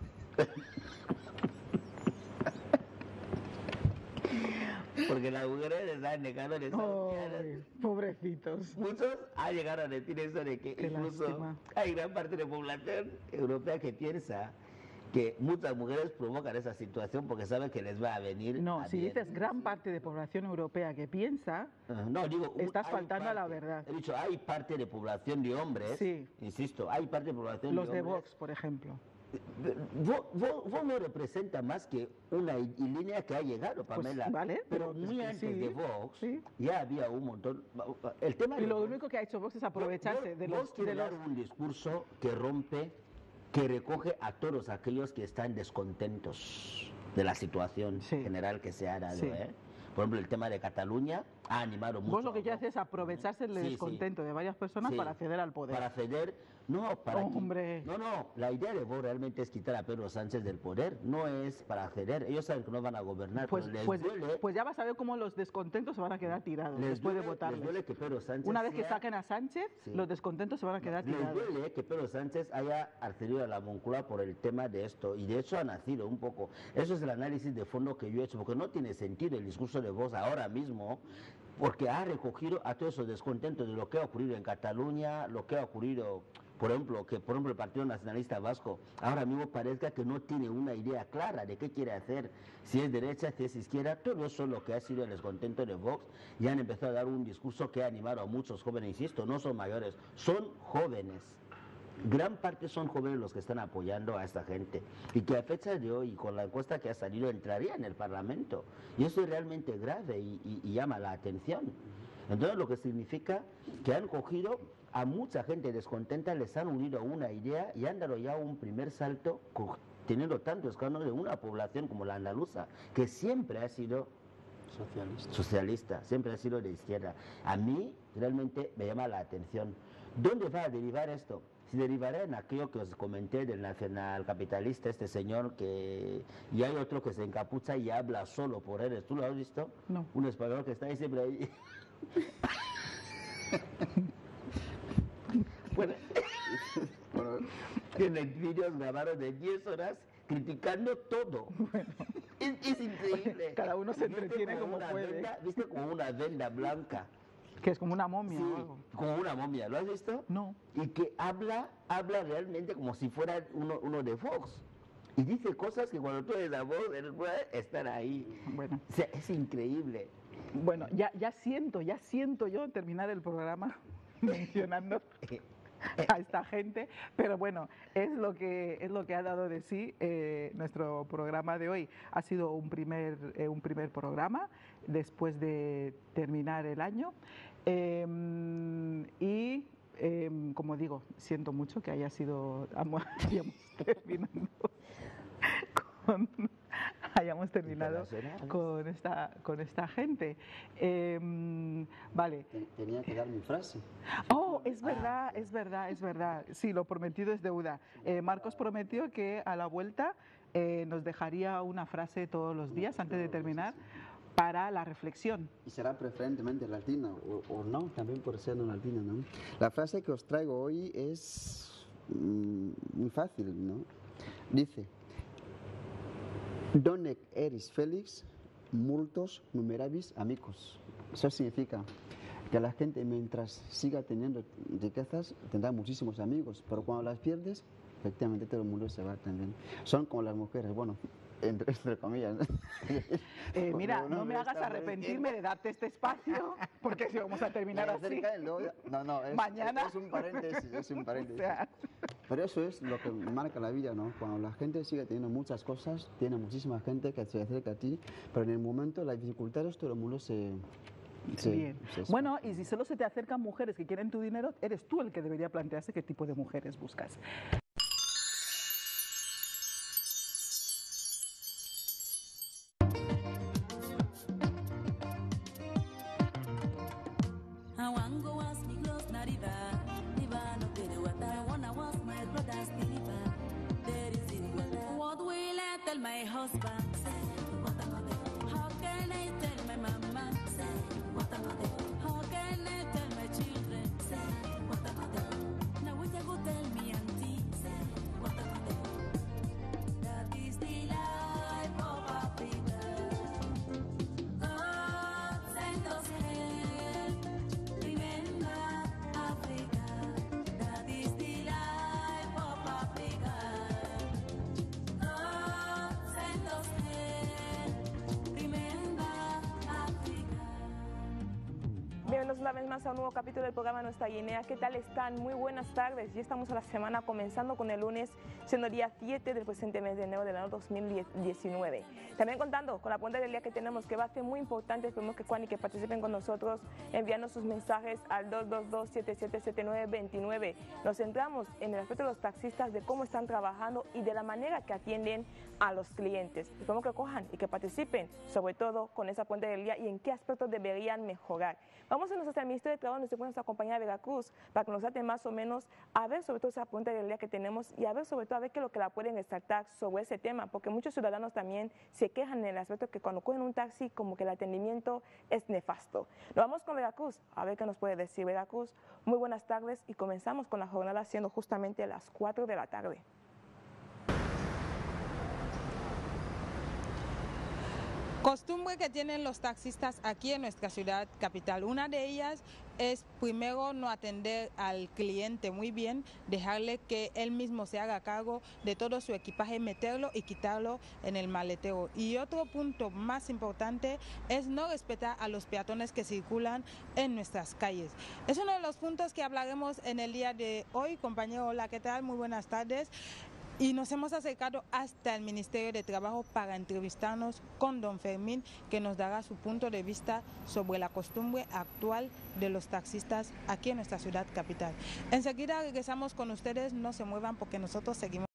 Porque las mujeres les han negado de Ay, pobrecitos. Muchos han llegado a decir eso de que Qué incluso lástima. hay gran parte de la población europea que piensa que muchas mujeres provocan esa situación porque saben que les va a venir. No, a si bien. dices gran parte de población europea que piensa, No, digo, estás hay faltando a la parte. verdad. He dicho, hay parte de población de hombres, Sí. insisto, hay parte de población los de de hombres. Vox, por ejemplo. Vos no representa más que una línea que ha llegado, Pamela. vale, pero pero muy es que antes sí, de Vox sí. ya había un montón. El tema Y de lo Vox- único que ha hecho Vox es aprovecharse de Vox los... quiere de dar los- un discurso que rompe, que recoge a todos aquellos que están descontentos de la situación Sí. general que se ha dado. Sí. Por ejemplo, el tema de Cataluña ha animado mucho. Vos lo que a quieres Vox. es aprovecharse del Sí, sí. descontento de varias personas Sí. para acceder al poder. Para ceder, no, para que- Hombre. no, la idea de Vox realmente es quitar a Pedro Sánchez del poder, no es para ceder. Ellos saben que no van a gobernar, Pues, pero les pues, duele, pues ya vas a ver cómo los descontentos se van a quedar tirados les después de duele- votarles. les duele que Pedro Sánchez Una vez que sea- saquen a Sánchez, Sí. los descontentos se van a quedar Les tirados. duele que Pedro Sánchez haya accedido a la Moncloa por el tema de esto, y de hecho ha nacido un poco. Eso es el análisis de fondo que yo he hecho, porque no tiene sentido el discurso de Vox ahora mismo, porque ha recogido a todos esos descontentos de lo que ha ocurrido en Cataluña, lo que ha ocurrido, por ejemplo, que por ejemplo el Partido Nacionalista Vasco ahora mismo parezca que no tiene una idea clara de qué quiere hacer, si es derecha, si es izquierda. Todo eso es lo que ha sido el descontento de Vox, y han empezado a dar un discurso que ha animado a muchos jóvenes, insisto, no son mayores, son jóvenes. Gran parte son jóvenes los que están apoyando a esta gente, y que a fecha de hoy, con la encuesta que ha salido, entraría en el Parlamento. Y eso es realmente grave y llama la atención. Entonces, lo que significa que han cogido a mucha gente descontenta, les han unido a una idea y han dado ya un primer salto, teniendo tanto escándalo de una población como la andaluza, que siempre ha sido socialista, siempre ha sido de izquierda. A mí realmente me llama la atención. ¿Dónde va a derivar esto? Si derivará en aquello que os comenté del nacionalcapitalista, este señor que... Y hay otro que se encapucha y habla solo por él. ¿Tú lo has visto? No. Un español que está ahí siempre ahí. Bueno, tiene vídeos grabados de 10 horas criticando todo. Es increíble. Cada uno se Viste entretiene como una puede. viste como una venda blanca Que es como una momia Sí, o algo. como una momia, ¿lo has visto? No. Y que habla realmente como si fuera uno de Fox. Y dice cosas que cuando tú eres la voz, él puede estar ahí. Bueno. O sea, es increíble. Bueno, ya siento yo terminar el programa mencionando a esta gente, pero bueno, es lo que ha dado de sí nuestro programa de hoy. Ha sido un primer programa después de terminar el año y como digo, siento mucho que hayamos terminado con esta gente. Vale. Tenía que dar mi frase. Oh, es verdad. Sí, lo prometido es deuda. Marcos prometió que a la vuelta nos dejaría una frase todos los días antes de terminar para la reflexión. Y será preferentemente latina o no, también por ser no latina, ¿no? La frase que os traigo hoy es muy fácil, ¿no? Dice: Donec eris felix, multos numerabis amicus. Eso significa que la gente, mientras siga teniendo riquezas, tendrá muchísimos amigos, pero cuando las pierdes, efectivamente todo el mundo se va también. Son como las mujeres, bueno, entre comillas. Mira, no me hagas arrepentirme de darte este espacio, porque si vamos a terminar así. Mañana. Es un paréntesis, O sea. Pero eso es lo que marca la vida, ¿no? Cuando la gente sigue teniendo muchas cosas, tiene muchísima gente que se acerca a ti, pero en el momento de las dificultades todo el mundo Bien. Bueno, y si solo se te acercan mujeres que quieren tu dinero, eres tú el que debería plantearse qué tipo de mujeres buscas. Bienvenidos una vez más a un nuevo capítulo del programa Nuestra Guinea. ¿Qué tal están? Muy buenas tardes. Ya estamos a la semana comenzando con el lunes, siendo el día 7 del presente mes de enero del año 2019. También contando con la pregunta del día que tenemos, que va a ser muy importante. Esperemos que participen con nosotros, enviando sus mensajes al 222-777929. Nos centramos en el aspecto de los taxistas, de cómo están trabajando y de la manera que atienden a los clientes. Esperemos que cojan y que participen, sobre todo con esa pregunta del día y en qué aspectos deberían mejorar. Vamos a hasta el Ministerio de Trabajo, donde se encuentra nuestra compañera Veracruz, para que nos trate más o menos a ver sobre todo esa pregunta del día que tenemos y a ver sobre todo a ver qué es lo que la pueden resaltar sobre ese tema, porque muchos ciudadanos también se quejan en el aspecto que cuando cogen un taxi como que el atendimiento es nefasto. Nos vamos con Veracruz, a ver qué nos puede decir Veracruz. Muy buenas tardes y comenzamos con la jornada siendo justamente las 4 de la tarde. Costumbre que tienen los taxistas aquí en nuestra ciudad capital. Una de ellas es primero no atender al cliente muy bien, dejarle que él mismo se haga cargo de todo su equipaje, meterlo y quitarlo en el maletero. Y otro punto más importante es no respetar a los peatones que circulan en nuestras calles. Es uno de los puntos que hablaremos en el día de hoy. Compañero, hola, ¿qué tal? Muy buenas tardes. Y nos hemos acercado hasta el Ministerio de Trabajo para entrevistarnos con don Fermín, que nos dará su punto de vista sobre la costumbre actual de los taxistas aquí en nuestra ciudad capital. Enseguida regresamos con ustedes, no se muevan porque nosotros seguimos.